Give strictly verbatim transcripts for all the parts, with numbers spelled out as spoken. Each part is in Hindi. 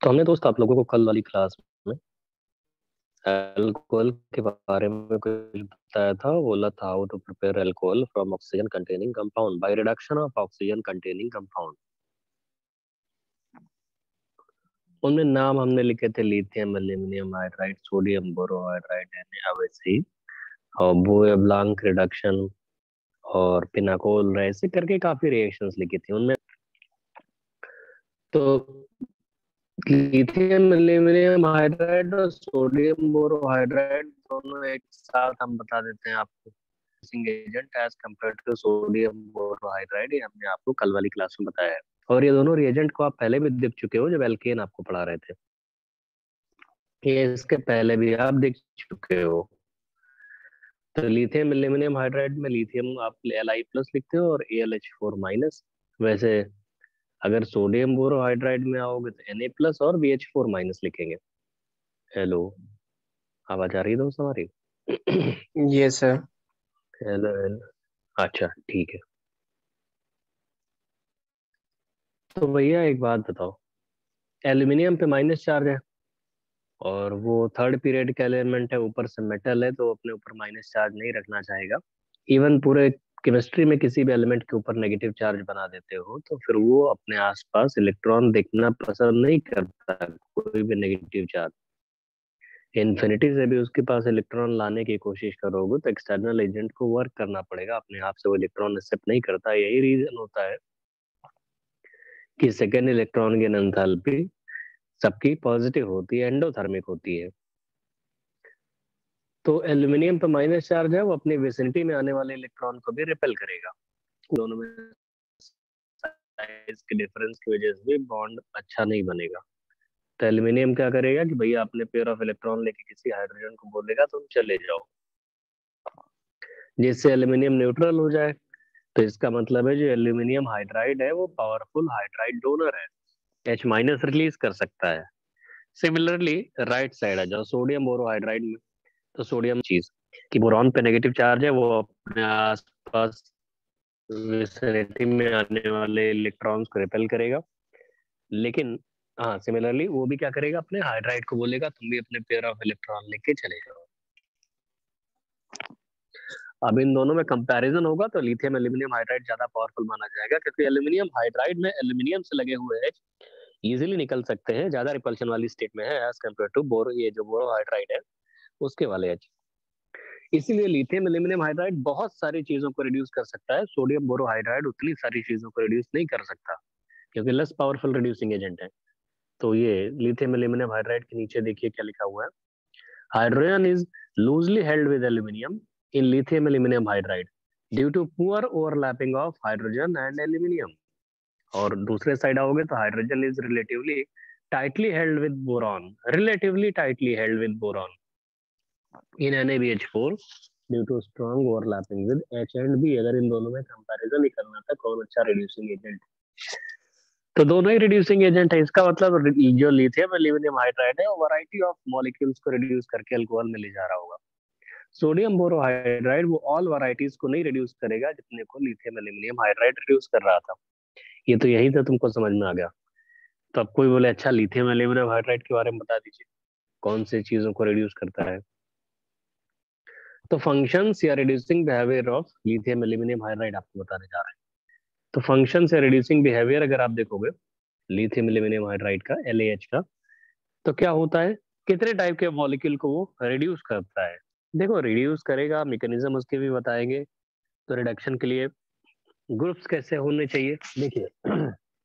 तो हमने दोस्त आप लोगों को कल वाली क्लास में अल्कोहल के बारे में कुछ बताया था। बोला था how to prepare alcohol from oxygen containing compound by reduction of oxygen containing compound. उनमें नाम हमने लिखे थे lithium, aluminium hydride, sodium borohydride, एन और बोए ब्लांक रिडक्शन और पिनाकोल, ऐसे करके काफी रिएक्शंस लिखी थी उनमें। तो लिथियम एल्यूमिनियम हाइड्राइड और सोडियम बोरोहाइड्राइड दोनों एक साथ हम बता देते हैं आपको agent as compare to sodium borohydride. ये हमने आपको कल वाली क्लास में बताया है और ये दोनों रिएजेंट को आप पहले भी देख चुके हो जब एल्केन आपको पढ़ा रहे थे। ये इसके पहले भी आप देख चुके हो। तो लिथियम एल्यूमिनियम हाइड्राइड में लिथियम आप एल आई प्लस लिखते हो और A L H four minus. वैसे अगर सोडियम बोरोहाइड्राइड में आओगे तो एन ए प्लस और बी एच फोर माइनस लिखेंगे। हेलो, आवाज आ रही है दोस्त हमारी? ये सर। Hello hello. अच्छा ठीक है। तो भैया एक बात बताओ, एल्यूमिनियम पे माइनस चार्ज है और वो थर्ड पीरियड का एलिमेंट है, ऊपर से मेटल है, तो अपने ऊपर माइनस चार्ज नहीं रखना चाहेगा। इवन पूरे केमिस्ट्री में किसी भी एलिमेंट के ऊपर नेगेटिव चार्ज बना देते हो तो फिर वो अपने आसपास इलेक्ट्रॉन देखना पसंद नहीं करता, कोई भी नेगेटिव चार्ज। इन्फिनिटी से भी उसके पास इलेक्ट्रॉन लाने की कोशिश करोगे तो एक्सटर्नल एजेंट को वर्क करना पड़ेगा, अपने आप से वो इलेक्ट्रॉन एक्सेप्ट नहीं करता। यही रीजन होता है कि सेकेंड इलेक्ट्रॉन की एंथैल्पी सबकी पॉजिटिव होती है, एंडोथर्मिक होती है। तो एल्यूमिनियम पे माइनस चार्ज है, वो अपनी विसिनिटी में आने वाले इलेक्ट्रॉन को भी रिपेल करेगा। दोनों में साइज के डिफरेंस की वजह से भी बॉन्ड अच्छा नहीं बनेगा। तो एल्यूमिनियम क्या करेगा कि भैया अपने पेयर ऑफ इलेक्ट्रॉन लेके किसी हाइड्रोजन को बोलेगा तुम चले जाओ, जिससे एल्यूमिनियम न्यूट्रल हो जाए। तो इसका मतलब है जो एल्यूमिनियम हाइड्राइड है वो पावरफुल हाइड्राइड डोनर है, एच माइनस रिलीज कर सकता है। सिमिलरली राइट साइड आ जाओ सोडियम बोरोहाइड्राइड में। तो सोडियम चीज कि बोरॉन पे नेगेटिव चार्ज है, वो अपने आसपास विसिनिटी में आने वाले इलेक्ट्रॉन्स को रिपेल करेगा। लेकिन हाँ, सिमिलरली वो भी क्या करेगा, अपने हाइड्राइड को बोलेगा तुम भी अपने पेयर ऑफ इलेक्ट्रॉन लेके चले जाओ। अब इन दोनों में कंपैरिजन होगा तो लिथियम एल्यूमिनियम हाइड्राइड ज्यादा पावरफुल माना जाएगा, क्योंकि एल्यूमिनियम हाइड्राइड में एल्यूमिनियम से लगे हुए एच इजीली निकल सकते हैं, ज्यादा रिपल्शन वाली स्टेट में है एज कम्पेयर टू बोरो, ये जो बोरो हाइड्राइड है उसके वाले एच। इसीलिए लिथियम एल्यूमिनियम हाइड्राइड बहुत सारी चीजों को रिड्यूस कर सकता है, सोडियम बोरोहाइड्राइड उतनी सारी चीजों को रिड्यूस नहीं कर सकता क्योंकि लेस पावरफुल रिड्यूसिंग एजेंट है। तो ये लिथियम एल्यूमिनियम हाइड्राइड के नीचे देखिए क्या लिखा हुआ है, hydrogen is loosely held with aluminium in lithium aluminium hydride due to poor overlapping of hydrogen and aluminium. और दूसरे साइड आओगे तो hydrogen is relatively tightly held with boron, relatively tightly held with boron in N A B H four due to strong overlapping with H and B. अगर इन दोनों में कंपैरिजन ही करना था कौन अच्छा रिड्यूसिंग एजेंट, तो दोनों ही रिड्यूसिंग एजेंट है। इसका मतलब जो लिथियम एल्यूमिनियम हाइड्राइड है वो वैरायटी ऑफ मॉलिक्यूल्स को रिड्यूस करके अल्कोहल में ले जा रहा होगा। सोडियम बोरोहाइड्राइड वो ऑल वैरायटीज को नहीं रिड्यूस करेगा जितने को लिथियम एल्यूमिनियम हाइड्राइड रिड्यूस कर रहा था। ये तो यही तो तुमको समझ में आ गया। तो अब कोई बोले अच्छा लिथियम एल्यूमिनियम हाइड्राइड के बारे में बता दीजिए कौन सी चीजों को रिड्यूस करता है। तो फंक्शंस या reducing behaviour of lithium aluminium hydride आपको बताने जा रहे हैं। तो फंक्शन या रिड्यूसिंग बिहेवियर अगर आप देखोगे लिथियम एल्यूमिनियम हाइड्राइड का, एल ए एच का, तो क्या होता है, कितने टाइप के मॉलिक्यूल को वो रिड्यूस करता है। देखो रिड्यूस करेगा, मैकेनिज्म उसके भी बताएंगे। तो रिडक्शन के लिए ग्रुप्स कैसे होने चाहिए, देखिए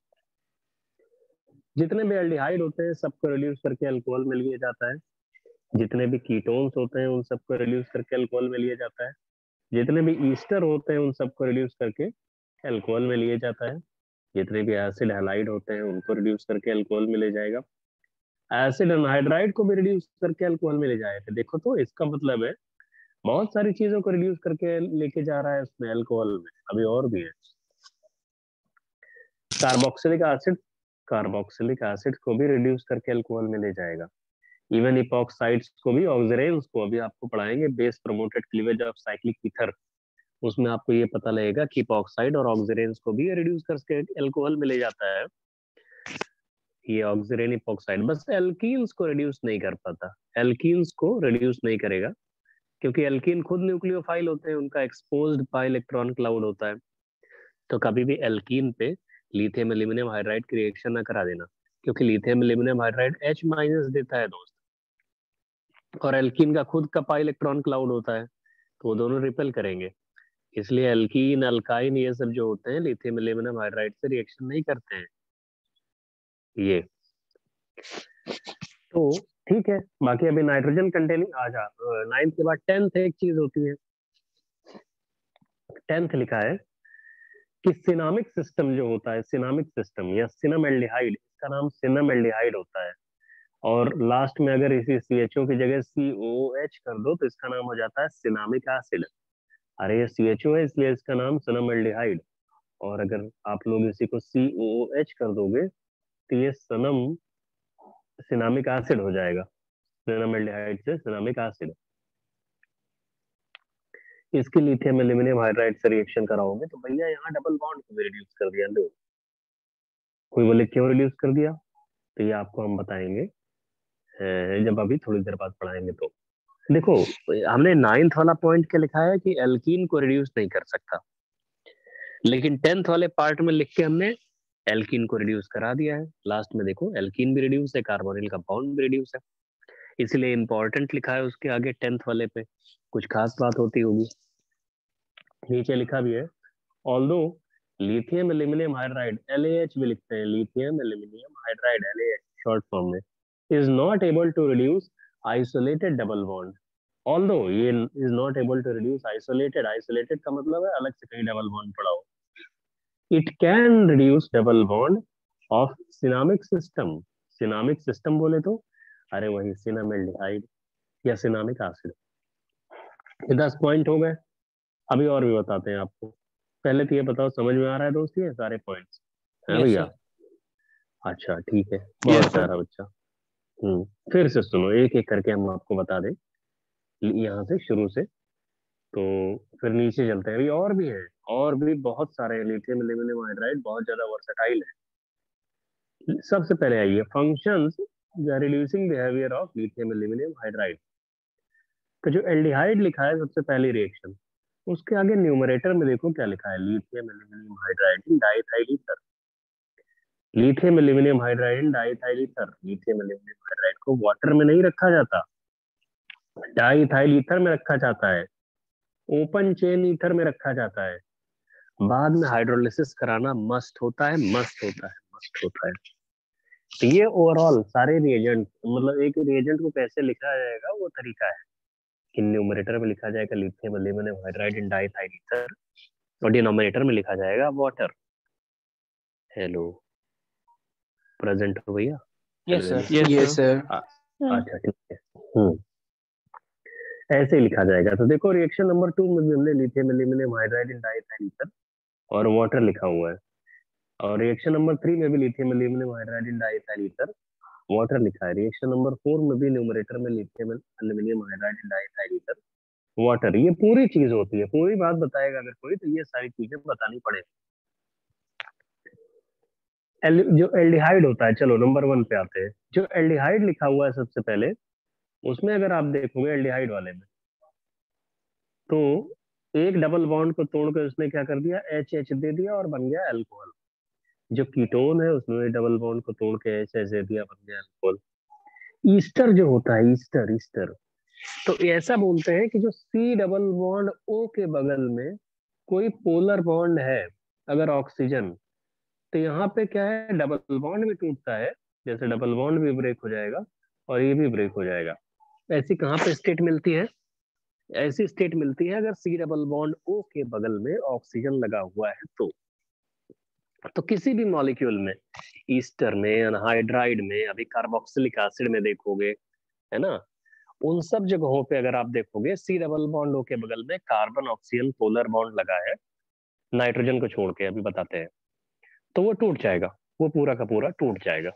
जितने भी एल्डिहाइड होते हैं सबको रिड्यूस करके अल्कोहल में लिया जाता है, जितने भी कीटोन्स होते हैं उन सबको रिड्यूस करके अल्कोहल में लिया जाता है, जितने भी ईस्टर होते हैं उन सबको रिड्यूस करके अल्कोहल में लिए जाता है, जितने भी एसिड हैलाइड होते हैं उनको रिड्यूस करके अल्कोहल में ले जाएगा, एसिड एनहाइड्राइड को भी रिड्यूस करके अल्कोहल में ले जाएगा। देखो तो इसका मतलब है बहुत सारी चीजों को रिड्यूस करके लेके जा रहा है उसमें अल्कोहल में। अभी और भी है, कार्बोक्सिलिक एसिड, कार्बोक्सिलिक एसिड को भी रिड्यूस करके अल्कोहल में ले जाएगा। इवन इपॉक्साइड्स को भी, ऑक्सीडेंस को अभी आपको पढ़ाएंगे base promoted cleavage of cyclic ether, उसमें आपको ये पता लगेगा कि इपॉक्साइड और ऑक्सीडेंस को भी रिड्यूस करके अल्कोहल में ले जाता है। ये ऑक्सीजन इपॉक्साइड बस एल्कीन्स को रिड्यूस नहीं कर पाता, एल्कीन्स को रिड्यूस नहीं करेगा क्योंकि एल्कीन खुद न्यूक्लियोफाइल होते हैं, उनका एक्सपोज्ड पाई इलेक्ट्रॉन क्लाउड होता है। तो कभी भी एल्कीन पे लिथियम एल्यूमिनियम हाइड्राइड की रिएक्शन ना करा देना, क्योंकि lithium aluminium hydride H minus देता है दोस्त, और एल्कीन का खुद का पाई इलेक्ट्रॉन क्लाउड होता है, तो वो दोनों रिपेल करेंगे। इसलिए एल्कीन अल्काइन ये सब जो होते हैं लिथियम एल्यूमिनियम हाइड्राइड से रिएक्शन नहीं करते हैं ये। तो ठीक है, बाकी अभी नाइट्रोजन कंटेनिंग आ जा नाइन्थ के बाद टेंथ एक चीज होती है, टेंथ लिखा है कि सिनामिक सिस्टम जो होता है, सिनामिक सिस्टम या सिनामेल्डिहाइड, इसका नाम सिनामेल्डिहाइड होता है, और लास्ट में अगर इसी सी एच ओ की जगह सी ओ एच कर दो तो इसका नाम हो जाता है सिनामिक एसिड। अरे ये सी एच ओ है इसलिए इसका नाम सिनामेल्डिहाइड, और अगर आप लोग इसी को सी ओ एच कर दोगे तो ये सनम सिनामिक एसिड हो जाएगा, सिनामेल्डिहाइड से सिनामिक एसिड। इसके लिथियम एल्यूमिनियम हाइड्राइड से रिएक्शन कराओगे तो भैया यहाँ डबल बॉन्ड को भी रिड्यूस कर दिया। लो, कोई बोले क्यों रिड्यूस कर दिया, तो ये आपको हम बताएंगे जब अभी थोड़ी देर बाद पढ़ाएंगे। तो देखो, हमने नाइन्थ वाला पॉइंट क्या लिखा है कि एल्कीन को रिड्यूस नहीं कर सकता, लेकिन टेंथ वाले पार्ट में लिख के हमने एल्कीन को रिड्यूस करा दिया है। लास्ट में देखो एल्कीन भी रिड्यूस है, कार्बोनिल का बॉन्ड भी रिड्यूस है, इसलिए इंपॉर्टेंट लिखा है उसके आगे टेंथ वाले पे, कुछ खास बात होती होगी। नीचे लिखा भी है, although lithium aluminium hydride L A H भी लिखते हैं, lithium aluminium hydride L A H short form में, is not able to reduce isolated double bond. Although ये is not able to reduce isolated, isolated का मतलब है अलग से कहीं डबल बॉन्ड पड़ा हो, it can reduce double bond of cinnamic system. Cinnamic system बोले तो अरे वही सिनामेल्डिहाइड या सिनामिक एसिड। ये दस पॉइंट हो गए, अभी और भी बताते हैं आपको। पहले तो ये बताओ समझ में आ रहा है दोस्त ये सारे पॉइंट्स है यस भैया? सर। अच्छा ठीक है, बहुत यस सर। प्यारा बच्चा। हम्म फिर से सुनो, एक एक करके हम आपको बता दें यहाँ से शुरू से, तो फिर नीचे चलते हैं। अभी और भी है, और भी बहुत सारे लिथियम एल्यूमिनियम हाइड्राइड बहुत ज्यादा वर्सेटाइल है। सबसे पहले आइए functions reducing behaviour of lithium aluminium hydride. तो जो एल्डिहाइड लिखा है सबसे पहली रिएक्शन, उसके आगे न्यूमरेटर में देखो क्या लिखा है, lithium aluminium hydride in diethyl ether. Lithium aluminium hydride in diethyl ether, lithium aluminium hydride को वाटर में नहीं रखा जाता, डाइथाइल ईथर में रखा जाता है, ओपन चेन ईथर में रखा जाता है। बाद में हाइड्रोलिसिस कराना मस्ट होता है, मस्ट होता है, मस्ट होता है। तो ये ओवरऑल सारे रिएजेंट, मतलब एक रिएजेंट को कैसे लिखा जाएगा वो तरीका है कि न्यूमरेटर में लिखा जाएगा lithium aluminium hydride in diethyl ether, और डिनोमिनेटर में लिखा जाएगा वाटर। हेलो, प्रेजेंट हो भैया? Yes sir. Yes yes sir. अच्छा ठीक है, हम्म ऐसे ही लिखा जाएगा। तो देखो रिएक्शन नंबर टू में भी हमने lithium aluminium hydride in diethyl ether और वाटर लिखा हुआ है, और रिएक्शन नंबर थ्री में भी lithium aluminium hydride in diethyl ether water लिखा है। रिएक्शन नंबर फोर में भी न्यूमरेटर में lithium aluminium hydride in diethyl ether water. ये पूरी चीज होती है, पूरी बात बताएगा अगर कोई तो ये सारी चीजें बतानी पड़ेगी। एल, जो एल्डिहाइड होता है, चलो नंबर वन पे आते हैं। जो एल्डिहाइड लिखा हुआ है सबसे पहले, उसमें अगर आप देखोगे एल्डिहाइड वाले में, तो एक डबल बॉन्ड को तोड़कर उसने क्या कर दिया, एच एच दे दिया और बन गया अल्कोहल। जो कीटोन है उसमें डबल बॉन्ड को तोड़ के एच एच दे दिया, बन गया अल्कोहल। ईस्टर जो होता है, ईस्टर ईस्टर तो ऐसा बोलते हैं कि जो सी डबल बॉन्ड ओ के बगल में कोई पोलर बॉन्ड है अगर ऑक्सीजन, तो यहाँ पे क्या है, डबल बॉन्ड भी टूटता है, जैसे डबल बॉन्ड भी ब्रेक हो जाएगा और ये भी ब्रेक हो जाएगा। ऐसी कहाँ पे स्टेट मिलती है? ऐसी स्टेट मिलती है अगर सी डबल बॉन्ड ओ के बगल में ऑक्सीजन लगा हुआ है तो। तो किसी भी मॉलिक्यूल में, ईस्टर में, अनहाइड्राइड में, अभी कार्बोक्सिलिक एसिड में देखोगे, है ना, उन सब जगहों पे अगर आप देखोगे सी डबल बॉन्ड ओ के बगल में कार्बन ऑक्सीजन पोलर बॉन्ड लगा है, नाइट्रोजन को छोड़ के, अभी बताते हैं, तो वो टूट जाएगा, वो पूरा का पूरा टूट जाएगा।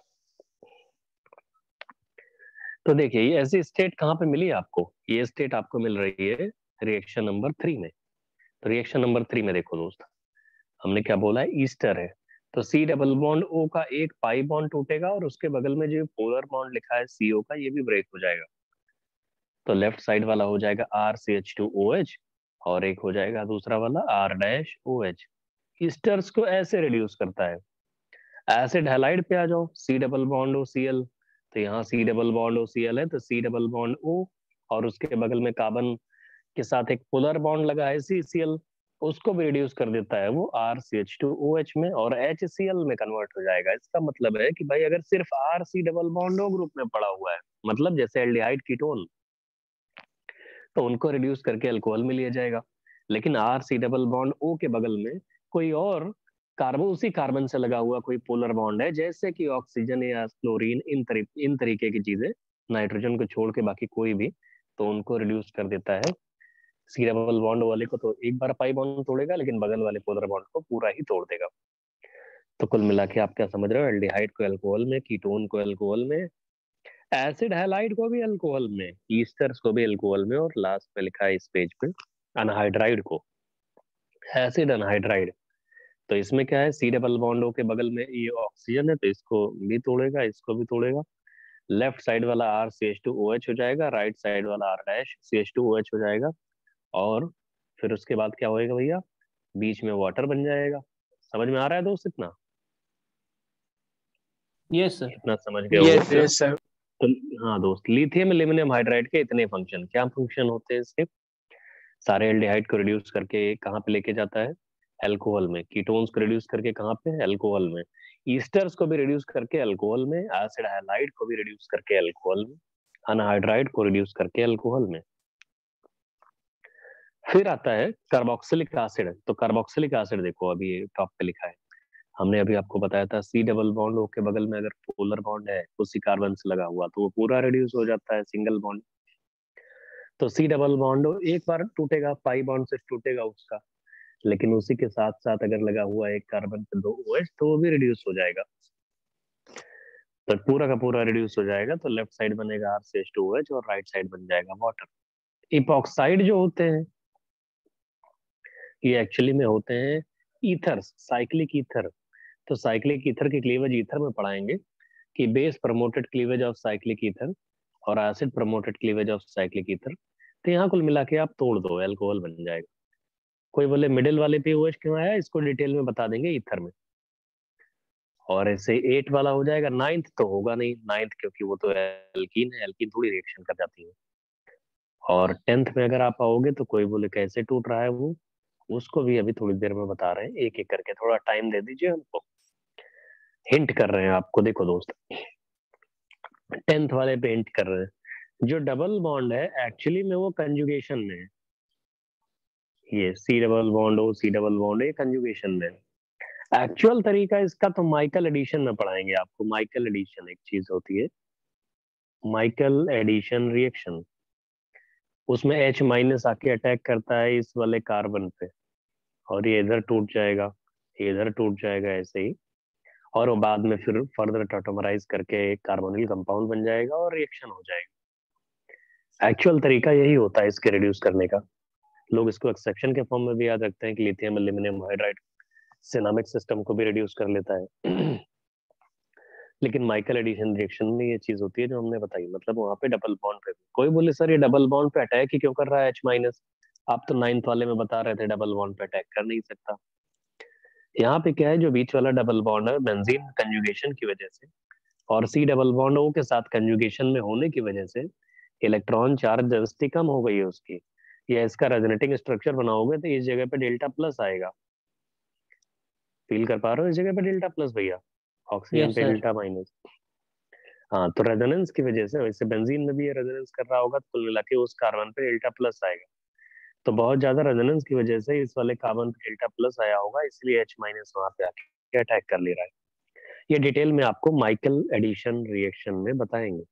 तो देखिए ये ऐसी स्टेट कहाँ पे मिली आपको, ये स्टेट आपको मिल रही है रिएक्शन नंबर थ्री में। तो रिएक्शन नंबर थ्री में देखो दोस्त, हमने क्या बोला है, ईस्टर है, तो सी डबल बॉन्ड ओ का एक पाई बॉन्ड टूटेगा और उसके बगल में जो पोलर बॉन्ड लिखा है सीओ का, ये भी ब्रेक हो जाएगा। तो लेफ्ट साइड वाला हो जाएगा R C H two O H और एक हो जाएगा दूसरा वाला R dash O H. Esters को ऐसे रिड्यूस करता है। एसिड हैलाइड पे आ जाओ, C double bond O C L, तो यहाँ C double bond O C L है, तो सी डबल बॉन्ड ओ और उसके बगल में कार्बन के साथ एक पोलर बॉन्ड लगा है सी सी एल, उसको भी रिड्यूस कर देता है वो R C H two O H में और एच सी एल में कन्वर्ट हो जाएगा। इसका मतलब है कि भाई अगर सिर्फ R C double bond O group में पड़ा हुआ है, मतलब जैसे एल्डिहाइड कीटोन, तो उनको रिड्यूस करके अल्कोहल में लिया जाएगा। लेकिन R C double bond O के बगल में कोई और कार्बन, उसी कार्बन से लगा हुआ कोई पोलर बॉन्ड है, जैसे कि ऑक्सीजन या क्लोरीन, इन तरी, इन तरीके की चीजें, नाइट्रोजन को छोड़ के बाकी कोई भी, तो उनको रिड्यूस कर देता है। सी डबल बॉन्ड वाले को तो एक बार पाई बॉन्ड तोड़ेगा, लेकिन बगल वाले पोलर बॉन्ड को पूरा ही तोड़ देगा। तो कुल मिला के आप क्या समझ रहे हो, एल्डिहाइड को अल्कोहल में, कीटोन को अल्कोहल में, एसिड हैलाइड को भी अल्कोहल में, ईस्टर्स को भी अल्कोहल में, और लास्ट में लिखा है इस पेज पे अनहाइड्राइड को एसिड अनहाइड्राइड। तो इसमें क्या है, सी डबल बॉन्ड के बगल में ये ऑक्सीजन है, तो इसको भी तोड़ेगा, इसको भी तोड़ेगा। लेफ्ट साइड वाला R C H two O H हो जाएगा, राइट साइड वाला R dash C H two O H हो जाएगा, और फिर उसके बाद क्या होएगा भैया, बीच में वाटर बन जाएगा। समझ में आ रहा है दोस्त इतना? Yes sir. इतना समझ गए हो? Yes yes sir. तो हाँ दोस्त, लिथियम एल्यूमिनियम हाइड्राइड के इतने फंक्शन, क्या फंक्शन होते हैं इसके? सारे एल्डिहाइड को रिड्यूस करके कहाँ पे लेके जाता है, अल्कोहल में। कीटोन्स को रिड्यूस करके कहाँ पे, अल्कोहल में। ईस्टर्स को भी रिड्यूस करके अल्कोहल में, एसिड हैलाइड को भी रिड्यूस करके अल्कोहल में, अनहाइड्राइड को रिड्यूस करके अल्कोहल में। फिर आता है कार्बोक्सिलिक एसिड। तो कार्बोक्सिलिक एसिड देखो, अभी टॉप पे लिखा है, हमने अभी आपको बताया था सी डबल बॉन्ड ओ के बगल में अगर पोलर बॉन्ड है उसी कार्बन से लगा हुआ, तो वो पूरा रिड्यूस हो जाता है सिंगल बॉन्ड। तो सी डबल बॉन्ड एक बार टूटेगा, पाई बॉन्ड से टूटेगा उसका, लेकिन उसी के साथ साथ अगर लगा हुआ एक कार्बन पे दो ओ एच, तो वो भी रिड्यूस हो जाएगा। तो पूरा का पूरा रिड्यूस हो जाएगा, तो लेफ्ट साइड बनेगा R C H two O H और राइट साइड बन जाएगा वाटर। इपॉक्साइड जो होते हैं, ये एक्चुअली में होते हैं ईथर्स, साइक्लिक ईथर। तो साइक्लिक ईथर की क्लीवेज ईथर में पढ़ाएंगे कि base promoted cleavage of cyclic ether और acid promoted cleavage of cyclic ether. तो यहाँ कुल मिला के आप तोड़ दो, अल्कोहल बन जाएगा। कोई बोले मिडिल वाले पे ओएच क्यों आया, इसको डिटेल में बता देंगे ईथर में। और ऐसे एट वाला हो जाएगा, नाइन्थ तो होगा नहीं, नाइन्थ क्योंकि वो तो एल्कीन है, एल्कीन थोड़ी रिएक्शन कर जाती है। और टेंथ में अगर आप आओगे तो कोई बोले कैसे टूट रहा है वो, उसको भी अभी थोड़ी देर में बता रहे हैं, एक एक करके, थोड़ा टाइम दे दीजिए हमको, हिंट कर रहे हैं आपको। देखो दोस्त, टेंथ वाले पे हिंट कर रहे हैं, जो डबल बॉन्ड है एक्चुअली में वो कंजुगेशन में है। ये C double bond O C double bond ये कंजुगेशन में है। एक्चुअल तरीका इसका तो माइकल एडिशन में पढ़ाएंगे आपको। माइकल एडिशन एक चीज होती है, माइकल एडिशन रिएक्शन। उसमें H माइनस आके अटैक करता है इस वाले कार्बन पे, और ये इधर टूट जाएगा, ये इधर टूट जाएगा ऐसे ही, और वो बाद में फिर फर्दर टॉटोमराइज करके एक कार्बोनिल कंपाउंड बन जाएगा और रिएक्शन हो जाएगा। एक्चुअल तरीका यही होता है इसके रिड्यूस करने का। लोग इसको एक्सेप्शन के फॉर्म में भी याद रखते हैं कि lithium aluminium hydride cinnamic system को भी रिड्यूस कर लेता है। लेकिन माइकल एडिशन रिएक्शन में ये चीज होती है जो हमने बताई, मतलब वहां पे डबल बॉन्ड पे। कोई बोले सर ये डबल बॉन्ड पे अटैक ही क्यों कर रहा है एच माइनस, आप तो नाइन्थ वाले में बता रहे थे डबल बॉन्ड पे अटैक कर नहीं सकता। यहाँ पे क्या है, जो बीच वाला डबल बॉन्ड है बेंजीन कंजुगेशन की वजह से और सी डबल बॉन्ड ओ के साथ कंजुगेशन में होने की वजह से इलेक्ट्रॉन चार्ज डेंसिटी कम हो गई है उसकी, या इसका रेजोनेटिंग स्ट्रक्चर बनाओगे तो इस जगह पे डेल्टा प्लस आएगा। फील कर पा रहे हो इस जगह पे डेल्टा प्लस भैया, ऑक्सीजन यस पे सर। Delta minus. हाँ, तो रेजोनेंस की वजह से, वैसे बेंजीन में भी ये रेजोनेंस कर रहा होगा, तो कुल मिला के उस कार्बन पे डेल्टा प्लस आएगा। तो बहुत ज्यादा रेजोनेंस की वजह से इस वाले कार्बन पे डेल्टा प्लस आया होगा, इसलिए एच माइनस वहां पे आके अटैक कर ले रहा है। ये डिटेल में आपको माइकल एडिशन रिएक्शन में बताएंगे।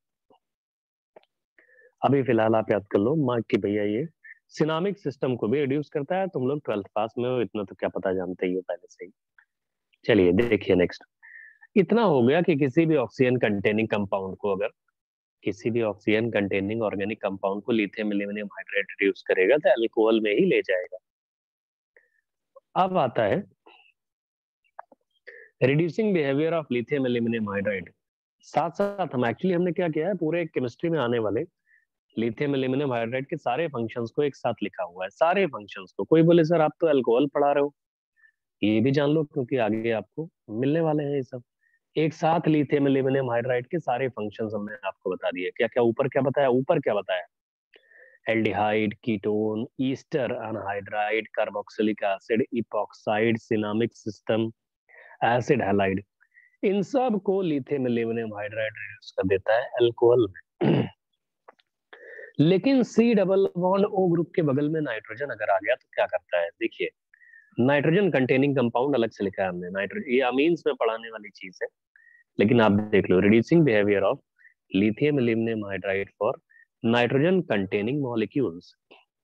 अभी फिलहाल आप याद कर लो मार्क की भैया ये सिनामिक सिस्टम को भी रिड्यूस करता है। तुम लोग ट्वेल्थ पास में हो, इतना तो क्या पता जानते ही हो पहले से ही। चलिए देखिए नेक्स्ट। इतना हो गया कि किसी भी ऑक्सीजन कंटेनिंग कंपाउंड को, अगर किसी भी ऑक्सीजन कंटेनिंग ऑर्गेनिक कंपाउंड को लिथियम एल्यूमिनियम हाइड्राइड रिड्यूस करेगा तो अल्कोहल में ही ले जाएगा। अब आता है reducing behaviour of lithium aluminium hydride. साथ साथ हम एक्चुअली हमने क्या किया है, पूरे केमिस्ट्री में आने वाले लिथियम एल्यूमिनियम हाइड्राइड के सारे फंक्शंस को एक साथ लिखा हुआ है, सारे फंक्शंस को। कोई बोले सर आप तो अल्कोहल पढ़ा रहे हो, ये भी जान लो क्योंकि आगे आपको मिलने वाले हैं ये सब। एक साथ लिथियम एल्यूमिनियम हाइड्राइड के सारे फंक्शंस हमने आपको बता दिए। क्या क्या ऊपर क्या बताया, ऊपर क्या बताया, aldehyde, ketone, ester anhydride, carboxylic acid, epoxide, cinnamic system, acid halide, इन सब को लिथियम एल्यूमिनियम हाइड्राइड रिड्यूस कर देता है अल्कोहल में। लेकिन C double bond O group के बगल में नाइट्रोजन अगर आ गया तो क्या करता है, देखिए नाइट्रोजन कंटेनिंग कंपाउंड अलग से लिखा है हमने, नाइट्रोजन ये अमीन्स में पढ़ाने वाली चीज है, लेकिन आप देख लो reducing behaviour of lithium aluminium hydride for nitrogen containing molecules.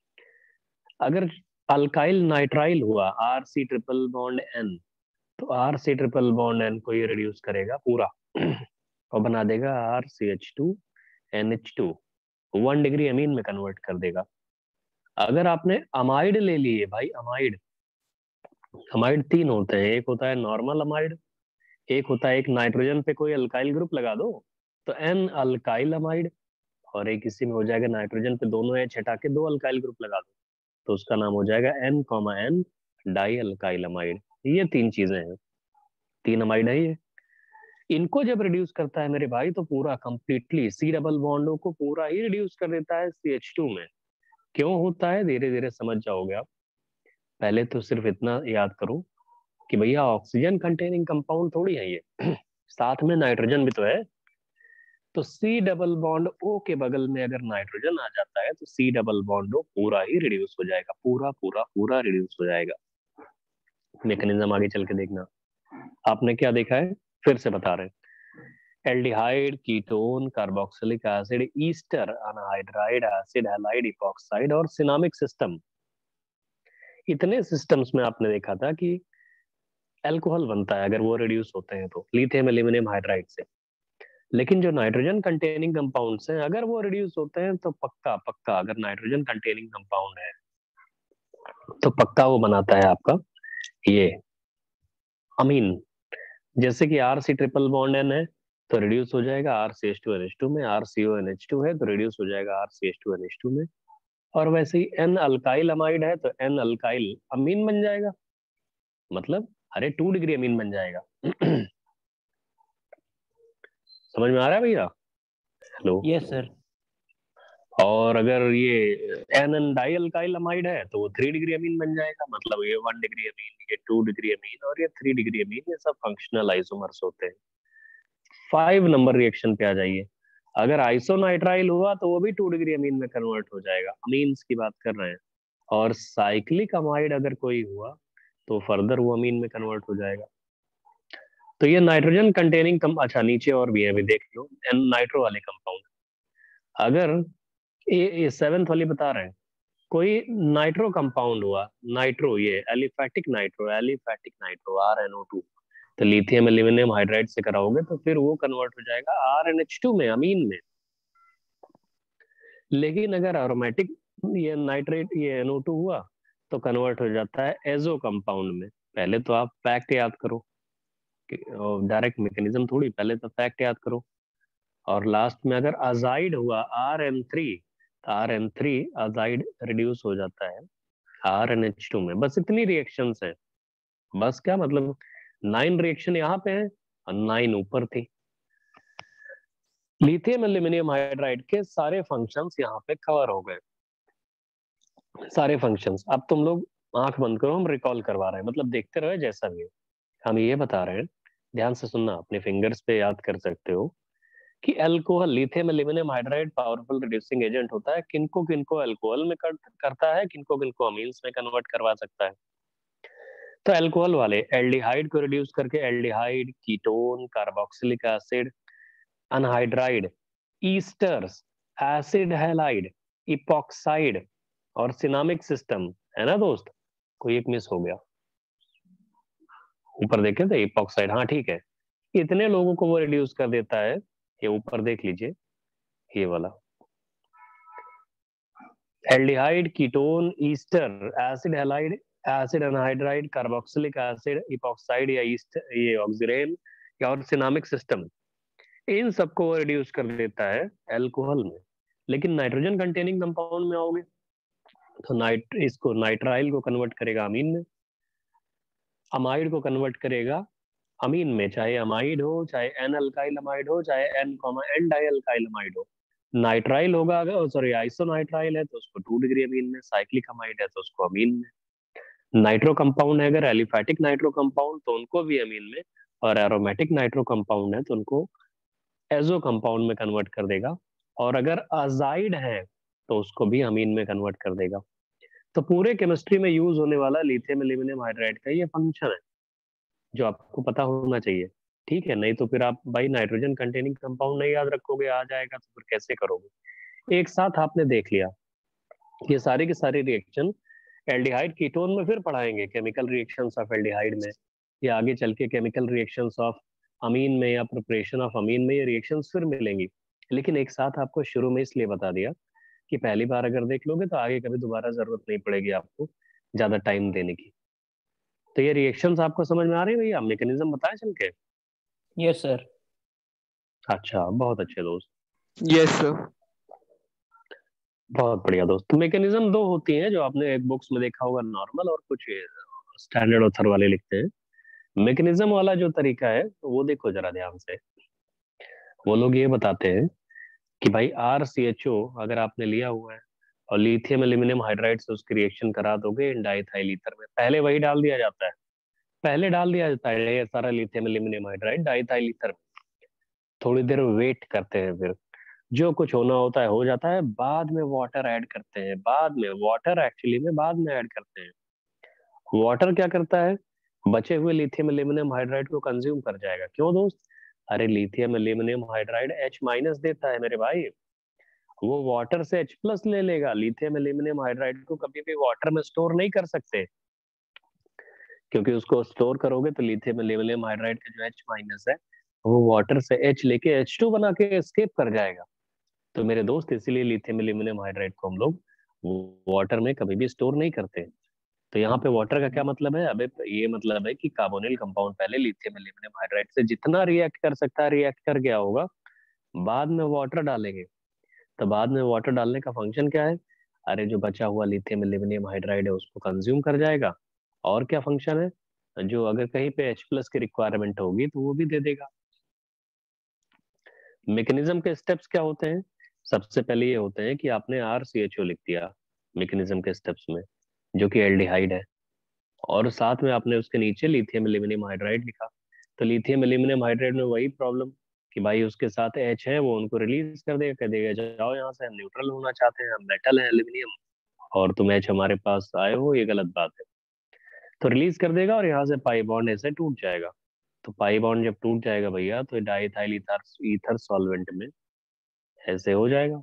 अगर अल्काइल नाइट्राइल हुआ R C triple bond N, तो R C triple bond N को ये रिड्यूस करेगा पूरा और बना देगा R C H two N H two, one degree amine में कन्वर्ट कर देगा। अगर आपने अमाइड ले लिए भाई, अमाइड अमाइड तीन होते हैं, एक होता है नॉर्मल अमाइड, एक होता है एक नाइट्रोजन पे कोई अल्काइल ग्रुप लगा दो तो एन अल्काइल अमाइड, और एक इसी में हो जाएगा नाइट्रोजन पे दोनों एच हटा के दो अल्काइल ग्रुप लगा दो तो उसका नाम हो जाएगा N comma N die alkyl amide. ये तीन चीजें हैं, तीन अमाइड है ये। इनको जब रिड्यूस करता है मेरे भाई तो पूरा कंप्लीटली सी डबल बॉन्डों को पूरा ही रिड्यूस कर देता है सी एच टू में। क्यों होता है धीरे धीरे समझ जाओगे आप, पहले तो सिर्फ इतना याद करो कि भैया ऑक्सीजन कंटेनिंग कंपाउंड थोड़ी है ये साथ में नाइट्रोजन भी तो है। तो सी डबल बॉन्ड ओ के बगल में अगर नाइट्रोजन आ जाता है तो सी डबल बॉन्ड ओ पूरा ही रिड्यूस हो जाएगा, पूरा पूरा पूरा रिड्यूस हो जाएगा। मैकेनिज्म आगे चल के देखना। आपने क्या देखा है फिर से बता रहे हैं, aldehyde, ketone, carboxylic acid, ester anhydride, acid halide, epoxide और सिनामिक सिस्टम। इतने सिस्टम्स में आपने देखा था कि अल्कोहल बनता है अगर वो रिड्यूस होते हैं तो लिथियम एल्यूमिनियम हाइड्राइड से। लेकिन जो नाइट्रोजन कंटेनिंग कंपाउंड्स हैं अगर वो रिड्यूस होते हैं तो पक्का पक्का, अगर नाइट्रोजन कंटेनिंग कंपाउंड है तो पक्का वो बनाता है आपका ये अमीन। जैसे कि R C triple bond N है तो रिड्यूस हो जाएगा R C H two N H two में, R C O N H two है तो रिड्यूस हो जाएगा R C H two N H two में, और वैसे ही एन अल्काइल अमाइड है तो एन अल्काइल अमीन बन जाएगा, मतलब अरे टू डिग्री अमीन बन जाएगा। समझ में आ रहा है भैया? हेलो। Yes sir. और अगर ये N N die alkyl amide है तो वो थ्री डिग्री अमीन बन जाएगा, मतलब ये वन डिग्री अमीन, ये टू डिग्री अमीन और ये थ्री डिग्री अमीन, ये सब फंक्शनल आइसोमर्स होते हैं। फाइव नंबर रिएक्शन पे आ जाइए, अगर आइसोनाइट्राइल हुआ तो वो भी टू डिग्री अमीन में कन्वर्ट हो जाएगा, अमीन्स की बात कर रहे हैं। और साइक्लिक अमाइड अगर कोई हुआ तो फर्दर वो अमीन में कन्वर्ट हो जाएगा। तो ये नाइट्रोजन कंटेनिंग कम, अच्छा नीचे और भी है अभी देख लो, एन नाइट्रो वाले कंपाउंड। अगर ये ये सेवेंथ वाली बता रहे हैं, कोई नाइट्रो कंपाउंड हुआ, नाइट्रो ये aliphatic nitro, aliphatic nitro R N O two, तो लिथियम एल्यूमिनियम हाइड्राइड से कराओगे तो फिर वो कन्वर्ट हो जाएगा आर एन एच टू में, अमीन में। लेकिन अगर अरोमेटिक ये नाइट्रेट ये एन ओ टू हुआ तो कन्वर्ट हो जाता है एजो कंपाउंड में। पहले तो आप फैक्ट याद करो, डायरेक्ट मैकेनिज्म थोड़ी, पहले तो फैक्ट याद करो। और लास्ट में अगर अजाइड हुआ R N three, R N three azide reduce हो जाता है आर एन एच टू में। बस इतनी रिएक्शंस है, बस क्या मतलब नाइन रिएक्शन यहाँ पे है और नाइन ऊपर थी। लिथियम एल्यूमिनियम हाइड्राइड के सारे फंक्शंस यहाँ पे कवर हो गए, सारे फंक्शंस। अब तुम लोग आंख बंद करो, हम रिकॉल करवा रहे हैं, मतलब देखते रहो जैसा भी है। हम ये बता रहे हैं, ध्यान से सुनना, अपने फिंगर्स पे याद कर सकते हो कि alcohol, lithium aluminium hydride powerful reducing agent होता है। किनको किनको अल्कोहल में कर, करता है, किनको किनको अमीन्स में कन्वर्ट करवा सकता है। तो अल्कोहल वाले एल्डिहाइड को रिड्यूस करके aldehyde, ketone, carboxylic acid, anhydride, esters, acid halide, epoxide और सिनामिक सिस्टम, है ना दोस्त? कोई एक मिस हो गया, ऊपर देखे थे इपॉक्साइड, हाँ ठीक है। इतने लोगों को वो रिड्यूस कर देता है, ये ऊपर देख लीजिए, ये वाला aldehyde, ketone, ester, acid halide, acid anhydride, carboxylic acid, epoxide या ईस्ट, ये ऑक्सीरेन या और सिनामिक सिस्टम, इन सबको रिड्यूस कर देता है अल्कोहल में। लेकिन नाइट्रोजन कंटेनिंग कंपाउंड में आओगे तो नाइट इसको नाइट्राइल को कन्वर्ट करेगा अमीन में, अमाइड को कन्वर्ट करेगा अमीन में, चाहे अमाइड हो, चाहे एन अल्काइल अमाइड हो, चाहे N comma N die alkyl amide हो। नाइट्राइल होगा अगर, सॉरी आइसोनाइट्राइल है तो उसको टू डिग्री अमीन में, साइक्लिक अमाइड है तो उसको अमीन में, नाइट्रो कंपाउंड है अगर एलिफैटिक नाइट्रो कंपाउंड तो उनको भी अमीन में, और एरोमेटिक नाइट्रो कंपाउंड है तो उनको एजो कंपाउंड में कन्वर्ट कर देगा, और अगर अजाइड है तो उसको भी अमीन में कन्वर्ट कर देगा। तो पूरे केमिस्ट्री में यूज होने वाला लिथियम एल्यूमिनियम हाइड्राइड का ये फंक्शन है जो आपको पता होना चाहिए। ठीक है, नहीं तो फिर आप भाई नाइट्रोजन कंटेनिंग कंपाउंड नहीं याद रखोगे, आ जाएगा तो फिर कैसे करोगे। एक साथ आपने देख लिया ये सारे के सारे रिएक्शन एल्डिहाइड कीटोन में फिर पढ़ाएंगे, केमिकल रिएक्शंस ऑफ एल्डिहाइड में, या आगे चल के केमिकल रिएक्शंस ऑफ अमीन में या प्रिपरेशन ऑफ अमीन में ये रिएक्शंस फिर मिलेंगी। लेकिन एक साथ आपको शुरू में इसलिए बता दिया कि पहली बार अगर देख लोगे तो आगे कभी दोबारा जरूरत नहीं पड़ेगी आपको ज्यादा टाइम देने की। तो ये रिएक्शंस आपको समझ में आ रही है भैया, मैकेनिज्म बताए चल के? Yes sir. अच्छा, बहुत अच्छे दोस्त, यस सर। बहुत बढ़िया दोस्त। तो मैकेनिज्म दो होती हैं जो आपने एक बुक्स में देखा होगा, नॉर्मल और कुछ स्टैंडर्ड ऑथर वाले लिखते हैं। मैकेनिज्म वाला जो तरीका है तो वो देखो जरा ध्यान से। वो लोग ये बताते हैं कि भाई आर सी एच ओ अगर आपने लिया हुआ है और लिथियम एल्यूमिनियम हाइड्राइड से उसकी रिएक्शन करा दोगे इन डाइथाइल ईथर में, पहले वही डाल दिया जाता है, पहले डाल दिया जाता है ये सारा lithium aluminium hydride diethyl ether में, थोड़ी देर वेट करते हैं, फिर जो कुछ होना होता है हो जाता है, बाद में वाटर ऐड करते हैं, बाद में वाटर एक्चुअली में बाद में ऐड करते हैं। वाटर क्या करता है, बचे हुए लिथियम एल्यूमिनियम हाइड्राइड को कंज्यूम कर जाएगा। क्यों दोस्त? अरे lithium aluminium hydride H minus देता है मेरे भाई, वो वाटर से H प्लस ले लेगा। लिथियम एल्यूमिनियम हाइड्राइड को कभी भी वाटर में स्टोर नहीं कर सकते, क्योंकि उसको स्टोर करोगे तो लिथियम एल्यूमिनियम हाइड्राइड का जो H माइनस है वो वाटर से H लेके H टू बना के एस्केप कर जाएगा। तो मेरे दोस्त इसीलिए लिथियम एल्यूमिनियम हाइड्राइड को हम लोग वाटर में कभी भी स्टोर नहीं करते। तो यहाँ पे वाटर का क्या मतलब है? अबे ये मतलब है कि कार्बोनिल कंपाउंड पहले लिथियम एल्यूमिनियम हाइड्राइड से जितना रिएक्ट कर सकता है रिएक्ट कर गया होगा, बाद में वाटर डालेंगे। तो बाद में वाटर डालने का फंक्शन क्या है? अरे जो बचा हुआ लिथियम एल्यूमिनियम हाइड्राइड है उसको कंज्यूम कर जाएगा। और क्या फंक्शन है? जो अगर कहीं पे H प्लस की रिक्वायरमेंट होगी तो वो भी दे देगा। मैकेनिज्म के स्टेप्स क्या होते हैं? सबसे पहले ये होते हैं कि आपने आर सी एच ओ लिख दिया मैकेनिज्म के स्टेप्स में, जो कि एल्डिहाइड है, और साथ में आपने उसके नीचे लिथियम एल्यूमिनियम हाइड्राइड लिखा। तो लिथियम एल्यूमिनियम हाइड्राइड में वही प्रॉब्लम कि भाई उसके साथ H है, वो उनको रिलीज कर देगा, कह देगा जाओ यहाँ से, हम न्यूट्रल होना चाहते हैं, हम मेटल है एल्यूमिनियम, और तुम H हमारे पास आए हो, ये गलत बात है। तो रिलीज कर देगा और यहाँ से पाई बॉन्ड ऐसे टूट जाएगा। तो पाई बॉन्ड जब टूट जाएगा भैया तो डाइथाइल ईथर ईथर सॉल्वेंट में ऐसे हो जाएगा,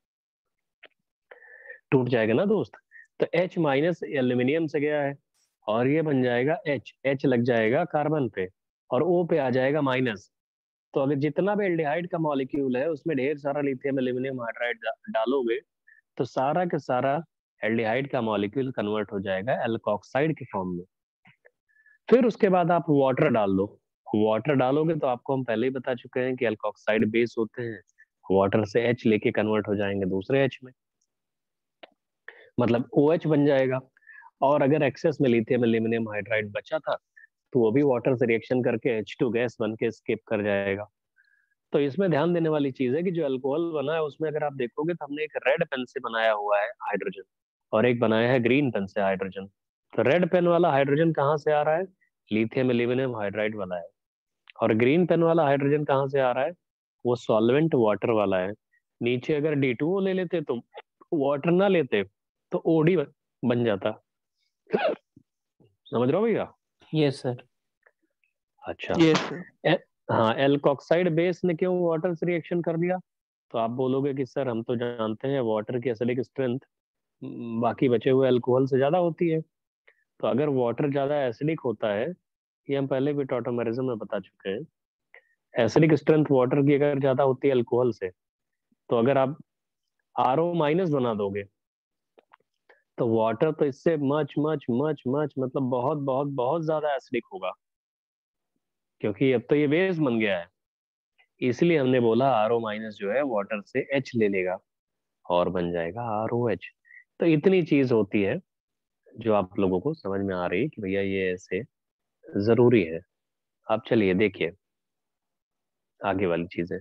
टूट जाएगा ना दोस्त। तो H माइनस एल्यूमिनियम से गया है और ये बन जाएगा H, H लग जाएगा कार्बन पे और O पे आ जाएगा माइनस। तो अगर जितना भी एल्डिहाइड का मॉलिक्यूल है उसमें ढेर सारा लिथियम एल्यूमिनियम हाइड्राइड डालोगे तो सारा के सारा एल्डिहाइड का मॉलिक्यूल कन्वर्ट हो जाएगा एल्कोक्साइड के फॉर्म में। फिर उसके बाद आप वाटर डाल दो। वाटर डालोगे तो आपको हम पहले ही बता चुके हैं कि एल्कोक्साइड बेस होते हैं, वाटर से H लेके कन्वर्ट हो जाएंगे दूसरे H में, मतलब OH बन जाएगा। और अगर एक्सेस में लिथियम एल्यूमिनियम हाइड्राइड बचा था तो वो भी वाटर से रिएक्शन करके H टू गैस बन के स्केप कर जाएगा। तो इसमें ध्यान देने वाली चीज है कि जो अल्कोहल बना है उसमें अगर आप देखोगे तो हमने एक रेड पेन से बनाया हुआ है हाइड्रोजन और एक बनाया है ग्रीन पेन से हाइड्रोजन। तो रेड पेन वाला हाइड्रोजन कहाँ से आ रहा है? लिथियम एल्यूमिनियम हाइड्राइड वाला है। और ग्रीन पेन वाला हाइड्रोजन कहाँ से आ रहा है? वो सॉल्वेंट वाटर वाला है। नीचे अगर डी टू ओ ले लेते तो वाटर ना लेते तो ओडी बन जाता। समझ रहे हो भैया? Yes sir. अच्छा। Yes sir. ए, हाँ, एल्कोक्साइड बेस ने क्यों वाटर से रिएक्शन कर दिया? तो आप बोलोगे कि सर हम तो जानते हैं वाटर की एसिडिक स्ट्रेंथ बाकी बचे हुए अल्कोहल से ज्यादा होती है। तो अगर वाटर ज्यादा एसिडिक होता है, ये हम पहले भी टॉटोमेरिज्म में बता चुके हैं, एसिडिक स्ट्रेंथ वाटर की अगर ज्यादा होती है अल्कोहल से, तो अगर आप आर ओ माइनस बना दोगे तो वाटर तो इससे मच मच मच मच मतलब बहुत बहुत बहुत ज्यादा एसिडिक होगा, क्योंकि अब तो ये बेस बन गया है। इसलिए हमने बोला आर ओ माइनस जो है वाटर से एच ले लेगा और बन जाएगा आर ओ एच। तो इतनी चीज होती है जो आप लोगों को समझ में आ रही है कि भैया ये ऐसे जरूरी है। आप चलिए देखिए आगे वाली चीजें।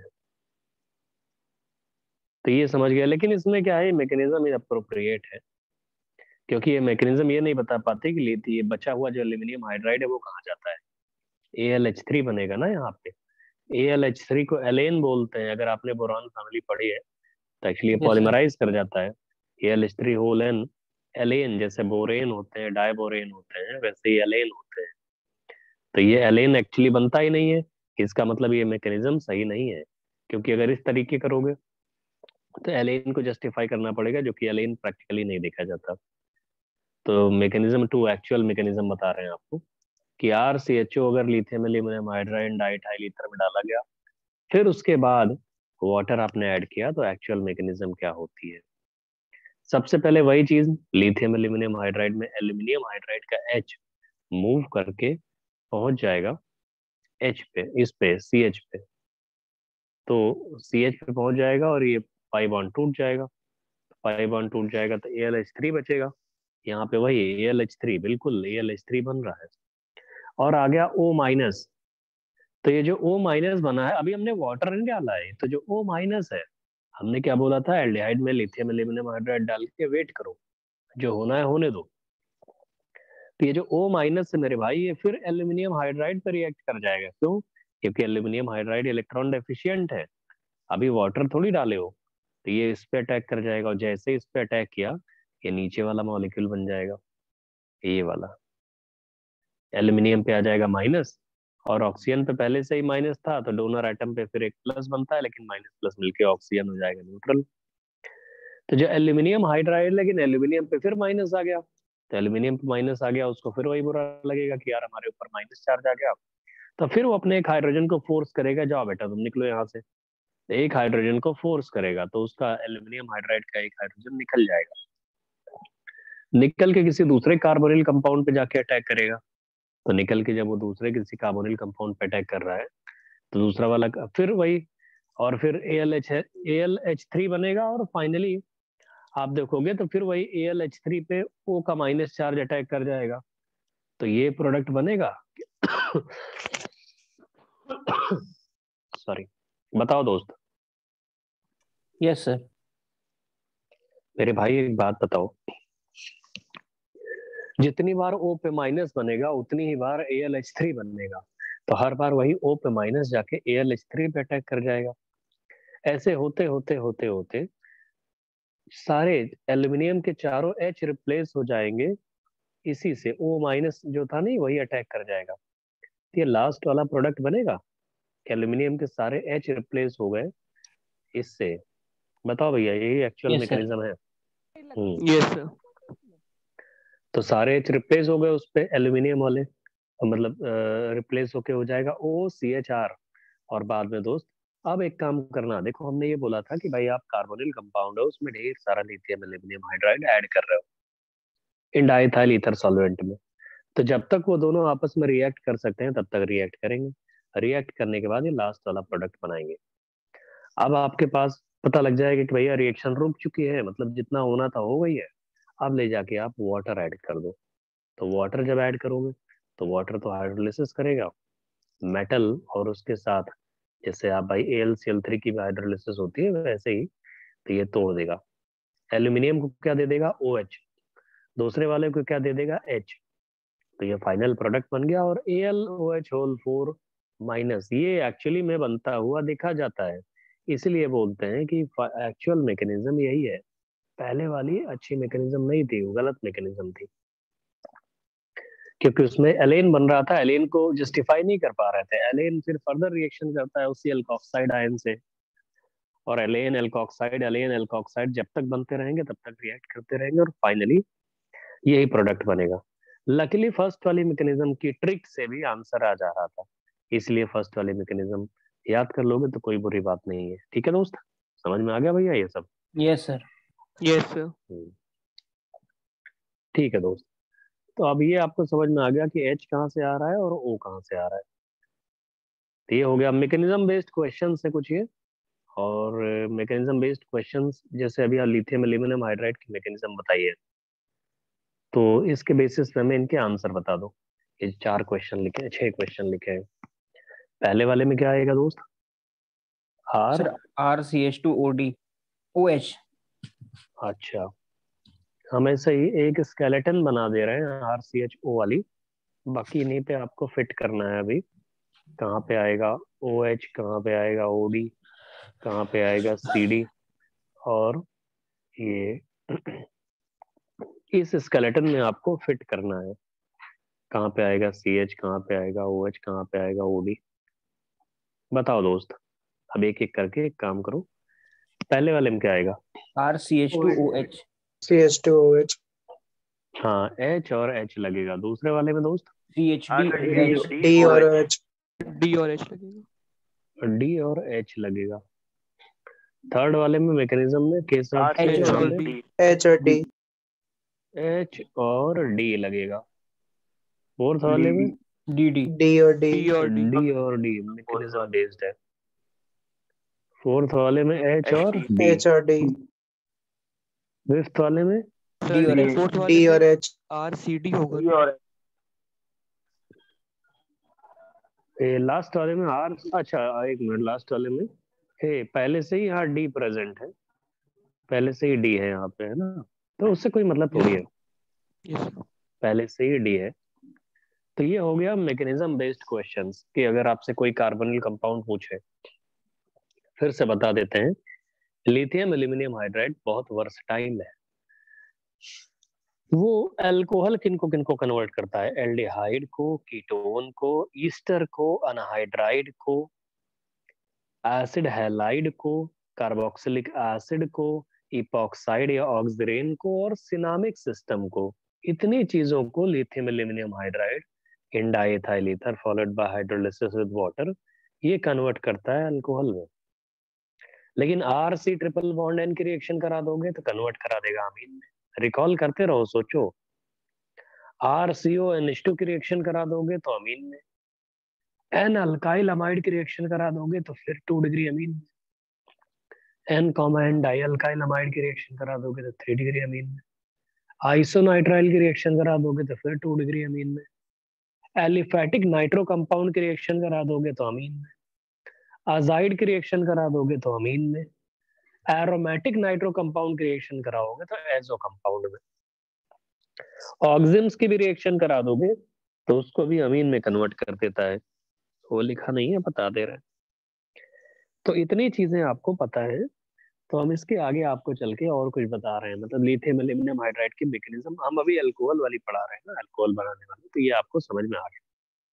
तो ये समझ गया, लेकिन इसमें क्या है, मैकेनिज्म इनअप्रोप्रिएट है, क्योंकि ये मैकेनिज्म ये नहीं बता पाते कि लेती ये बचा हुआ जो एल्यूमिनियम हाइड्राइड है वो कहाँ जाता है। ए एल एच थ्री बनेगा ना यहाँ पे। ए एल एच थ्री को एलेन बोलते हैं, अगर आपने बोरॉन फैमिली पढ़ी है तो एक्चुअली ये यस सर। पॉलीमराइज कर जाता है। A L H three whole n alane, जैसे बोरेन होते हैं डायबोरेन होते हैं वैसे ही एलेन होते हैं। तो ये एलेन एक्चुअली बनता ही नहीं है। इसका मतलब ये मैकेनिज्म सही नहीं है, क्योंकि अगर इस तरीके करोगे तो एलेन को जस्टिफाई करना पड़ेगा, जो कि एलेन प्रैक्टिकली नहीं देखा जाता। तो मैकेनिज्म टू एक्चुअल मैकेनिज्म बता रहे हैं आपको कि आर सी एच ओ अगर lithium aluminium hydride diethyl ether में डाला गया, फिर उसके बाद वाटर आपने ऐड किया, तो एक्चुअल मैकेनिज्म क्या होती है। सबसे पहले वही चीज, लिथियम एल्यूमिनियम हाइड्राइड में एल्यूमिनियम हाइड्राइड का एच मूव करके पहुंच जाएगा एच पे, इस पे सी एच पे। तो सी एच पे पहुंच जाएगा और ये पाई बॉन्ड टूट जाएगा। पाई बॉन्ड टूट जाएगा तो ए एल एच थ्री बचेगा। यहाँ पे वही ए एल एच थ्री, बिल्कुल ए एल एच थ्री बन रहा है। और आ गया O माइनस। तो ये जो O माइनस बना है, अभी हमने वाटर नहीं डाला है, तो जो O माइनस है, हमने क्या बोला था, एल्डिहाइड में लिथियम एल्यूमिनियम हाइड्राइड डाल के वेट करो, जो होना है होने दो। तो ये जो O माइनस है मेरे भाई, ये फिर एल्यूमिनियम हाइड्राइड पर रिएक्ट कर जाएगा। क्यों? क्योंकि एल्यूमिनियम हाइड्राइड इलेक्ट्रॉन डेफिशिएंट है। अभी वाटर थोड़ी डाले हो, तो ये इस पे अटैक कर जाएगा, और जैसे इस पे अटैक किया, ये नीचे वाला मॉलिक्यूल बन जाएगा, ये वाला एल्यूमिनियम पे आ जाएगा माइनस, और ऑक्सीजन पे पहले से ही माइनस था, तो डोनर एटम पे फिर एक प्लस बनता है, लेकिन माइनस प्लस मिलके ऑक्सीजन हो जाएगा न्यूट्रल। तो जो एल्यूमिनियम हाइड्राइड, लेकिन एल्यूमिनियम पे फिर माइनस आ गया, तो एल्यूमिनियम पे माइनस आ गया, उसको फिर वही बुरा लगेगा कि यार हमारे ऊपर माइनस चार्ज आ गया। तो फिर वो अपने एक हाइड्रोजन को फोर्स करेगा, जाओ बेटा तुम निकलो यहाँ से। एक हाइड्रोजन को फोर्स करेगा तो उसका एल्यूमिनियम हाइड्राइड का एक हाइड्रोजन निकल जाएगा, निकल के किसी दूसरे कार्बोनिल कंपाउंड पे जाके अटैक करेगा। तो निकल के जब वो दूसरे किसी कार्बोनिल कंपाउंड पे अटैक कर रहा है, तो दूसरा वाला फिर वही, और फिर ए एल एच है, ए एल एच थ्री बनेगा, और फाइनली आप देखोगे तो फिर वही ए एल एच थ्री पे ओ का माइनस चार्ज अटैक कर जाएगा, तो ये प्रोडक्ट बनेगा। सॉरी, बताओ दोस्त। Yes sir. मेरे भाई एक बात बताओ, जितनी बार O पे माइनस बनेगा उतनी ही बार ए एल एच थ्री बनेगा, तो हर बार वही O पे माइनस जाके ए एल एच थ्री पे अटैक कर जाएगा। ऐसे होते होते होते होते सारे एल्यूमिनियम के चारों H रिप्लेस हो जाएंगे, इसी से O माइनस जो था नहीं वही अटैक कर जाएगा। तो ये लास्ट वाला प्रोडक्ट बनेगा, एल्यूमिनियम के सारे H रिप्लेस हो गए इससे। बताओ भैया, यही एक्चुअल यस सर। मैकेनिज्म है। हम्म। Yes sir. तो सारे H रिप्लेस हो गए उस पे एल्यूमिनियम वाले, मतलब रिप्लेस होके हो जाएगा ओ सी एच आर। और बाद में दोस्त, अब एक काम करना, देखो हमने ये बोला था कि भाई आप कार्बोनिल कंपाउंड है उसमें ढेर सारा लिथियम एल्यूमिनियम हाइड्राइड ऐड कर रहे हो इन डाइथाइल ईथर सॉल्वेंट में। तो जब तक वो दोनों आपस में रिएक्ट कर सकते हैं तब तक रिएक्ट करेंगे। रिएक्ट करने के बाद ये लास्ट वाला प्रोडक्ट बनाएंगे। अब आपके पास पता लग जाएगा कि भैया रिएक्शन रुक चुकी है, मतलब जितना होना था हो गई है। अब ले जाके आप वाटर ऐड कर दो। तो वाटर जब ऐड करोगे तो वाटर तो हाइड्रोलिसिस करेगा मेटल, और उसके साथ जैसे आप भाई A L C L three की हाइड्रोलिसिस होती है वैसे ही, तो ये तोड़ देगा। एल्यूमिनियम को क्या दे देगा, ओ एच। दूसरे वाले को क्या दे देगा, एच। तो ये फाइनल प्रोडक्ट बन गया। और A L O H whole four minus, ये एक्चुअली में बनता हुआ देखा जाता है। इसलिए बोलते हैं कि एक्चुअल मैकेनिज्म यही है। पहले वाली अच्छी मैकेनिज्म नहीं थी, वो गलत मैकेनिज्म थी, क्योंकि उसमें एलेन बन रहा था, एलेन को जस्टिफाई नहीं कर पा रहे थे। एलेन फिर फर्दर रिएक्शन करता है उसी एल्कोक्साइड आयन से, और एलेन एल्कोक्साइड एलेन एल्कोक्साइड जब तक बनते रहेंगे तब तक रिएक्ट करते रहेंगे, और फाइनली यही प्रोडक्ट बनेगा। लकीली फर्स्ट वाली मैकेनिज्म की ट्रिक से भी आंसर आ जा रहा था, इसलिए फर्स्ट वाली मैकेनिज्म याद कर लोगे तो कोई बुरी बात नहीं है। ठीक है दोस्त, समझ में आ गया भैया ये सब। Yes sir. Yes sir. हम्म। ठीक है दोस्त, तो अब ये आपको समझ में आ गया कि एच कहाँ से आ रहा है और ओ कहाँ से आ रहा है। तो ये हो गया मैकेनिज्म बेस्ड क्वेश्चन है कुछ ये। और मैकेनिज्म बेस्ड क्वेश्चंस जैसे अभी लिथियम एल्यूमिनियम हाइड्राइड की मैकेनिज्म बताइए, तो इसके बेसिस पे हमें इनके आंसर बता दो। ये चार क्वेश्चन लिखे, छह क्वेश्चन लिखे हैं। पहले वाले में क्या आएगा दोस्त? R sir R C H two O D O H. अच्छा, हम ऐसे ही एक स्केलेटन बना दे रहे हैं आर सी एच ओ वाली, बाकी इन्हीं पे आपको फिट करना है अभी। कहाँ पे आएगा ओ एच, कहाँ पे आएगा ओ डी, कहाँ पे आएगा सी डी, और ये इस स्केलेटन में आपको फिट करना है। कहाँ पे आएगा सी एच, कहाँ पे आएगा ओ एच, कहाँ पे आएगा ओ डी। बताओ दोस्त, अब एक एक करके एक काम करो। पहले वाले में क्या आएगा? R C H two O H. C H two O H. हाँ, एच और एच लगेगा। दूसरे वाले में दोस्त? C H D H. D और एच। डी और एच लगेगा। डी और एच लगेगा। थर्ड वाले में मैकेनिज्म में के साथ एच एच और और डी। डी। एच और डी। एच और डी लगेगा। फोर्थ वाले में डी डी। डी और डी। डी और डी। डी और डी मैकेनिज्म बेस्ड है। फोर्थ वाले में एच और डी। एच और डी। फिफ्थ वाले में डी और सर एच। फोर्थ वाले डी और में एच। आर सी डी होगा। लास्ट वाले में आर। अच्छा एक मिनट, लास्ट वाले में हे पहले से ही यहाँ डी प्रेजेंट है, पहले से ही डी है यहाँ पे, है ना? तो उससे कोई मतलब थोड़ी है, यस। पहले से ही डी है। तो ये हो गया मैकेनिज्म बेस्ड क्वेश्चंस कि अगर आपसे कोई कार्बोनिल कंपाउंड पूछे, फिर से बता देते हैं, लिथियम एल्यूमिनियम हाइड्राइड बहुत वर्सटाइल है। वो अल्कोहल किनको किनको कन्वर्ट करता है? एल्डिहाइड को, कीटोन को, ईस्टर को, अनहाइड्राइड को, एसिड हैलाइड को, कार्बोक्सिलिक एसिड को, इपॉक्साइड या ऑक्सीरेन को, और सिनामिक सिस्टम को। इतनी चीजों को lithium aluminium hydride in diethyl ether followed by hydrolysis with water ये कन्वर्ट करता है अल्कोहल में। लेकिन R C triple bond N की रिएक्शन करा दोगे तो कन्वर्ट करा देगा अमीन में। रिकॉल करते रहो, सोचो। R C O N H two की रिएक्शन करा दोगे तो अमीन में। एन अल्काइल अमाइड की रिएक्शन करा दोगे तो फिर टू डिग्री अमीन में। N comma N die alkyl amide की रिएक्शन करा दोगे तो थ्री डिग्री अमीन में। आइसोनाइट्राइल की रिएक्शन करा दोगे तो फिर टू डिग्री अमीन में। एलिफेटिक नाइट्रो कंपाउंड की रिएक्शन करा दोगे तो अमीन में। अजाइड की रिएक्शन करा दोगे तो अमीन में। एरोमेटिक नाइट्रो कंपाउंड की रिएक्शन कराओगे तो एजो कंपाउंड में। ऑक्सिम्स की भी रिएक्शन करा दोगे तो उसको भी अमीन में कन्वर्ट कर देता है। वो लिखा नहीं है, बता दे रहे हैं। तो इतनी चीजें आपको पता है, तो हम इसके आगे आपको चल के और कुछ बता रहे हैं। मतलब लिथियम एल्यूमिनियम हाइड्राइड की मैकेनिज्म, हम अभी अल्कोहल वाली पढ़ा रहे हैं ना, अल्कोहल बनाने वाली, तो ये आपको समझ में आ गया।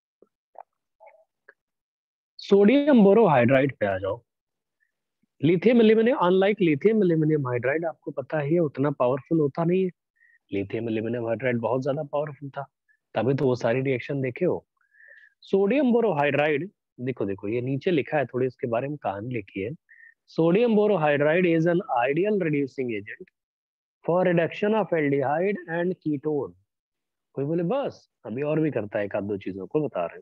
सोडियम बोरोहाइड्राइड पे आ जाओ। Lithium aluminium, unlike lithium aluminium hydride, आपको पता ही है उतना पावरफुल होता नहीं है। लिथियम एल्यूमिनियम हाइड्राइड बहुत ज्यादा पावरफुल था, तभी तो वो सारी रिएक्शन देखे हो। सोडियम बोरोहाइड्राइड, देखो देखो ये नीचे लिखा है, थोड़ी इसके बारे में कहानी लिखी है। Sodium borohydride is an ideal reducing agent for reduction of aldehyde and ketone. कोई बोले बस, अभी और भी करता है, एक आध दो चीजों को बता रहे हैं।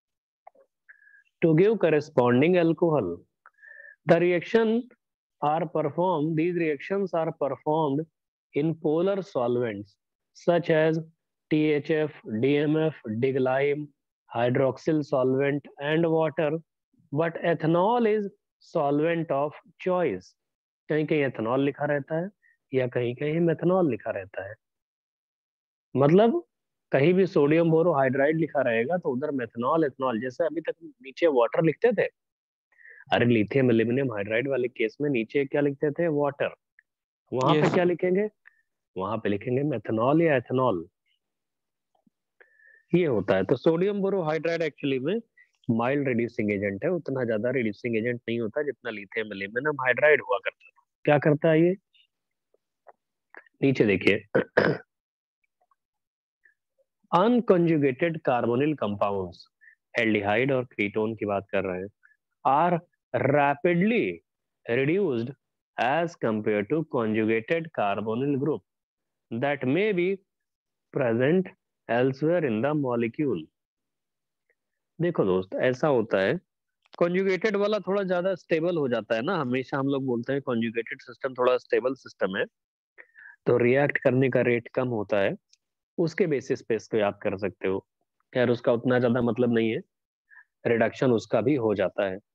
To give corresponding alcohol, the reaction are performed, these reactions are performed in polar solvents such as T H F, D M F, diglime, hydroxyl solvent and water, but ethanol is solvent of choice. कहीं कहीं एथेनॉल लिखा रहता है या कहीं कहीं मेथनॉल लिखा रहता है। मतलब कहीं भी सोडियम बोरोहाइड्राइड लिखा रहेगा तो उधर मेथनॉल, एथनॉल, जैसे अभी तक नीचे वाटर लिखते थे, अरे लिथियम एल्यूमिनियम हाइड्राइड वाले केस में नीचे क्या लिखते थे? वाटर। वहां पे Yes. क्या लिखेंगे? वहां पे लिखेंगे मेथनॉल या एथनॉल। ये होता है। तो सोडियम बोरोहाइड्राइड एक्चुअली में माइल्ड रिड्यूसिंग एजेंट है, उतना ज्यादा रिड्यूसिंग एजेंट नहीं होता जितना लिथियम एल्यूमिनियम हाइड्राइड हुआ करता था। क्या करता है ये? नीचे देखिए, अनकंजुगेटेड कार्बोनिल कंपाउंड्स, एल्डिहाइड और कीटोन की बात कर रहे हैं, are rapidly reduced as compared to conjugated carbonyl group that may be present elsewhere in the molecule. देखो दोस्त, ऐसा होता है, कॉन्जुगेटेड वाला थोड़ा ज्यादा स्टेबल हो जाता है ना, हमेशा हम लोग बोलते हैं कॉन्जुगेटेड सिस्टम थोड़ा स्टेबल सिस्टम है, तो रिएक्ट करने का रेट कम होता है, उसके बेसिस पे इसको याद कर सकते हो। यार उसका उतना ज्यादा मतलब नहीं है, रिडक्शन उसका भी हो जाता है।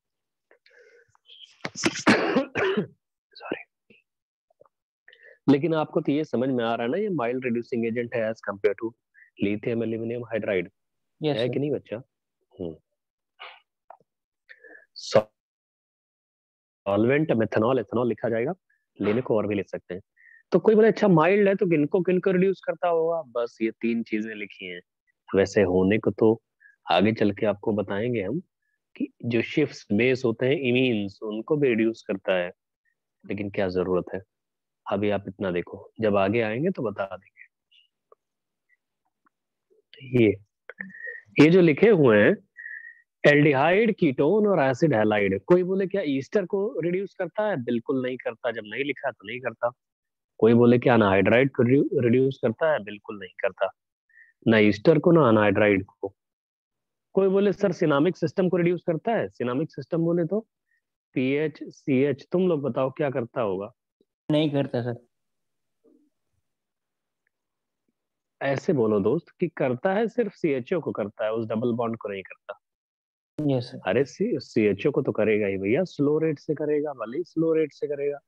सॉरी। लेकिन आपको तो ये समझ में आ रहा है ना, ये माइल्ड रिड्यूसिंग एजेंट है as compared to lithium aluminium hydride, yes है सर। कि नहीं बच्चा? हम्म। सॉल्वेंट मेथनॉल एथनॉल लिखा जाएगा, लेने को और भी लिख सकते हैं। तो कोई बोले अच्छा माइल्ड है तो किनको किनको रिड्यूस करता होगा, बस ये तीन चीजें लिखी हैं। वैसे होने को तो आगे चल के आपको बताएंगे हम कि जो शिफ्ट्स बेस होते हैं इमीन्स उनको भी रिड्यूस करता है, लेकिन क्या जरूरत है, अभी आप इतना देखो, जब आगे आएंगे तो बता देंगे। ये ये जो लिखे हुए हैं एल्डिहाइड, कीटोन और एसिड हैलाइड, कोई बोले क्या ईस्टर को रिड्यूस करता है? बिल्कुल नहीं करता, जब नहीं लिखा तो नहीं करता। कोई बोले क्या अनहाइड्राइड को रिड्यूस करता है? बिल्कुल नहीं करता, ना ईस्टर को ना अनहाइड्राइड को। कोई बोले सर सिनामिक सिस्टम को रिड्यूस करता है? सिनामिक सिस्टम बोले तो पीएच सीएच, तुम लोग बताओ क्या करता होगा? नहीं करता सर। ऐसे बोलो दोस्त कि करता है, सिर्फ सीएचओ को करता है, उस डबल बॉन्ड को नहीं करता। Yes sir. अरे सी सीएचओ को तो करेगा ही भैया, स्लो रेट से करेगा, भले ही स्लो रेट से करेगा,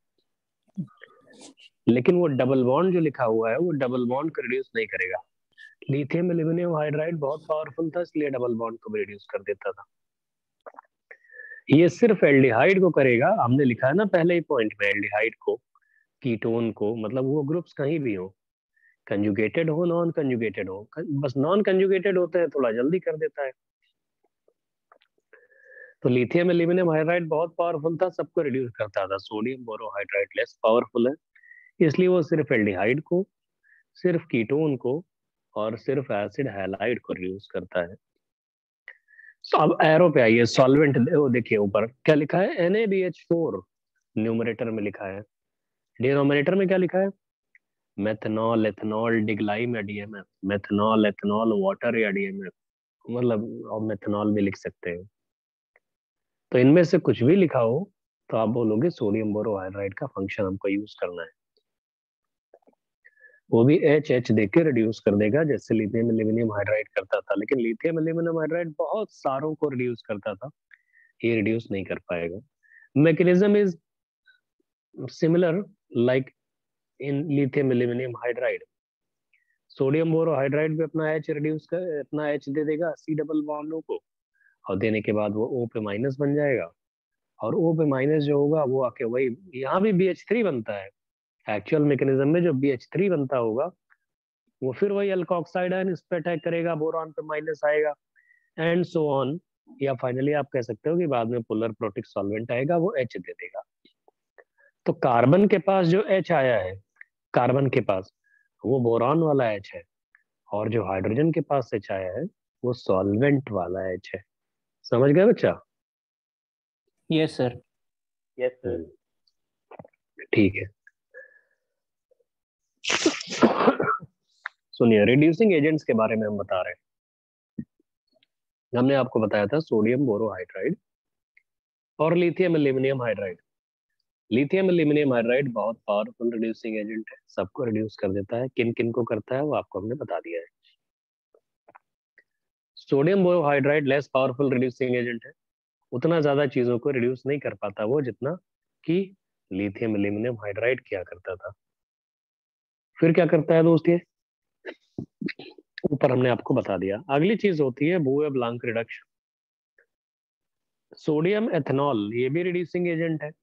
लेकिन वो डबल बॉन्ड जो लिखा हुआ है वो डबल बॉन्ड को रिड्यूस नहीं करेगा। लिथियम एल्यूमिनियम हाइड्राइड बहुत पावरफुल था, इसलिए डबल बॉन्ड को भी रिड्यूस कर देता था। ये सिर्फ एल्डिहाइड को करेगा, हमने लिखा है ना पहले ही पॉइंट में, एल्डिहाइड को, कीटोन को, मतलब वो ग्रुप्स कहीं भी हो, कंजुगेटेड हो नॉन कंजुगेटेड हो, बस नॉन कंजुगेटेड होते हैं थोड़ा जल्दी कर देता है। तो लिथियम एल्यूमिनियम हाइड्राइड बहुत पावरफुल था, सबको रिड्यूस करता था, सोडियम बोरोहाइड्राइड लेस पावरफुल है, इसलिए वो सिर्फ एल्डिहाइड को, सिर्फ कीटोन को और सिर्फ एसिड हैलाइड को रिड्यूस करता है। तो अब एरो पे आइए, सॉल्वेंट देखिए ऊपर क्या लिखा है, N A B H four numerator में लिखा है, डिनोमिनेटर में क्या लिखा है, मेथनॉल एथनॉल डिग्लाइम या डीएमएफ, मेथनॉल एथनॉल वाटर या डीएमएफ, मतलब और मेथनॉल भी लिख सकते हैं। तो इनमें से कुछ भी लिखा हो तो आप बोलोगे सोडियम बोरोहाइड्राइड का फंक्शन हमको यूज करना है, वो भी एच एच देके रिड्यूस कर देगा जैसे लिथियम एल्यूमिनियम हाइड्राइड करता था, लेकिन लिथियम एल्यूमिनियम हाइड्राइड बहुत सारों को रिड्यूस करता था, ये रिड्यूस नहीं कर पाएगा। Mechanism is similar like in lithium aluminium hydride, sodium borohydride भी अपना एच रिड्यूस कर, अपना एच दे देगा सी डबल बॉन्ड को, और देने के बाद वो ओ पे माइनस बन जाएगा, और ओ पे माइनस जो होगा वो आके वही, यहाँ भी बी एच थ्री बनता है, एक्चुअल मैकेनिज्म में जो बी एच थ्री बनता होगा वो फिर वही अल्कोक्साइड आयन इस पे अटैक करेगा, बोरॉन पे माइनस आएगा, एंड सो ऑन, या फाइनली आप कह सकते हो कि बाद में पोलर प्रोटिक सॉल्वेंट आएगा वो एच दे देगा। तो कार्बन के पास जो एच आया है, कार्बन के पास वो बोरॉन वाला एच है, और जो हाइड्रोजन के पास एच आया है वो सॉल्वेंट वाला एच है। समझ गए बच्चा? Yes sir. Yes sir. ठीक है। सुनिए, रिड्यूसिंग एजेंट्स के बारे में हम बता रहे हैं। हमने आपको बताया था सोडियम बोरोहाइड्राइड और lithium aluminium hydride. Lithium aluminium hydride बहुत पावरफुल रिड्यूसिंग एजेंट है, सबको रिड्यूस कर देता है, किन किन को करता है वो आपको हमने बता दिया है। Sodium borohydride less powerful reducing agent है, उतना ज्यादा चीजों को रिड्यूस नहीं कर पाता वो जितना कि लिथियम एल्यूमिनियम हाइड्राइड क्या करता था। फिर क्या करता है दोस्त, ये ऊपर हमने आपको बता दिया। अगली चीज होती है बूवे-ब्लांक रिडक्शन। सोडियम एथेनॉल ये भी रिड्यूसिंग एजेंट है।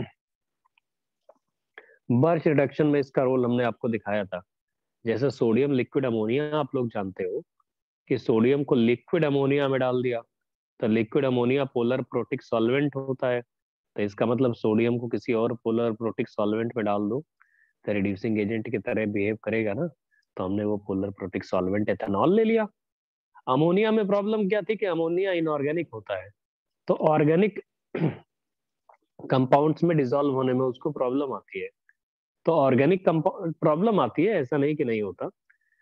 बर्च रिडक्शन में इसका रोल हमने आपको दिखाया था, जैसे सोडियम लिक्विड अमोनिया, आप लोग जानते हो कि सोडियम को लिक्विड अमोनिया में डाल दिया तो liquid ammonia polar protic solvent होता है, तो इसका मतलब सोडियम को किसी और पोलर प्रोटिक सॉल्वेंट में डाल दो तो रिड्यूसिंग एजेंट की तरह बिहेव करेगा ना, तो हमने वो पोलर प्रोटिक सॉल्वेंट एथेनॉल ले लिया। अमोनिया में प्रॉब्लम क्या थी कि अमोनिया इनऑर्गेनिक होता है, तो ऑर्गेनिक कंपाउंड्स में डिसॉल्व होने में उसको प्रॉब्लम आती है, तो ऑर्गेनिक कंपाउंड प्रॉब्लम आती है, ऐसा नहीं कि नहीं होता।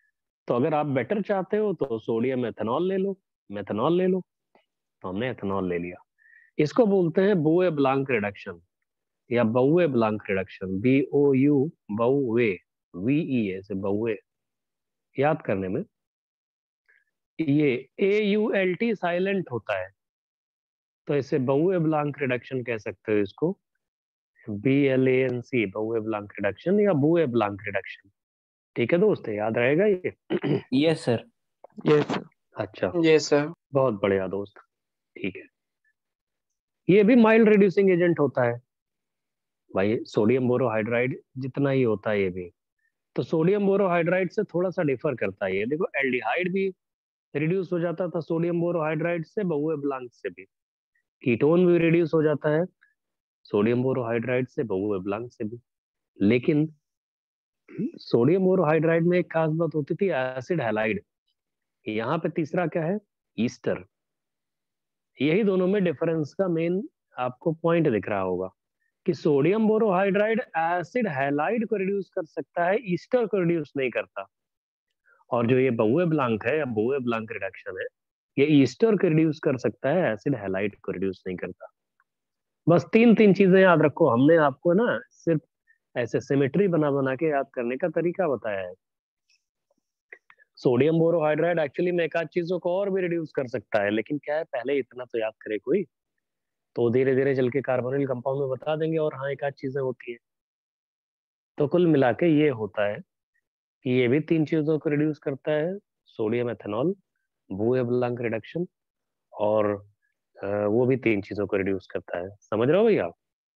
तो अगर आप बेटर चाहते हो तो सोडियम एथेनॉल ले लो, मेथनॉल ले लो। तो हमने एथेनॉल ले लिया। इसको बोलते हैं बुए ब्लांक रिडक्शन या बउए Blanc reduction, B O you बउए, V E ए से बउए। याद करने में ये ए यू एल टी साइलेंट होता है, तो इसे बउए ब्लांक रिडक्शन कह सकते हो इसको, B L A N C, बउए ब्लांक रिडक्शन या बुए ब्लांक रिडक्शन। ठीक है दोस्त, याद रहेगा ये? Yes sir. Yes sir. अच्छा, Yes, sir. बहुत बढ़िया दोस्त। ठीक है, ये भी माइल्ड रिड्यूसिंग एजेंट होता है भाई, सोडियम बोरोहाइड्राइड जितना ही होता है ये भी। तो सोडियम बोरोहाइड्राइड से थोड़ा सा डिफर करता है ये। देखो एल्डिहाइड भी रिड्यूस हो जाता था सोडियम बोरोहाइड्राइड से, बउए ब्लांक से भी। कीटोन भी रिड्यूस हो जाता है सोडियम बोरोहाइड्राइड से, बउए ब्लांक से भी। लेकिन सोडियम बोरोहाइड्राइड में एक खास बात होती थी, एसिड हैलाइड। यहाँ पे तीसरा क्या है, ईस्टर। यही दोनों में डिफरेंस का मेन आपको पॉइंट दिख रहा होगा कि सोडियम बोरोहाइड्राइड एसिड हैलाइड को रिड्यूस कर सकता है, ईस्टर को रिड्यूस नहीं करता। और जो ये बउए ब्लांक है या बुए ब्लांक रिडक्शन है, ये ईस्टर को रिड्यूस कर सकता है, एसिड हैलाइड को रिड्यूस नहीं करता। बस तीन तीन चीजें याद रखो। हमने आपको ना सिर्फ ऐसे सिमेट्री बना बना के याद करने का तरीका बताया है। सोडियम बोरोहाइड्राइड एक्चुअली में एक आध चीजों को और भी रिड्यूस कर सकता है, लेकिन क्या है, पहले इतना तो याद करे कोई, तो धीरे धीरे चल के कार्बोनिल कंपाउंड में बता देंगे और हाँ एक आध चीजें होती है। तो कुल मिला के ये होता है कि ये भी तीन चीजों को रिड्यूस करता है, सोडियम एथेनॉल, बुए ब्लांक रिडक्शन, और अ, वो भी तीन चीजों को रिड्यूस करता है। समझ रहे हो भैया?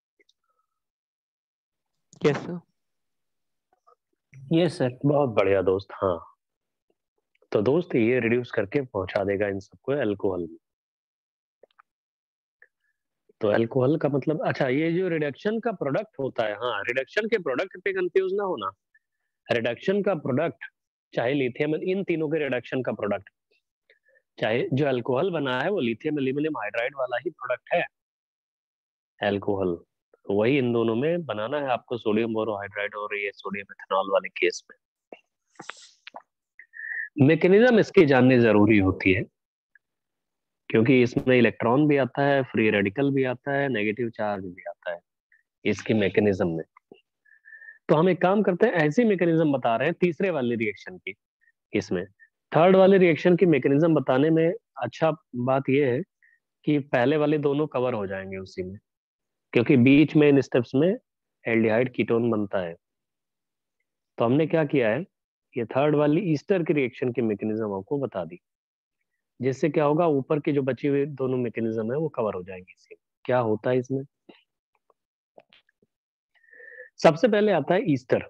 Yes sir. Yes sir. बहुत बढ़िया दोस्त। हाँ, तो दोस्त ये रिड्यूस करके पहुंचा देगा इन सबको अल्कोहल में। तो अल्कोहल का मतलब, अच्छा ये जो रिडक्शन का प्रोडक्ट होता है, हाँ रिडक्शन के प्रोडक्ट पे कंफ्यूज ना होना। रिडक्शन का प्रोडक्ट चाहे लिथियम, इन तीनों के रिडक्शन का प्रोडक्ट, चाहे जो अल्कोहल बना है वो लिथियम एल्यूमिनियम हाइड्राइड वाला ही प्रोडक्ट है अल्कोहल। वही इन दोनों में बनाना है आपको, सोडियम बोरोहाइड्राइड और ये सोडियम एथेनॉल वाले केस में। मैकेनिज्म इसकी जाननी जरूरी होती है, क्योंकि इसमें इलेक्ट्रॉन भी आता है, फ्री रेडिकल भी आता है, नेगेटिव चार्ज भी आता है इसकी मैकेनिज्म में। तो हम एक काम करते हैं, ऐसी मैकेनिज्म बता रहे हैं तीसरे वाले रिएक्शन की। इसमें थर्ड वाले रिएक्शन की मैकेनिज्म बताने में अच्छा बात यह है कि पहले वाले दोनों कवर हो जाएंगे उसी में, क्योंकि बीच में इन स्टेप्स में एल्डिहाइड कीटोन बनता है। तो हमने क्या किया है, ये थर्ड वाली ईस्टर की रिएक्शन की मैकेनिज्म आपको बता दी, जिससे क्या होगा, ऊपर की जो बची हुई दोनों मैकेनिज्म है वो कवर हो जाएंगी इसी में। क्या होता है इसमें, सबसे पहले आता है ईस्टर।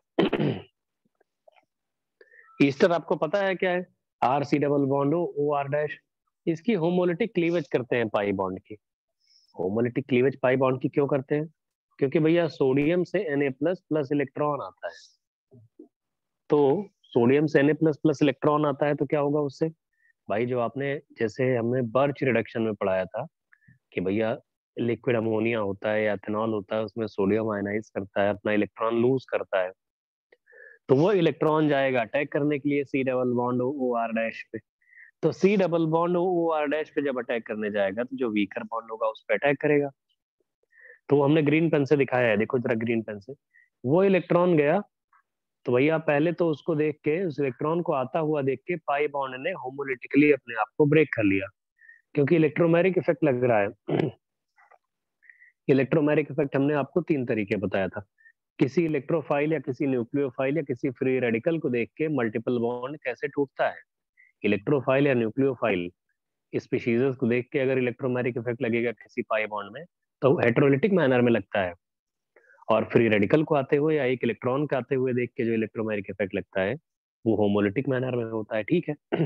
ईस्टर आपको पता है क्या है, R C double bond O, O R dash. इसकी होमोलिटिक क्लीवेज करते हैं पाई बॉन्ड की। होमोलिटिक क्लीवेज पाई बॉन्ड की क्यों करते हैं, क्योंकि भैया सोडियम से Na प्लस प्लस इलेक्ट्रॉन आता है। तो सोडियम से Na प्लस प्लस इलेक्ट्रॉन आता है तो क्या होगा उससे, भाई जो आपने, जैसे हमने बर्च रिडक्शन में पढ़ाया था कि भैया लिक्विड अमोनिया होता है या एथेनॉल होता है, उसमें सोडियम आयनाइज करता है, अपना इलेक्ट्रॉन लूज करता है, तो वो इलेक्ट्रॉन जाएगा अटैक करने के लिए C double bond O R dash पे। तो C double bond O R dash पे जब अटैक करने जाएगा तो जो वीकर बॉन्ड होगा उस पर अटैक करेगा। तो हमने ग्रीन पेन से दिखाया है, देखो जरा ग्रीन पेन से, वो इलेक्ट्रॉन गया, तो भैया पहले तो उसको देख के, उस इलेक्ट्रॉन को आता हुआ देख के पाई बॉन्ड ने होमोलिटिकली अपने आप को ब्रेक कर लिया, क्योंकि इलेक्ट्रोमैग्नेटिक इफेक्ट लग रहा है। इलेक्ट्रोमैग्नेटिक इफेक्ट हमने आपको तीन तरीके बताया था, किसी इलेक्ट्रोफाइल या किसी न्यूक्लियोफाइल या किसी फ्री रेडिकल को देख के मल्टीपल बॉन्ड कैसे टूटता है। इलेक्ट्रोफाइल या न्यूक्लियोफाइल स्पीशीज को देख के अगर इलेक्ट्रोमैग्नेटिक इफेक्ट लगेगा किसी पाई बॉन्ड में, तो हेटेरोलिटिक मैनर में लगता है। और फ्री रेडिकल को आते हुए या एक इलेक्ट्रॉन के आते हुए देख के जो इलेक्ट्रोमैग्नेटिक इफेक्ट लगता है वो होमोलिटिक मैनर में होता है। ठीक है।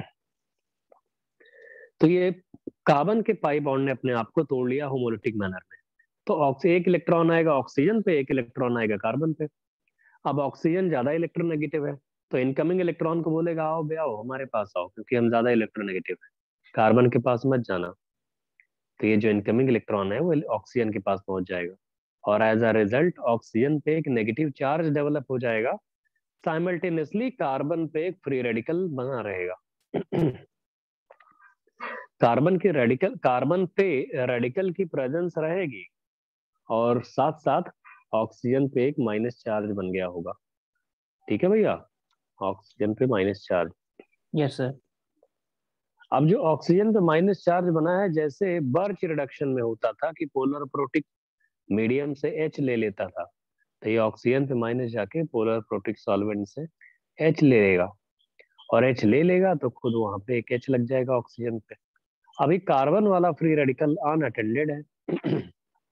तो ये कार्बन के पाई बॉन्ड ने अपने आप को तोड़ लिया होमोलिटिक मैनर में। तो ऑक्सी एक इलेक्ट्रॉन आएगा ऑक्सीजन पे, एक इलेक्ट्रॉन आएगा कार्बन पे। अब ऑक्सीजन ज्यादा इलेक्ट्रोनेगेटिव है, तो इनकमिंग इलेक्ट्रॉन को बोलेगा आओ बे आओ हमारे पास आओ, क्योंकि हम ज्यादा इलेक्ट्रोनेगेटिव है, कार्बन के पास मत जाना। तो ये जो इनकमिंग इलेक्ट्रॉन है वो ऑक्सीजन के पास पहुंच जाएगा, और एज अ रिजल्ट ऑक्सीजन पे एक नेगेटिव चार्ज डेवलप हो जाएगा, साइमल्टेनियसली कार्बन पे एक फ्री रेडिकल बना रहेगा। कार्बन की रेडिकल कार्बन पे रेडिकल की प्रेजेंस रहेगी और साथ साथ ऑक्सीजन पे एक माइनस चार्ज बन गया होगा। ठीक है भैया, ऑक्सीजन पे माइनस चार्ज। Yes sir. अब जो ऑक्सीजन पे माइनस चार्ज बना है, जैसे बर्च रिडक्शन में होता था कि पोलर प्रोटिक मीडियम से एच ले लेता था, तो ये ऑक्सीजन पे माइनस जाके पोलर प्रोटिक सॉल्वेंट से एच ले लेगा, और एच ले लेगा तो खुद वहां पे एक एच लग जाएगा ऑक्सीजन पे। अभी कार्बन वाला फ्री रेडिकल अनअटेंडेड है।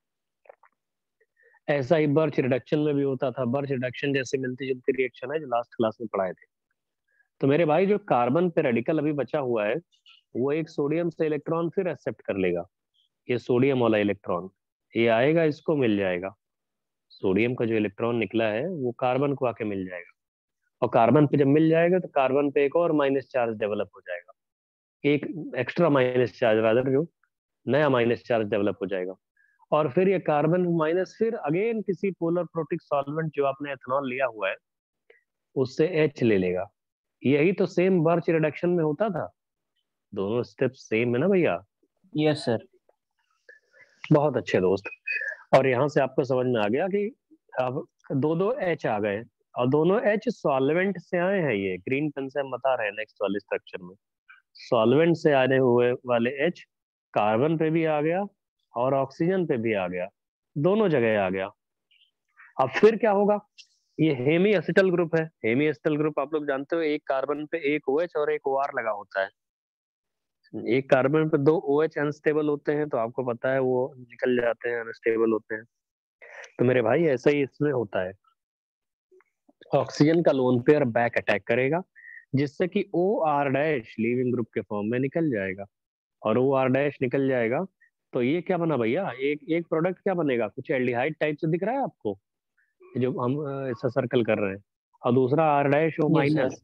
ऐसा ही बर्च रिडक्शन में भी होता था। बर्च रिडक्शन जैसे मिलती जुलती रिएक्शन है जो लास्ट क्लास में पढ़ाए थे। तो मेरे भाई जो कार्बन पे रेडिकल अभी बचा हुआ है, वो एक सोडियम से इलेक्ट्रॉन फिर एक्सेप्ट कर लेगा। ये सोडियम वाला इलेक्ट्रॉन ये आएगा, इसको मिल जाएगा। सोडियम का जो इलेक्ट्रॉन निकला है वो कार्बन को आके मिल जाएगा, और कार्बन पे जब मिल जाएगा तो कार्बन पे एक और माइनस चार्ज डेवलप हो जाएगा, एक एक्स्ट्रा माइनस चार्ज, रादर जो नया माइनस चार्ज डेवलप हो जाएगा। और फिर ये कार्बन माइनस फिर अगेन किसी पोलर प्रोटिक सॉल्वेंट जो आपने एथेनॉल लिया हुआ है उससे एच ले लेगा। यही तो सेम बर्च रिडक्शन में होता था। दोनों स्टेप सेम है ना भैया? Yes sir. बहुत अच्छे दोस्त। और यहाँ से आपको समझ में आ गया कि अब दो दो एच आ गए, और दोनों एच सॉल्वेंट से आए हैं। ये ग्रीन पेन से हम बता रहे हैं नेक्स्ट वाले स्ट्रक्चर में, सॉल्वेंट से आने हुए वाले एच कार्बन पे भी आ गया और ऑक्सीजन पे भी आ गया, दोनों जगह आ गया। अब फिर क्या होगा? ये हेमी एसिटल ग्रुप है। हेमी एसिटल ग्रुप आप लोग जानते हो, एक कार्बन पे एक OH और एक OR लगा होता है। एक कार्बन पे दो OH अनस्टेबल होते हैं, तो आपको पता है वो निकल जाते हैं, अनस्टेबल होते हैं। तो मेरे भाई ऐसा ही इसमें होता है। ऑक्सीजन का लोन पेयर बैक अटैक करेगा, जिससे कि O R dash leaving group के फॉर्म में निकल जाएगा, और ओ आर डैश निकल जाएगा तो ये क्या बना भैया? एक एक प्रोडक्ट क्या बनेगा? कुछ एल्डिहाइड टाइप से दिख रहा है आपको जो हम अ, ऐसा सर्कल कर रहे हैं, और दूसरा R dash O yes sir. Minus.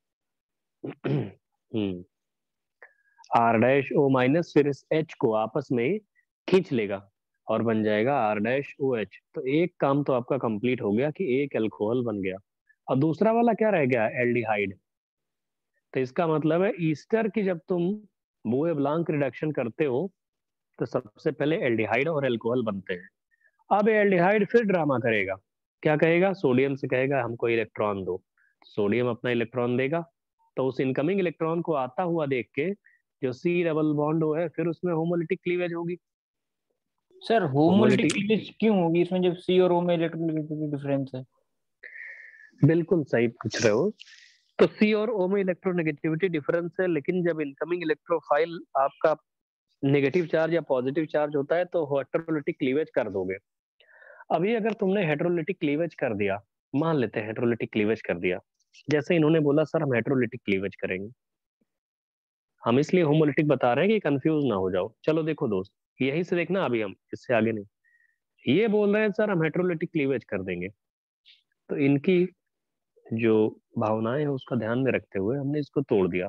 Hmm R dash O minus फिर इस एच को आपस में खींच लेगा और बन जाएगा आर डैश ओ एच। तो एक काम तो आपका कंप्लीट हो गया कि एक अल्कोहल बन गया, और दूसरा वाला क्या रह गया? एल्डिहाइड। तो इसका मतलब है ईस्टर की जब तुम बुए ब्लांक रिडक्शन करते हो तो सबसे पहले एल्डिहाइड और अल्कोहल बनते हैं। अब एल्डिहाइड फिर ड्रामा करेगा, क्या कहेगा? सोडियम से कहेगा हमको इलेक्ट्रॉन दो। सोडियम अपना इलेक्ट्रॉन देगा, तो उस इनकमिंग इलेक्ट्रॉन को आता हुआ देख के जो सी डबल बॉन्ड हो है फिर उसमें होमोलिटिक क्लीवेज होगी। सर होमोलिटिक होमोलिटिक क्लीवेज क्यों होगी इसमें जब सी और ओ में इलेक्ट्रोनेगेटिविटी डिफरेंस है? बिल्कुल सही पूछ रहे हो। तो सी और ओ में इलेक्ट्रोनेगेटिविटी डिफरेंस है, लेकिन जब इनकमिंग इलेक्ट्रोफाइल आपका नेगेटिव चार्ज या पॉजिटिव चार्ज होता है तो हेटेरोलिटिक क्लीवेज कर दोगे। अभी अगर तुमने हेटेरोलिटिक क्लीवेज कर दिया, मान लेते हैं हेटेरोलिटिक क्लीवेज कर दिया, जैसे इन्होंने बोला सर हम हेटेरोलिटिक क्लीवेज करेंगे, हम इसलिए होमोलिटिक बता रहे हैं कि कंफ्यूज ना हो जाओ। चलो देखो दोस्त, यही से देखना, अभी हम इससे आगे नहीं। ये बोल रहे हैं सर हम हेटेरोलिटिक क्लीवेज कर देंगे, तो इनकी जो भावनाएं है उसका ध्यान में रखते हुए हमने इसको तोड़ दिया।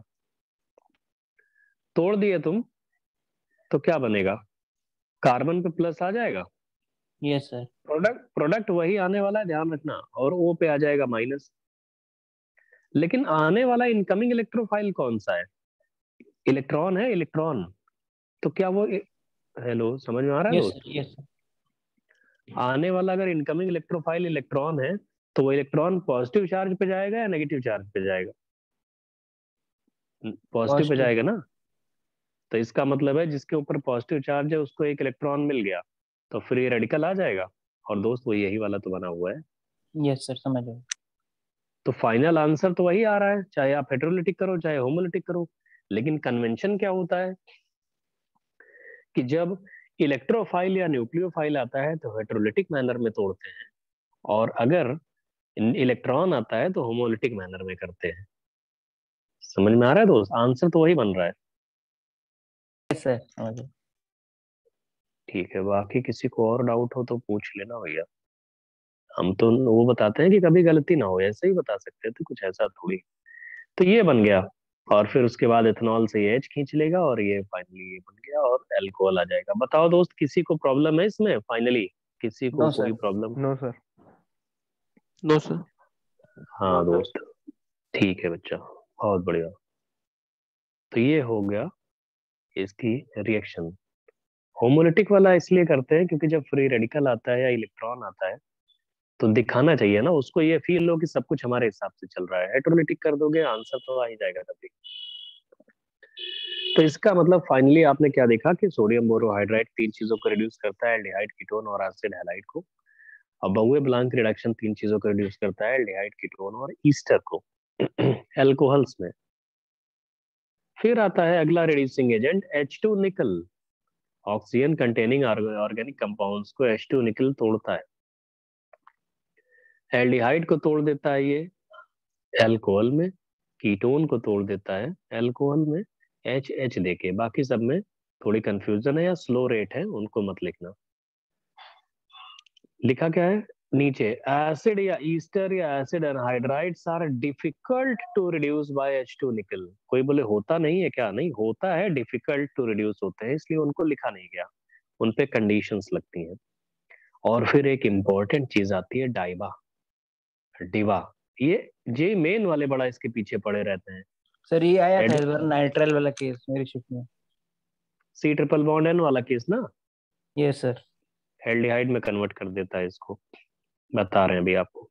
तोड़ दिए तुम तो क्या बनेगा? कार्बन पे प्लस आ जाएगा, यस सर। प्रोडक्ट प्रोडक्ट वही आने वाला है, ध्यान रखना, और ओ पे आ जाएगा माइनस। लेकिन आने वाला इनकमिंग इलेक्ट्रोफाइल कौन सा है? इलेक्ट्रॉन है, इलेक्ट्रॉन। तो क्या वो, हेलो समझ में आ रहा है यस दोस्त? सर। Yes sir. आने वाला अगर इनकमिंग इलेक्ट्रोफाइल इलेक्ट्रॉन है तो वो इलेक्ट्रॉन पॉजिटिव चार्ज पे जाएगा या नेगेटिव चार्ज पे जाएगा? Positive pay positive. जाएगा ना। तो इसका मतलब है जिसके ऊपर पॉजिटिव चार्ज है उसको एक इलेक्ट्रॉन मिल गया तो फ्री रेडिकल आ जाएगा, और दोस्त वो यही वाला तो बना हुआ है। यस सर, समझ गए। तो फाइनल आंसर तो वही आ रहा है, चाहे आप हेटेरोलिटिक करो चाहे होमोलिटिक करो। लेकिन कन्वेंशन क्या होता है कि जब इलेक्ट्रोफाइल या न्यूक्लियोफाइल आता है तो हेटेरोलिटिक मैनर में तोड़ते हैं, और अगर इलेक्ट्रॉन आता है तो होमोलिटिक मैनर में करते हैं। समझ में आ रहा है दोस्त? आंसर तो वही बन रहा है। यस सर, समझ गए। ठीक है, बाकी किसी को और डाउट हो तो पूछ लेना भैया। हम तो वो बताते हैं कि कभी गलती ना हो, ऐसे ही बता सकते थे, कुछ ऐसा थोड़ी। तो ये बन गया, और फिर उसके बाद इथेनॉल से ये एच खींच लेगा, और ये फाइनली ये बन गया और अल्कोहल आ जाएगा। बताओ दोस्त, किसी को प्रॉब्लम है इसमें? फाइनली किसी को नो कोई sir. Problem? No sir. No sir. हाँ दोस्त, ठीक है बच्चा, बहुत बढ़िया। तो ये हो गया इसकी रिएक्शन। होमोलिटिक वाला इसलिए करते हैं क्योंकि जब फ्री रेडिकल आता है या इलेक्ट्रॉन आता है तो दिखाना चाहिए ना उसको, ये फील हो कि सब कुछ हमारे हिसाब से चल रहा है। हेटेरोलिटिक कर दोगे आंसर तो आ ही जाएगा कभी। तो इसका मतलब फाइनली आपने क्या देखा कि सोडियम बोरोहाइड्राइड तीन चीजों को रिड्यूस करता है, एल्डिहाइड, कीटोन और एसिड हैलाइड को। अब बहुए ब्लांक रिडक्शन तीन चीजों को रिड्यूस करता है, एल्डिहाइड, कीटोन और ईस्टर को एल्कोहल्स में। फिर आता है अगला reducing agent H two nickel. Oxygen containing organic compounds को एच टू निकल तोड़ता है। एल्डिहाइड को तोड़ देता है ये एल्कोहल में, कीटोन को तोड़ देता है एल्कोहल में एच एच देके। बाकी सब में थोड़ी कंफ्यूजन है या स्लो रेट है, उनको मत लिखना। लिखा क्या है नीचे, एसिड या ईस्टर या acid anhydrides are difficult to reduce by H two nickel. कोई बोले होता नहीं है क्या? नहीं होता है, डिफिकल्ट टू रिड्यूस होते हैं, इसलिए उनको लिखा नहीं गया, उन पे कंडीशंस लगती हैं। और फिर एक इंपॉर्टेंट चीज आती है डाइबा, डिवा। ये जे मेन वाले बड़ा इसके पीछे पड़े रहते हैं। सर ये आया था इस बार नाइट्राइल वाला केस मेरी शिफ्ट में। सी ट्रिपल बॉन्ड एन वाला केस ना, यस सर। एल्डिहाइड में कन्वर्ट कर देता है इसको, बता रहे हैं अभी आपको।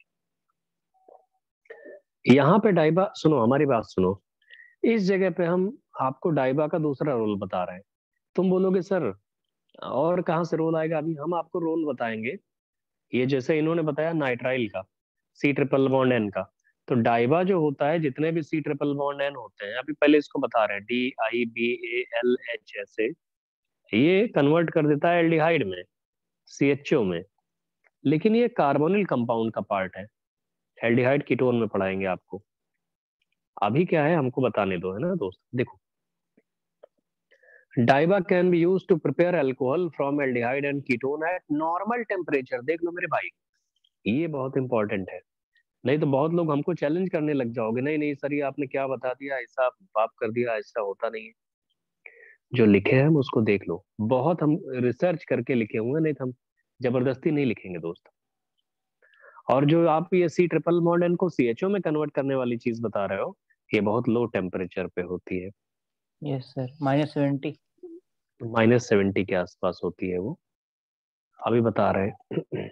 यहाँ पे डाइबा, सुनो हमारी बात सुनो, इस जगह पे हम आपको डाइबा का दूसरा रोल बता रहे हैं। तुम बोलोगे सर और कहाँ से रोल आएगा? अभी हम आपको रोल बताएंगे। ये जैसे इन्होंने बताया नाइट्राइल का, सी ट्रिपल बॉन्ड एन का, तो डाइबा जो होता है जितने भी सी ट्रिपल बॉन्ड एन होते हैं, अभी पहले इसको बता रहे हैं, D I B A L H ऐसे, ये कन्वर्ट कर देता है एल्डिहाइड में, सी एच ओ में। लेकिन ये कार्बोनिल कंपाउंड का पार्ट है, एल्डिहाइड कीटोन में पढ़ाएंगे आपको। अभी क्या है हमको बताने दो, है ना दोस्त। देखो, DIBAL can be used to prepare alcohol from aldehyde and ketone at normal temperature. देख लो मेरे भाई, ये बहुत इंपॉर्टेंट है, नहीं तो बहुत लोग हमको चैलेंज करने लग जाओगे, नहीं नहीं सर ये आपने क्या बता दिया, ऐसा पाप कर दिया, ऐसा होता नहीं है। जो लिखे हैं हम उसको देख लो, बहुत हम रिसर्च करके लिखे हुए, नहीं तो हम जबरदस्ती नहीं लिखेंगे दोस्त। और जो आप ये सी ट्रिपल बॉन्ड एन को सी एच ओ में कन्वर्ट करने वाली चीज बता रहे हो, ये बहुत लो टेम्परेचर पे होती है। Yes sir, minus seventy. Minus seventy के आसपास होती है वो, अभी बता रहे हैं।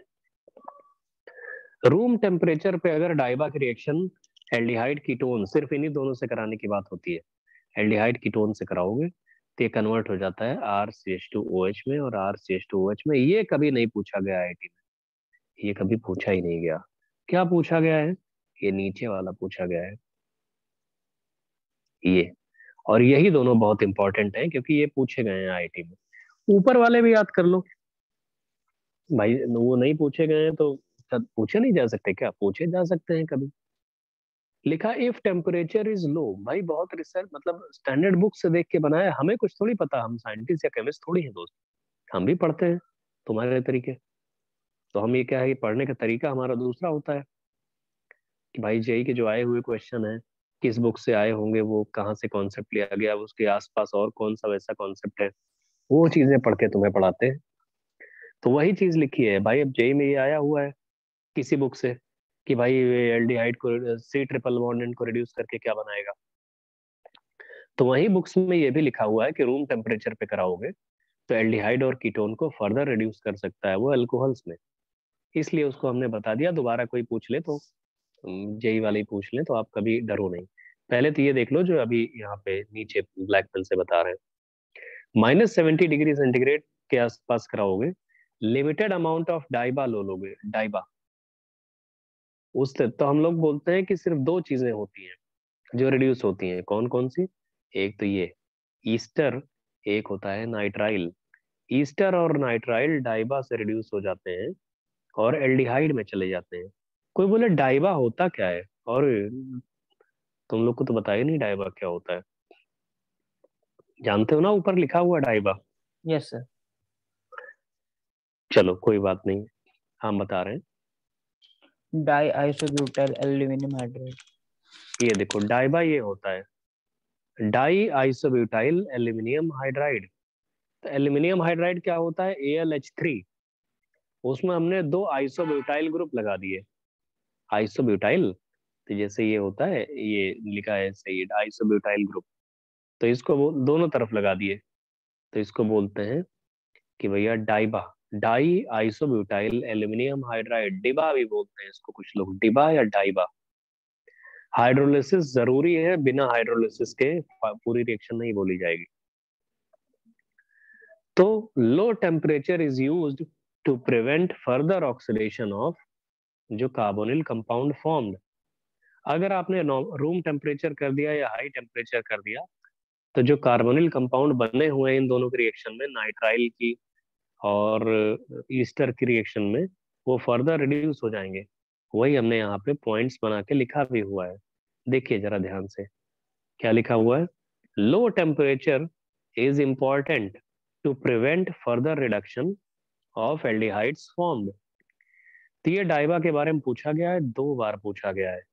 रूम टेम्परेचर पे अगर डाइबा की रिएक्शन एल्डिहाइड कीटोन, सिर्फ इन्हीं दोनों से कराने की बात होती है, एल्डिहाइड कीटोन से कराओगे तो ये कन्वर्ट हो जाता है R C H two O H में, और R C H two O H में। ये कभी नहीं पूछा गया आई आई टी में, ये कभी पूछा ही नहीं गया। क्या पूछा गया है? ये नीचे वाला पूछा गया है, ये। और यही दोनों बहुत इंपॉर्टेंट हैं क्योंकि ये पूछे गए हैं आई आई टी में। ऊपर वाले भी याद कर लो भाई, वो नहीं पूछे गए हैं तो पूछे नहीं जा सकते क्या? पूछे जा सकते हैं कभी। लिखा इफ टेम्परेचर इज लो। भाई बहुत रिसर्च, मतलब स्टैंडर्ड बुक से देख के बनाया, हमें कुछ थोड़ी पता, हम साइंटिस्ट या केमिस्ट थोड़ी हैं दोस्त, हम भी पढ़ते हैं तुम्हारे तरीके। तो हम ये क्या है कि पढ़ने का तरीका हमारा दूसरा होता है कि भाई जे ई के जो आए हुए क्वेश्चन है किस बुक से आए होंगे, वो कहाँ से कॉन्सेप्ट लिया गया, उसके आसपास और कौन सा वैसा कॉन्सेप्ट है, वो चीजें पढ़ के तुम्हें पढ़ाते हैं। तो वही चीज लिखी है भाई। अब जे ई में ये आया हुआ है किसी बुक से कि भाई एल्डिहाइड को सी ट्रिपल बॉन्ड को रिड्यूस करके क्या बनाएगा, तो वही बुक्स में ये भी लिखा हुआ है कि रूम टेम्परेचर पे कराओगे तो एल्डिहाइड और कीटोन को फर्दर रिड्यूस कर सकता है वो अल्कोहल्स में। इसलिए उसको हमने बता दिया, दोबारा कोई पूछ ले तो जेई वाले ही पूछ ले तो आप कभी डरो नहीं। पहले तो ये देख लो जो अभी यहाँ पे नीचे ब्लैक पेन से बता रहे हैं, माइनस सेवेंटी डिग्री सेंटीग्रेड के आसपास कराओगे, लिमिटेड अमाउंट ऑफ डाइबा लो लोगे। डाइबा उससे तो हम लोग बोलते हैं कि सिर्फ दो चीजें होती हैं जो रिड्यूस होती हैं। कौन कौन सी? एक तो ये ईस्टर, एक होता है नाइट्राइल। ईस्टर और नाइट्राइल डाइबा से रिड्यूस हो जाते हैं और एल्डिहाइड में चले जाते हैं। कोई बोले डाइबा होता क्या है, और तुम लोग को तो बताया नहीं डाइबा क्या होता है। जानते हो ना ऊपर लिखा हुआ डाइबा? Yes sir. चलो कोई बात नहीं, हम बता रहे हैं। Di isobutyl aluminium hydride. ये देखो डाइबा ये होता है डाई आइसोब्यूटाइल एल्यूमिनियम हाइड्राइड। तो एल्यूमिनियम हाइड्राइड क्या होता है? A L H three. उसमें हमने दो आइसोब्यूटाइल ग्रुप लगा दिए, आइसोब्यूटाइल तो जैसे ये होता है, ये लिखा है सही आइसोब्यूटाइल ग्रुप, तो इसको वो दोनों तरफ लगा दिए, तो इसको बोलते हैं कि भैया DIBAH, di isobutyl aluminium hydride, DIBAH भी बोलते हैं इसको कुछ लोग, डिबा या डाइबा। हाइड्रोलिसिस जरूरी है, बिना हाइड्रोलिसिस के पूरी रिएक्शन नहीं बोली जाएगी। तो low temperature is used to prevent further oxidation of जो कार्बोनिल कंपाउंड फॉर्म्ड। अगर आपने रूम टेम्परेचर कर दिया या हाई टेम्परेचर कर दिया, तो जो कार्बोनिल कंपाउंड बने हुए हैं इन दोनों की रिएक्शन में, नाइट्राइल की और ईस्टर की रिएक्शन में, वो फर्दर रिड्यूस हो जाएंगे। वही हमने यहाँ पे पॉइंट्स बना के लिखा भी हुआ है, देखिए जरा ध्यान से क्या लिखा हुआ है। Low temperature is important to prevent further reduction of aldehydes formed. तो ये डाइबा के बारे में पूछा गया है, दो बार पूछा गया है।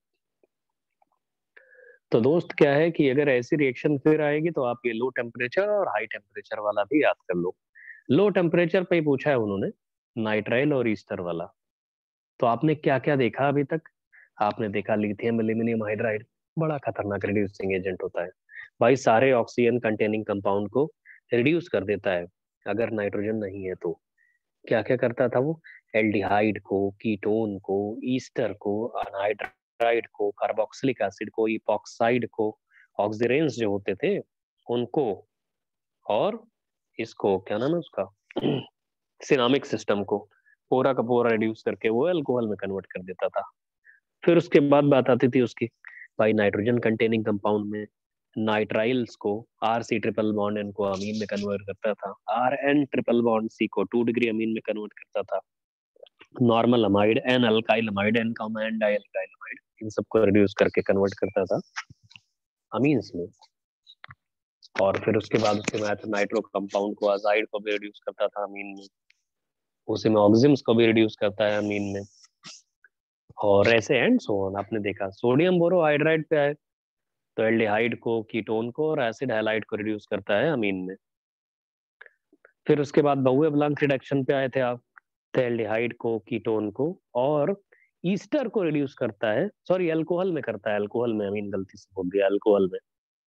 तो दोस्त क्या है कि अगर ऐसी रिएक्शन फिर आएगी तो आप ये लो टेम्परेचर और हाई टेम्परेचर वाला भी याद कर लो। लो टेम्परेचर पे ही पूछा है उन्होंने, नाइट्राइल और ईस्टर वाला। तो आपने क्या क्या देखा अभी तक? आपने देखा लिथियम एल्यूमिनियम हाइड्राइड बड़ा खतरनाक रिड्यूसिंग एजेंट होता है भाई, सारे ऑक्सीजन कंटेनिंग कंपाउंड को रिड्यूस कर देता है। अगर नाइट्रोजन नहीं है तो क्या क्या करता था वो, एल्डिहाइड को, कीटोन को, ईस्टर को, अनहाइड्राइड को, कार्बोक्सिलिक एसिड को, इपॉक्साइड को, ऑक्सीडेंट्स जो होते थे उनको, और इसको क्या नाम है उसका सिनामिक सिस्टम को पूरा का पूरा रिड्यूस करके वो अल्कोहल में कन्वर्ट कर देता था। फिर उसके बाद बात आती थी उसकी भाई नाइट्रोजन कंटेनिंग कंपाउंड में, नाइट्राइल्स को R C triple bond N को अमीन में कन्वर्ट करता था, R N triple bond C को टू डिग्री अमीन में कन्वर्ट करता था, normal amide N alkyl amide N comma N dialkyl amide, इन सबको रिड्यूस करके कन्वर्ट करता था अमीन्स में। और फिर उसके बाद उसके बाद नाइट्रो कंपाउंड को, अजाइड को भी रिड्यूस करता था अमीन में, उसी में ऑक्सिम्स को भी रिड्यूस करता है अमीन में, और ऐसे एंड सो ऑन। आपने देखा सोडियम बोरोहाइड्राइड पे आए तो एल्डिहाइड को, कीटोन को और एसिड हैलाइड को रिड्यूस करता है अमीन में। फिर उसके बाद बहुए ब्लैंक रिडक्शन पे आए थे आप, तो एल्डिहाइड को, कीटोन को और ईस्टर को रिड्यूस करता है, सॉरी अल्कोहल में करता है, अल्कोहल में अमीन गलती से बोल दिया, अल्कोहल में।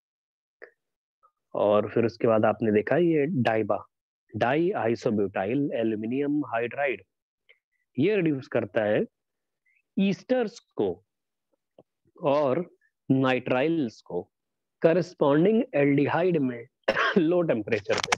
और फिर उसके बाद आपने देखा ये DIBAH, di isobutyl aluminium hydride, ये रिड्यूस करता है ईस्टर्स को और नाइट्राइल्स को करस्पॉन्डिंग एल्डिहाइड में लो टेम्परेचर पे।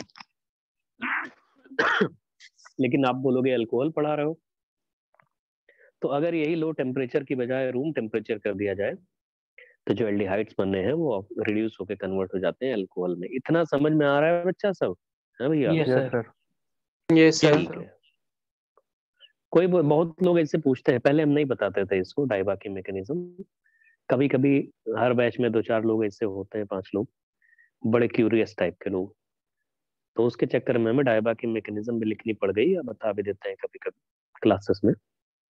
लेकिन आप बोलोगे अल्कोहल पढ़ा रहे हो, तो अगर यही लो टेम्परेचर की बजाय रूम टेम्परेचर कर दिया जाए तो जो एल्डिहाइड्स बने हैं वो रिड्यूस होकर कन्वर्ट हो जाते हैं अल्कोहल में। इतना समझ में आ रहा है बच्चा सब? है भैया? Yes yes sir. Sir. Yes ठीक सर। है। कोई बहुत लोग ऐसे पूछते हैं, पहले हम नहीं बताते थे इसको डाइबा की मैकेनिज्म, कभी कभी हर बैच में दो चार लोग ऐसे होते हैं, पांच लोग बड़े क्यूरियस टाइप के लोग, तो उसके चक्कर में हमें डाइबा की मैकेनिज्म भी लिखनी पड़ गई, या बता भी देते हैं कभी कभी क्लासेस में।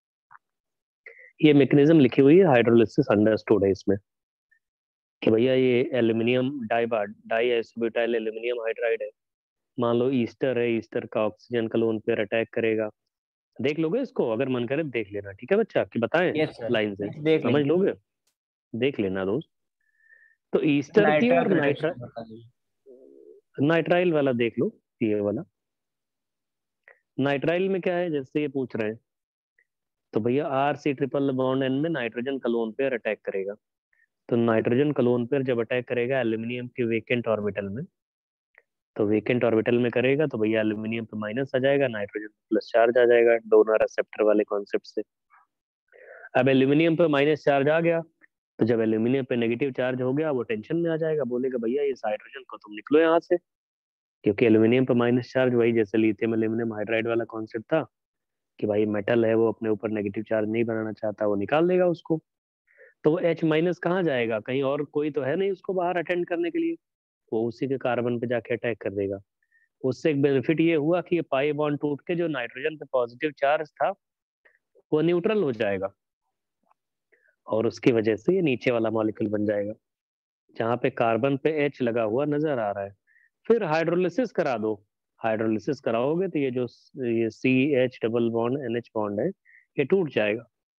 ये मैकेनिज्म लिखी हुई है, हाइड्रोलिसिस अंडरस्टूड है इसमें कि भैया ये aluminium DIBAH, di isobutyl aluminium hydride है, मान लो ईस्टर है, ईस्टर का ऑक्सीजन का लोन पेयर अटैक करेगा। देख लोगे इसको, अगर मन करे देख लेना, ठीक है बच्चा, कि बताएं यस सर, लाइन से देख समझ लेंगे। लोगे? देख लेना दोस्त। तो ईस्टर की और नाइट्रा नाइट्राइल वाला देख लो, ये वाला नाइट्राइल में क्या है, जैसे ये पूछ रहे हैं, तो भैया R C triple bond N में नाइट्रोजन का लोन पेयर अटैक करेगा। तो नाइट्रोजन का लोन पेयर जब अटैक करेगा एल्यूमिनियम के वेकेंट ऑर्बिटल में, तो वेकेंट ऑर्बिटल में करेगा तो भैया एल्यूमिनियम पे माइनस आ जाएगा, नाइट्रोजन प्लस चार्ज आ जाएगा, डोनर एक्सेप्टर वाले कॉन्सेप्ट से। अब एल्यूमिनियम पे माइनस चार्ज आ गया, तो जब एल्यूमिनियम पे नेगेटिव चार्ज हो गया वो टेंशन में आ जाएगा, बोलेगा भैया इस हाइड्रोजन को तुम निकलो यहाँ से, क्योंकि एल्यूमिनियम पे माइनस चार्ज वही जैसे लिथियम एल्यूमिनियम हाइड्राइड वाला कॉन्सेप्ट था कि भाई मेटल है वो अपने ऊपर नेगेटिव चार्ज नहीं बनाना चाहता, वो निकाल देगा उसको। तो वो एच माइनस कहाँ जाएगा, कहीं और कोई तो है नहीं उसको बाहर अटेंड करने के लिए, वो उसी के कार्बन पे जाके अटैक कर देगा। उससे एक बेनिफिट ये हुआ कि ये पाई बॉन्ड टूट के जो नाइट्रोजन पे पॉजिटिव चार्ज था वो न्यूट्रल हो जाएगा, और उसकी वजह से ये नीचे वाला मॉलिक्यूल बन जाएगा जहाँ पे कार्बन पे एच लगा हुआ नजर आ रहा है। फिर हाइड्रोलिसिस करा दो, हाइड्रोलिसिस कराओगे तो ये जो ये C H double bond N H bond है ये टूट जाएगा,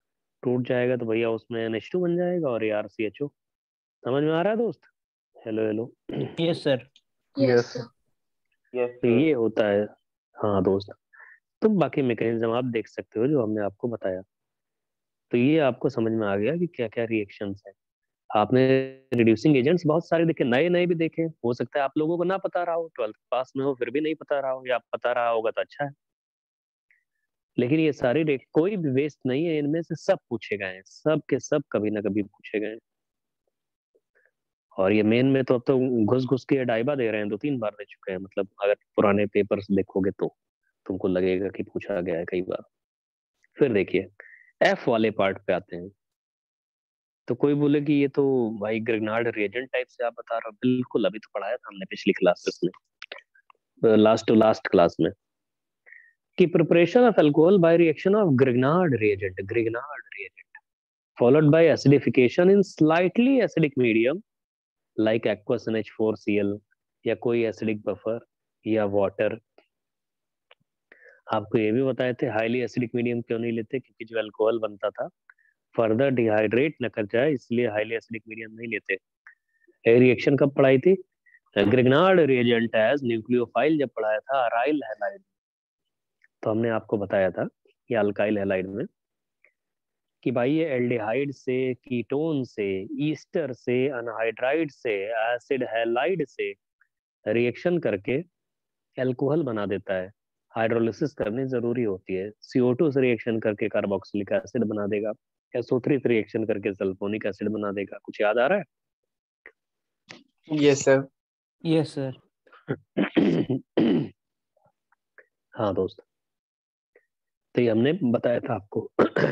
टूट जाएगा तो भैया उसमें एन एच टू बन जाएगा और ये आर सी एच ओ। समझ में आ रहा है दोस्त? Hello hello. Yes sir. Yes. Yes तो ये होता है। हाँ दोस्त, तो बाकी मैकेनिज्म आप देख सकते हो जो हमने आपको बताया। तो ये आपको समझ में आ गया कि क्या क्या रिएक्शंस है। आपने रिड्यूसिंग एजेंट्स बहुत सारे देखे, नए नए भी देखे, हो सकता है आप लोगों को ना पता रहा हो, ट्वेल्थ पास में हो फिर भी नहीं पता रहा हो, या पता रहा होगा तो अच्छा है। लेकिन ये सारी रेट कोई भी वेस्ट नहीं है, इनमें से सब पूछे गए हैं, सब के सब कभी ना कभी पूछे गए हैं। और ये मेन में तो अब तो घुस घुस के डाइबा दे रहे हैं, दो तीन बार दे चुके हैं। मतलब अगर पुराने पेपर्स देखोगे तो तुमको लगेगा कि पूछा गया है कई बार। फिर देखिए एफ वाले पार्ट पे आते हैं। तो कोई बोले कि ये तो भाई ग्रिग्नार्ड रिएजेंट टाइप से आप बता रहे हो। बिल्कुल, अभी तो पढ़ाया था हमने पिछली क्लासेस में, लास्ट टू लास्ट क्लास में, कि preparation of alcohol by reaction of Grignard reagent, Grignard reagent followed by acidification in slightly acidic medium like aqueous N H four C L या कोई एसिडिक बफर या वाटर। आपको ये भी बताए थे हाईली एसिडिक मीडियम क्यों नहीं लेते, क्योंकि जो अल्कोहल बनता था फर्दर डिहाइड्रेट न कर जाए, इसलिए हाईली एसिडिक मीडियम नहीं लेते। ये रिएक्शन कब पढ़ाई थी? ग्रिग्नार्ड रिएजेंट एज न्यूक्लियोफाइल जब पढ़ाया था अराइल हैलाइड, तो हमने आपको बताया था कि अल्काइल हैलाइड में कि भाई ये एल्डिहाइड से, कीटोन से, ईस्टर से, अनहाइड्राइड से, एसिड हैलाइड से रिएक्शन करके अल्कोहल बना देता है। हाइड्रोलिसिस करनी जरूरी होती है। सी ओ टू से रिएक्शन करके कार्बोक्सिलिक एसिड बना देगा, एस ओ थ्री से रिएक्शन करके सल्फोनिक एसिड बना देगा। कुछ याद आ रहा है? Yes, sir. Yes sir. हाँ दोस्त, तो ये हमने बताया था आपको।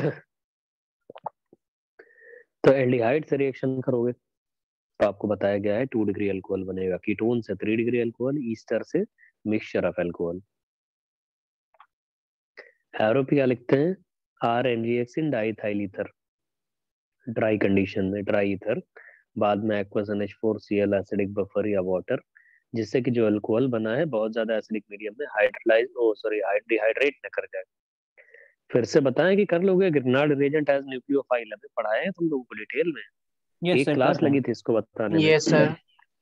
तो एल्डिहाइड से रिएक्शन करोगे तो आपको बताया गया है टू डिग्री अल्कोहल बनेगा, कीटोन से थ्री डिग्री अल्कोहल, ईस्टर से मिक्सचर ऑफ अल्कोहल। हैरो पे क्या लिखते हैं? R M G X in diethyl ether, dry condition में ड्राई ईथर, बाद में aqueous N H four C L acidic buffer या वाटर, जिससे कि जो अल्कोहल बना है बहुत ज्यादा एसिडिक मीडियम में हाइड्रोलाइज ओ सॉरी डिहाइड्रेट न कर जाए। फिर से बताएं कि कर लोगे? ग्रिग्नार्ड रिएजेंट एज न्यूक्लियोफाइल अभी पढ़ाए हैं तुम लोगों को डिटेल में, यस एक सर कर क्लास रहे लगी हैं। थी इसको बताने में। Yes, sir.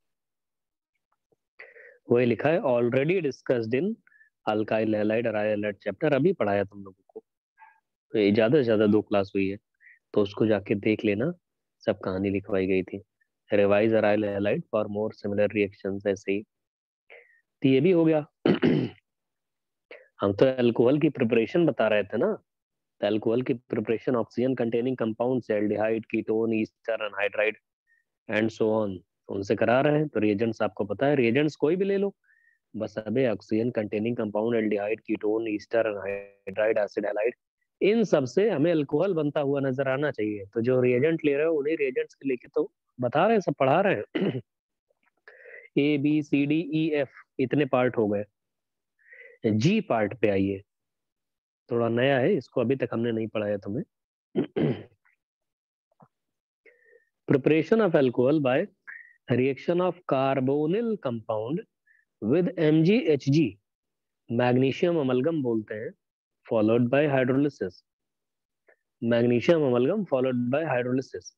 वही लिखा है already discussed in alkyl halide aryl halide chapter, अभी पढ़ाया तुम लोगों को। तो ये ज्यादा से ज्यादा दो क्लास हुई है, तो उसको जाके देख लेना, सब कहानी लिखवाई गई थी। Revise aryl halide for more similar reactions, ऐसे ही। तो ये भी हो गया। हम तो अल्कोहल की प्रिपरेशन बता रहे थे ना, तो अल्कोहल की प्रिपरेशन ऑक्सीजन कंटेनिंग कंपाउंड से aldehyde, ketone, ester, anhydride and so on, उनसे करा रहे हैं। तो रिएजेंट्स आपको पता है, रिएजेंट्स कोई भी ले लो, बस अबे oxygen containing compound, aldehyde, ketone, ester, anhydride, acid halide, इन सब से हमें अल्कोहल बनता हुआ नजर आना चाहिए। तो जो रिएजेंट ले रहे हो उन्हीं रिएजेंट्स के लेके तो बता रहे हैं, सब पढ़ा रहे हैं। A B C D E F इतने पार्ट हो गए। जी पार्ट पे आइए, थोड़ा नया है, इसको अभी तक हमने नहीं पढ़ाया तुम्हें। Preparation of alcohol by reaction of carbonyl compound with M G H G, magnesium amalgam बोलते हैं, followed by hydrolysis. Magnesium amalgam followed by hydrolysis.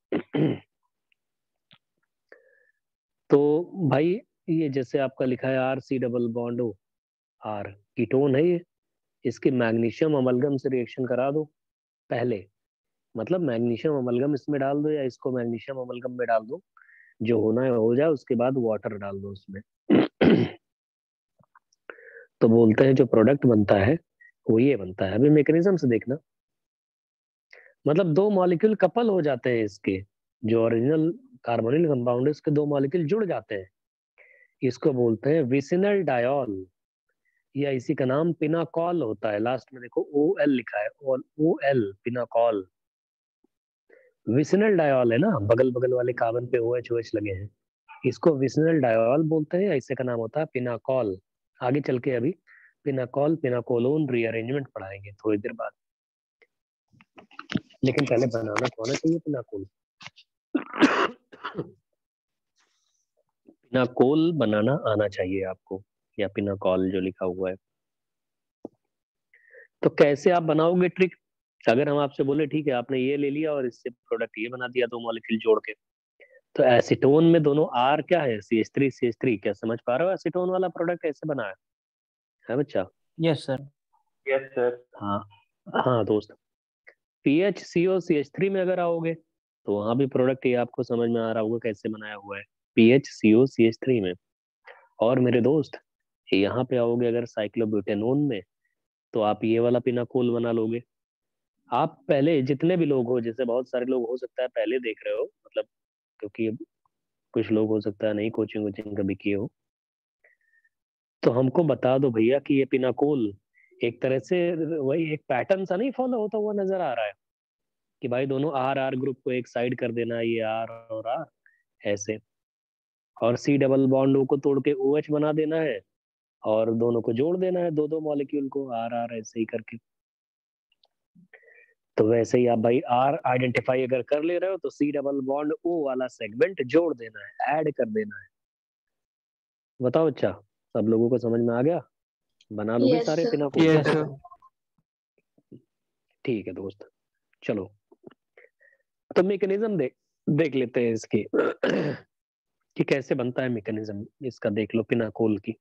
तो भाई ये जैसे आपका लिखा है R C double bond O R, ketone है ये, इसके मैग्नीशियम अमलगम से रिएक्शन करा दो पहले। मतलब मैग्नीशियम अमलगम इसमें डाल दो या इसको मैग्नीशियम अमलगम में डाल दो, जो होना है हो जाए, उसके बाद वाटर डाल दो उसमें। तो बोलते हैं जो प्रोडक्ट बनता है वो ये बनता है। अभी मैकेनिज्म से देखना, मतलब दो मॉलिक्यूल कपल हो जाते हैं इसके, जो ओरिजिनल कार्बोनिल कंपाउंड है उसके दो मॉलिक्यूल जुड़ जाते हैं, इसको बोलते हैं विसिनल डायोल, या इसी का नाम पिनाकॉल होता है। लास्ट में देखो ओ एल लिखा है, O L pinacol. Vicinal diol है ना, बगल बगल वाले कार्बन पे ओ एच ओ एच लगे हैं, इसको विसिनल डायोल बोलते हैं, ऐसे का नाम होता है पिनाकॉल। आगे चल के अभी पिनाकॉल पिनाकोलोन रीअरेंजमेंट पढ़ाएंगे थोड़ी देर बाद, लेकिन पहले बनाना तो आना चाहिए पिनाकोल। पिनाकोल बनाना आना चाहिए आपको, या पिनाकॉल जो लिखा हुआ है। तो कैसे आप बनाओगे ट्रिक? अगर हम आपसे बोले ठीक है आपने ये ले लिया और इससे प्रोडक्ट ये बना दिया दो मॉलिक्यूल जोड़ के, तो एसीटोन में दोनों आर क्या है, C H three C H three, क्या समझ पा रहे हो एसीटोन वाला प्रोडक्ट कैसे बना है, है बच्चा? Yes sir. Yes sir. हाँ हाँ दोस्त, P H C O C H three में अगर आओगे तो वहां भी प्रोडक्ट ये आपको समझ में आ रहा होगा कैसे बनाया हुआ है, P H C O C H three में। और मेरे दोस्त यहाँ पे आओगे अगर साइक्लोब्यूटेनोन में, तो आप ये वाला पिनाकोल बना लोगे। आप पहले जितने भी लोग हो, जैसे बहुत सारे लोग हो सकता है पहले देख रहे हो, मतलब क्योंकि अब कुछ लोग हो सकता है नहीं कोचिंग वोचिंग कभी किए हो, तो हमको बता दो भैया कि ये पिनाकोल एक तरह से वही एक पैटर्न सा नहीं फॉलो होता हुआ नजर आ रहा है कि भाई दोनों आर आर ग्रुप को एक साइड कर देना, ये आर और आर ऐसे, और सी डबल बॉन्ड ओ को तोड़ के ओ एच बना देना है और दोनों को जोड़ देना है, दो दो मॉलिक्यूल को आर आर ऐसे ही करके। तो वैसे ही आप भाई आर आइडेंटिफाई अगर कर ले रहे हो तो सी डबल बॉन्ड ओ वाला सेगमेंट जोड़ देना है, ऐड कर देना है। बताओ अच्छा, सब लोगों को समझ में आ गया? बना लोगे Yes, सारे sir. Pinacol? Yes, yes sir. Sir. ठीक है दोस्त, चलो तो मैकेनिज्म देख देख लेते हैं इसकी कि कैसे बनता है मैकेनिज्म इसका, देख लो पिनाकोल की।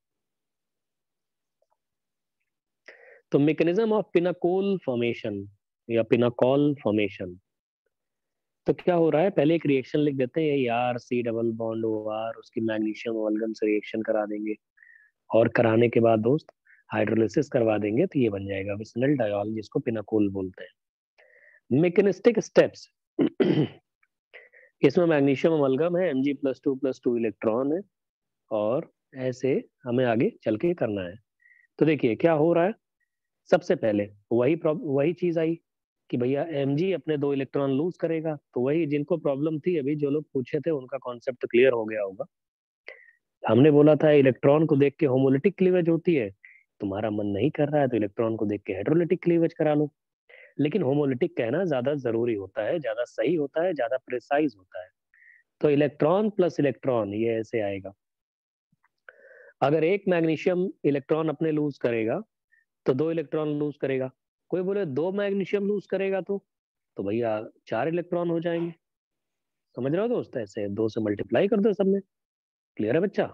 तो मैकेनिज्म ऑफ पिनाकोल फॉर्मेशन या पिनाकोल फॉर्मेशन, तो क्या हो रहा है, पहले एक रिएक्शन लिख देते हैं, यार C double bond O R, उसकी मैग्नीशियम अमलगम से रिएक्शन करा देंगे, और कराने के बाद दोस्त हाइड्रोलिसिस करवा देंगे तो ये बन जाएगा विसिनल डायोल, जिसको पिनाकोल बोलते हैं। मैकेनिस्टिक स्टेप्स इसमें मैग्नीशियम अमलगम है, M G plus two plus two electron है, और ऐसे हमें आगे चल के करना है। तो देखिए क्या हो रहा है, सबसे पहले वही वही चीज आई कि भैया Mg अपने दो इलेक्ट्रॉन लूज करेगा, तो वही जिनको प्रॉब्लम थी अभी जो लोग पूछे थे उनका कॉन्सेप्ट क्लियर हो गया होगा। हमने बोला था इलेक्ट्रॉन को देख के होमोलिटिक क्लीवेज होती है, तुम्हारा मन नहीं कर रहा है तो इलेक्ट्रॉन को देख के हेटेरोलिटिक क्लीवेज करा लो। लेकिन होमोलिटिक कहना ज्यादा जरूरी होता है, ज्यादा सही होता है, ज्यादा प्रिसाइज होता है। तो इलेक्ट्रॉन प्लस इलेक्ट्रॉन ये ऐसे आएगा। अगर एक मैग्नीशियम इलेक्ट्रॉन अपने लूज करेगा तो दो इलेक्ट्रॉन लूज करेगा। कोई बोले दो मैग्नीशियम लूज करेगा तो तो भैया चार इलेक्ट्रॉन हो जाएंगे। समझ रहे हो दोस्त, ऐसे दो से मल्टीप्लाई कर दो सब में। क्लियर है बच्चा?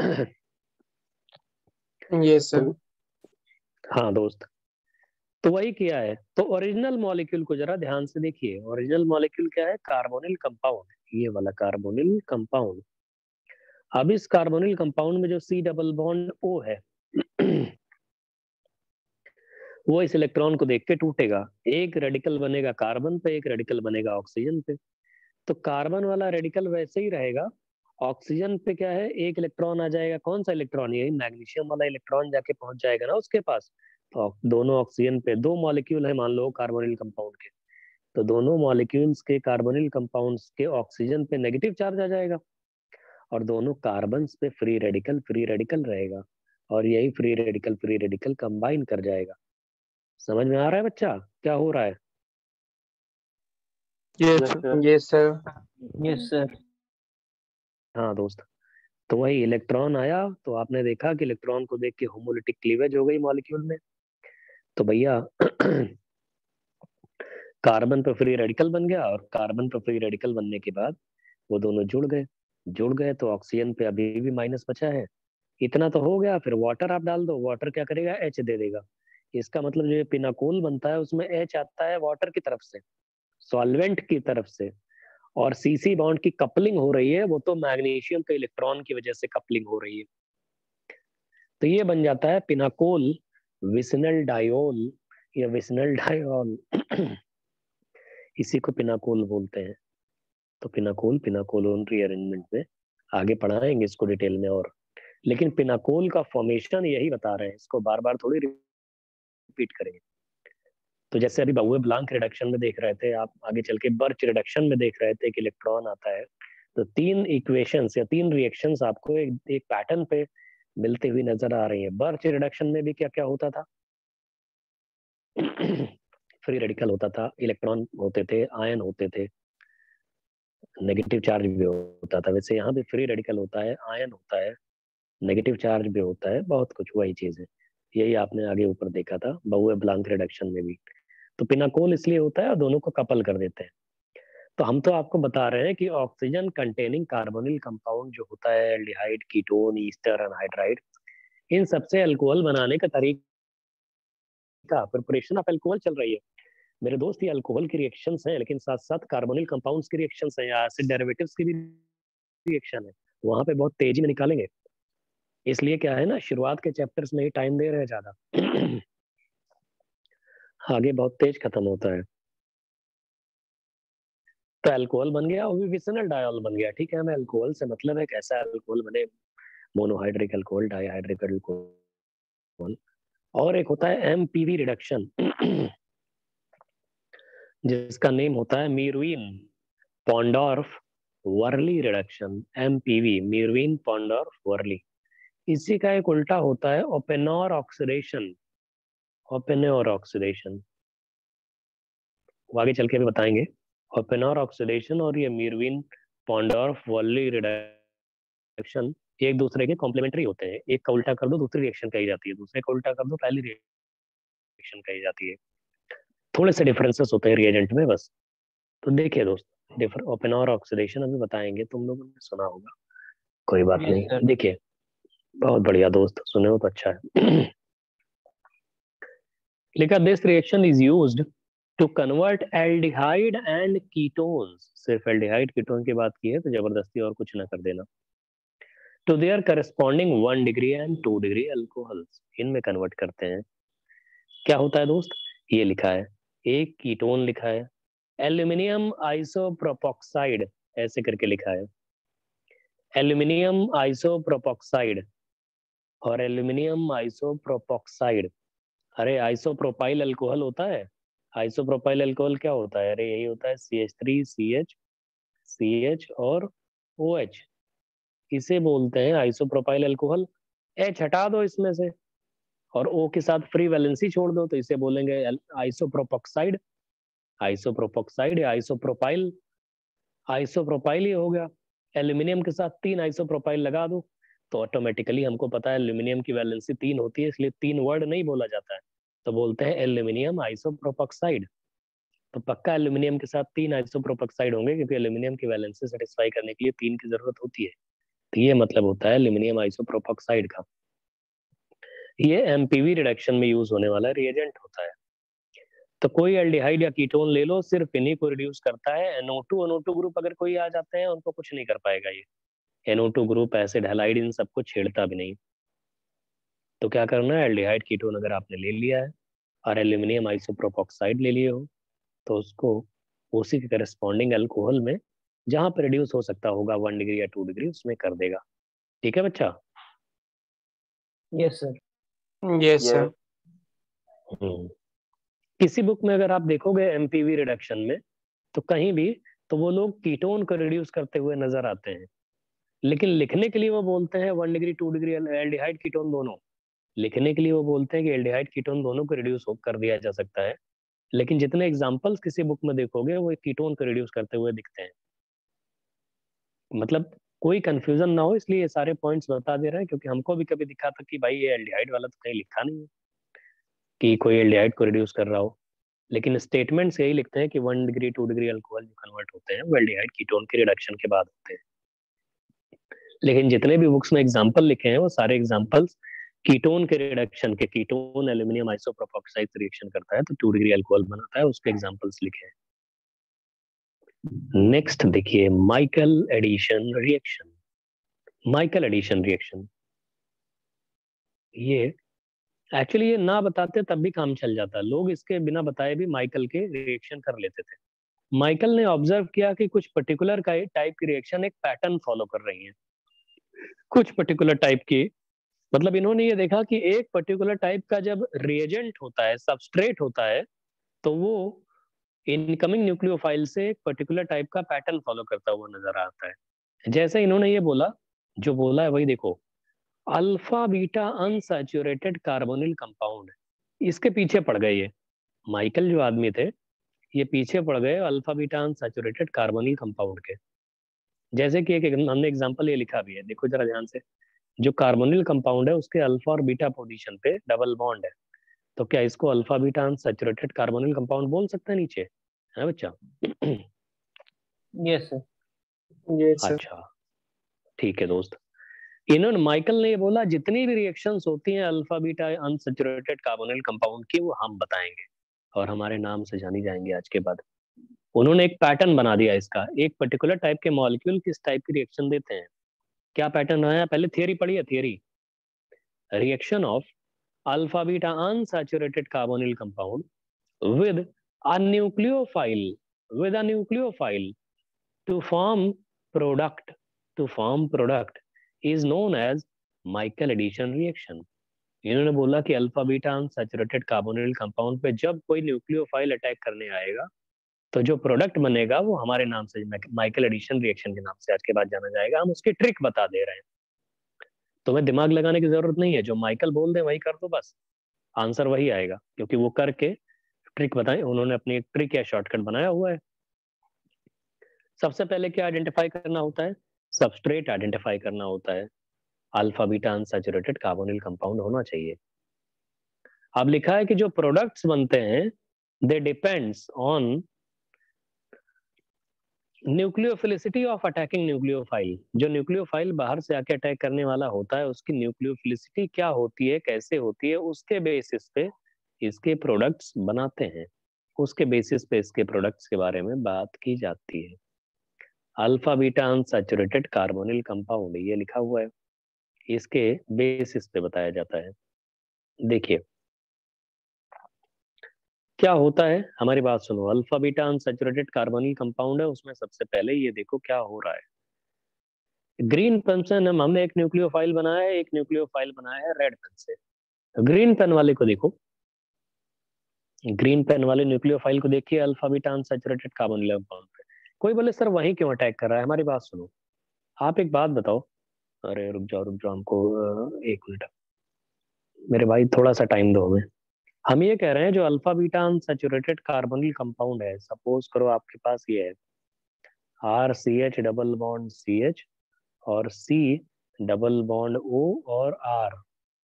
Yes, तो sir. हाँ दोस्त, तो वही किया है। तो ओरिजिनल मॉलिक्यूल को जरा ध्यान से देखिए, ओरिजिनल मॉलिक्यूल क्या है, कार्बोनिल कंपाउंड, ये वाला कार्बोनिल कंपाउंड। अब इस कार्बोनिल कंपाउंड में जो सी डबल बॉन्ड ओ है वो इस इलेक्ट्रॉन को देख के टूटेगा, एक रेडिकल बनेगा कार्बन पे, एक रेडिकल बनेगा ऑक्सीजन पे। तो कार्बन वाला रेडिकल वैसे ही रहेगा, ऑक्सीजन पे क्या है, एक इलेक्ट्रॉन आ जाएगा, कौन सा इलेक्ट्रॉन, यही मैग्नीशियम वाला इलेक्ट्रॉन जाके पहुंच जाएगा ना उसके पास। तो दोनों ऑक्सीजन पे, दो मॉलिक्यूल है मान लो कार्बोनिल कंपाउंड के, तो दोनों मॉलिक्यूल्स के कार्बोनिल कंपाउंड्स के ऑक्सीजन पे नेगेटिव चार्ज आ जाएगा, और दोनों कार्बन पे फ्री रेडिकल फ्री रेडिकल रहेगा, और यही free radical free radical combine कर जाएगा। समझ में आ रहा है बच्चा क्या हो रहा है? Yes, yes sir. Sir. Yes, sir. Yes sir. हाँ दोस्त, तो वही इलेक्ट्रॉन आया तो आपने देखा कि इलेक्ट्रॉन को देख के होमोलिटिक क्लीवेज हो गई मॉलिक्यूल में। तो भैया कार्बन पे फ्री रेडिकल बन गया, और कार्बन पे फ्री रेडिकल बनने के बाद वो दोनों जुड़ गए। जुड़ गए तो ऑक्सीजन पे अभी भी माइनस बचा है, इतना तो हो गया। फिर वाटर आप डाल दो, वाटर क्या करेगा, एच दे देगा। इसका मतलब जो पिनाकोल बनता है उसमें एच आता है वाटर की तरफ से, सॉल्वेंट की तरफ से, और सीसी बॉन्ड की कपलिंग हो रही है, वो तो मैग्नीशियम के इलेक्ट्रॉन की वजह से कपलिंग हो रही है। तो ये बन जाता है पिनाकोल विसिनल डायोल या विसिनल डायोल इसी को पिनाकोल बोलते हैं। तो पिनाकोल पिनाकोलोन रीअरेंजमेंट में आगे पढ़ाएंगे इसको डिटेल में और, लेकिन पिनाकोल का फॉर्मेशन यही बता रहे हैं, इसको बार बार थोड़ी रिपीट करेंगे। तो जैसे अभी बाउए ब्लांक रिडक्शन में देख रहे थे आप, आगे चल के बर्च रिडक्शन में देख रहे थे कि इलेक्ट्रॉन आता है, तो तीन इक्वेशंस या तीन रिएक्शंस आपको एक, एक पैटर्न पे मिलती हुई नजर आ रही है। बर्च रिडक्शन में भी क्या क्या होता था फ्री रेडिकल होता था, इलेक्ट्रॉन होते थे, आयन होते थे, नेगेटिव चार्ज भी होता था। वैसे यहाँ भी फ्री रेडिकल होता है, आयन होता है, नेगेटिव चार्ज भी होता है, बहुत कुछ वही चीज है। यही आपने आगे ऊपर देखा था बाउए ब्लांक रिडक्शन में भी। तो पिनाकोल इसलिए होता है और दोनों को कपल कर देते हैं। तो हम तो आपको बता रहे हैं कि ऑक्सीजन कंटेनिंग कार्बोनिल कंपाउंड जो होता है, एल्डिहाइड, कीटोन, ईस्टर, अनहाइड्राइड, इन सबसे अल्कोहल बनाने का तरीका, प्रिपरेशन ऑफ अल्कोहल चल रही है मेरे दोस्त। ये अल्कोहल की रिएक्शंस हैं, लेकिन साथ साथ कार्बोनिल कंपाउंड्स की रिएक्शंस हैं, या एसिड डेरिवेटिव्स की भी रिएक्शन है, वहां पे बहुत तेजी में निकालेंगे। इसलिए क्या है ना, शुरुआत के चैप्टर्स में ही टाइम दे रहे हैं ज्यादा आगे बहुत तेज खत्म होता है। तो अल्कोहल बन गया और विसिनल डायोल बन गया। ठीक है, हमें अल्कोहल से मतलब है कैसा अल्कोहल बने, मोनोहाइड्रिक अल्कोहल, डाइहाइड्रिक अल्कोहल। और एक होता है एमपीवी रिडक्शन जिसका नेम होता है Meerwein Ponndorf Verley reduction, MPV, Meerwein Ponndorf Verley. इसी का एक उल्टा होता है ओपेनॉर ऑक्सीडेशन, ओपेनॉर ऑक्सीडेशन, आगे चल के भी बताएंगे। ओपेनॉर ऑक्सीडेशन और ये मीरविन पॉन्डोर्फ वर्ली रिडक्शन एक दूसरे के कॉम्प्लीमेंट्री होते हैं। एक का उल्टा कर दो दूसरी रिएक्शन कही जाती है, दूसरे का उल्टा कर दो पहली रिएक्शन कही जाती है। थोड़े से डिफरेंसेस होते हैं रिएजेंट में बस। तो देखिए दोस्त, ओपेनॉर ऑक्सीडेशन अभी बताएंगे, तुम लोगों ने सुना होगा, कोई बात Yes, नहीं। sir. देखिए, बहुत बढ़िया दोस्त, सुने हो तो अच्छा है लिखा, this reaction is used to convert aldehyde and ketones, सिर्फ एल्डिहाइड कीटोन की बात की है तो जबरदस्ती और कुछ ना कर देना, to their corresponding one degree and two degree alcohols, इनमें कन्वर्ट करते हैं। क्या होता है दोस्त, ये लिखा है, एक कीटोन लिखा है, एल्यूमिनियम आइसोप्रोपोक्साइड ऐसे करके लिखा है, एल्यूमिनियम आइसोप्रोपोक्साइड और एल्यूमिनियम आइसोप्रोपोक्साइड। अरे आइसोप्रोपाइल अल्कोहल होता है, आइसोप्रोपाइल अल्कोहल क्या होता है, अरे यही होता है C H three C H C H और ओ एच, इसे बोलते हैं आइसोप्रोपाइल अल्कोहल। एच हटा दो इसमें से और O के साथ फ्री वैलेंसी छोड़ दो तो इसे बोलेंगे आइसोप्रोपोक्साइड, आइसोप्रोपोक्साइड या आइसोप्रोपाइल, आइसोप्रोपाइल ही हो गया। एल्यूमिनियम के साथ तीन आइसोप्रोपाइल लगा दो तो ऑटोमेटिकली हमको पता है एल्यूमिनियम की वैलेंसी तीन होती है, इसलिए तीन वर्ड नहीं बोला जाता है, तो बोलते हैं एल्यूमिनियम आइसोप्रोपोक्साइड। तो पक्का एल्यूमिनियम के साथ तीन आइसोप्रोपोक्साइड होंगे, क्योंकि एल्यूमिनियम की वैलेंसी सेटिस्फाई करने के लिए तीन की जरूरत होती है। तो ये मतलब होता है एल्यूमिनियम आइसोप्रोपोक्साइड का। ये एमपीवी रिडक्शन में यूज होने वाला रिएजेंट होता है। तो कोई एल्डिहाइड या कीटोन ले लो, सिर्फ इन्हीं को रिड्यूस करता है। N O two, N O two group अगर कोई आ जाते हैं उनको कुछ नहीं कर पाएगा ये। N O two group, acid, halide, इन सबको छेड़ता भी नहीं। तो क्या करना है, एल्डिहाइड कीटोन अगर आपने ले लिया है और एल्यूमिनियम आइसोप्रोपोक्साइड ले लिए हो तो उसको उसी के करस्पॉन्डिंग अल्कोहल में जहां पर रिड्यूस हो सकता होगा वन डिग्री या टू डिग्री उसमें कर देगा। ठीक है बच्चा? Yes, sir. Yes, sir. हम्म किसी बुक में अगर आप देखोगे एमपीवी रिडक्शन में तो कहीं भी तो वो लोग कीटोन को रिड्यूस करते हुए नजर आते हैं, लेकिन लिखने के लिए वो बोलते हैं one degree two degree aldehyde ketone दोनों, लिखने के लिए वो बोलते हैं कि एल्डिहाइड कीटोन दोनों को रिड्यूस कर दिया जा सकता है, लेकिन जितने एग्जांपल्स किसी बुक में देखोगे वो कीटोन को रिड्यूस करते हुए दिखते हैं। मतलब कोई कंफ्यूजन ना हो इसलिए ये सारे पॉइंट्स बता दे रहे हैं, क्योंकि हमको भी कभी दिखा था कि भाई ये एल्डिहाइड वाला तो कहीं लिखा नहीं है कि कोई एल्डिहाइड को रिड्यूस कर रहा हो, लेकिन स्टेटमेंट्स यही लिखते हैं कि one degree two degree alcohol जो कन्वर्ट होते हैं वो एल्डिहाइड कीटोन के रिडक्शन के बाद होते हैं। लेकिन जितने भी बुक्स में एग्जांपल लिखे हैं वो सारे एग्जांपल्स कीटोन के रिडक्शन के, कीटोन एल्यूमिनियम आइसोप्रोपोक्साइड से रिएक्शन करता है तो टू डिग्री अल्कोहल बनाता है, उसके एग्जांपल्स लिखे हैं। नेक्स्ट देखिए, Michael addition reaction. Michael addition reaction, ये एक्चुअली ये ना बताते तब भी काम चल जाता, लोग इसके बिना बताए भी माइकल के रिएक्शन कर लेते थे। माइकल ने ऑब्जर्व किया कि कुछ पर्टिकुलर टाइप की रिएक्शन एक पैटर्न फॉलो कर रही है, कुछ पर्टिकुलर टाइप की, मतलब इन्होंने ये देखा कि एक पर्टिकुलर टाइप का जब रिएजेंट होता है, सबस्ट्रेट होता है, तो वो इनकमिंग न्यूक्लियोफाइल से एक पर्टिकुलर टाइप का पैटर्न फॉलो करता हुआ नजर आता है। जैसे इन्होंने ये बोला, जो बोला है वही देखो, alpha beta unsaturated carbonyl compound, इसके पीछे पड़ गए ये माइकल जो आदमी थे, ये पीछे पड़ गए alpha beta unsaturated carbonyl compound के। जैसे कि एक हमने एग्जांपल ये लिखा भी है, देखो जरा ध्यान से, जो कार्बोनिल कंपाउंड है उसके अल्फा और बीटा पोजीशन पे डबल बॉन्ड है, तो क्या इसको alpha beta unsaturated carbonyl compound बोल सकते हैं नीचे, है बच्चा? Yes sir. Yes, sir. अच्छा ठीक है दोस्त, इन्होंने माइकल ने ये बोला जितनी भी रिएक्शंस होती हैं alpha beta unsaturated carbonyl compound की वो हम बताएंगे और हमारे नाम से जानी जाएंगे आज के बाद। उन्होंने एक पैटर्न बना दिया इसका, एक पर्टिकुलर टाइप के मॉलिक्यूल किस टाइप की रिएक्शन देते हैं। क्या पैटर्न है? पहले थियरी पढ़िए, theory reaction of alpha beta unsaturated carbonyl compound with a nucleophile with a nucleophile to form product to form product is known as Michael addition reaction। इन्होंने बोला कि alpha beta unsaturated carbonyl compound पे जब कोई न्यूक्लियोफाइल अटैक करने आएगा तो जो प्रोडक्ट बनेगा वो हमारे नाम से माइकल एडिशन रिएक्शन के नाम से आज के बाद जाना जाएगा। हम उसकी ट्रिक बता दे रहे हैं, तुम्हें दिमाग लगाने की जरूरत नहीं है, जो माइकल बोल दे वही कर दो, बस आंसर वही आएगा, क्योंकि वो करके ट्रिक बताएं, उन्होंने अपनी एक ट्रिक या शॉर्टकट बनाया हुआ है। सबसे पहले क्या आइडेंटिफाई करना होता है? सबस्ट्रेट आइडेंटिफाई करना होता है, alpha beta unsaturated carbonyl compound होना चाहिए। अब लिखा है कि जो प्रोडक्ट्स बनते हैं they depends on nucleophilicity of attacking nucleophile. जो न्यूक्लियोफाइल बाहर से आके अटैक करने वाला होता है उसकी न्यूक्लियोफिलिसिटी क्या होती है, कैसे होती है, उसके बेसिस पे इसके प्रोडक्ट्स बनाते हैं, उसके बेसिस पे इसके प्रोडक्ट्स के बारे में बात की जाती है। Alpha beta unsaturated carbonyl compound ये लिखा हुआ है, इसके बेसिस पे बताया जाता है। देखिए क्या होता है, हमारी बात सुनो। Alpha beta unsaturated carbonyl compound है, उसमें सबसे पहले ये देखो क्या हो रहा है। ग्रीन पेन से हम हमने एक न्यूक्लियोफाइल बनाया है, एक न्यूक्लियोफाइल बनाया है रेड पेन से। ग्रीन पेन वाले को देखो, ग्रीन पेन वाले न्यूक्लियोफाइल को देखिए alpha beta unsaturated carbonyl compound पे। कोई बोले सर वहीं क्यों अटैक कर रहा है, हमारी बात सुनो। आप एक बात बताओ, अरे रुक जाओ रुक जाओ हमको एक मिनट, मेरे भाई थोड़ा सा टाइम दो हमें। हम ये कह रहे हैं जो alpha beta unsaturated carbonyl compound है, सपोज करो आपके पास ये है R C H double bond C H और सी डबल बॉन्ड ओ और आर।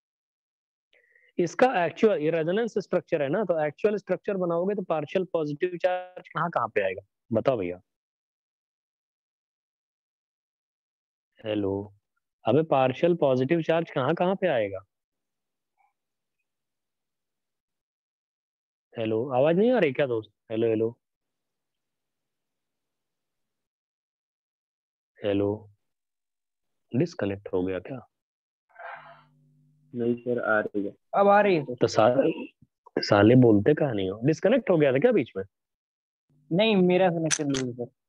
इसका एक्चुअल ये रेजोनेंस स्ट्रक्चर है ना, तो एक्चुअल स्ट्रक्चर बनाओगे तो पार्शियल पॉजिटिव चार्ज कहाँ कहाँ पे आएगा बताओ भैया। हेलो, अबे पार्शियल पॉजिटिव चार्ज कहाँ कहाँ पे आएगा? हेलो, आवाज नहीं आ रही क्या दोस्त? हेलो हेलो हेलो, डिस्कनेक्ट हो गया क्या? नहीं सर आ रही है, अब आ रही है सर। तो सा, साले बोलते कहा नहीं हो, डिस्कनेक्ट हो गया था क्या बीच में? नहीं मेरा कनेक्शन नहीं है सर।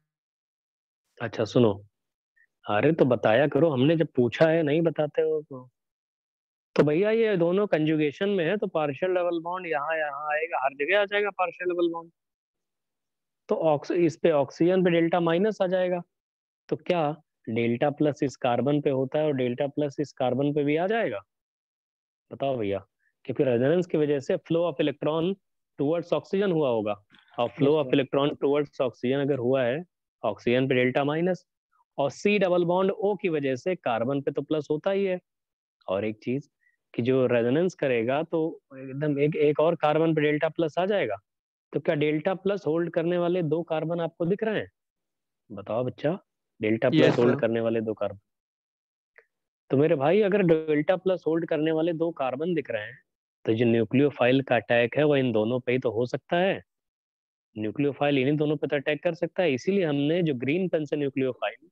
अच्छा सुनो, अरे तो बताया करो, हमने जब पूछा है नहीं बताते हो तो तो भैया ये दोनों कंजुगेशन में है तो पार्शियल डबल बॉन्ड यहाँ यहाँ आएगा, हर जगह आ जाएगा पार्शियल डबल बॉन्ड। तो ऑक्स इस पे ऑक्सीजन पे डेल्टा माइनस आ जाएगा, तो क्या डेल्टा प्लस इस कार्बन पे होता है और डेल्टा प्लस इस कार्बन पे भी आ जाएगा? बताओ भैया, क्योंकि रेजोनेंस की वजह से flow of electron towards oxygen हुआ होगा, और flow Yes, of sir. Electron towards oxygen अगर हुआ है, ऑक्सीजन पे डेल्टा माइनस, और सी डबल बॉन्ड ओ की वजह से कार्बन पे तो प्लस होता ही है। और एक चीज कि जो रेजोनेंस करेगा तो एकदम एक एक और कार्बन पे डेल्टा प्लस आ जाएगा। तो क्या डेल्टा प्लस होल्ड करने वाले दो कार्बन आपको दिख रहे हैं? बताओ बच्चा, delta plus Yes, hold sir. करने वाले दो कार्बन। तो मेरे भाई अगर डेल्टा प्लस होल्ड करने वाले दो कार्बन दिख रहे हैं तो जो न्यूक्लियोफाइल का अटैक है वो इन दोनों पे ही तो हो सकता है। न्यूक्लियोफाइल इन्हीं दोनों पे तो अटैक कर सकता है, इसीलिए हमने जो ग्रीन पेन से न्यूक्लियोफाइल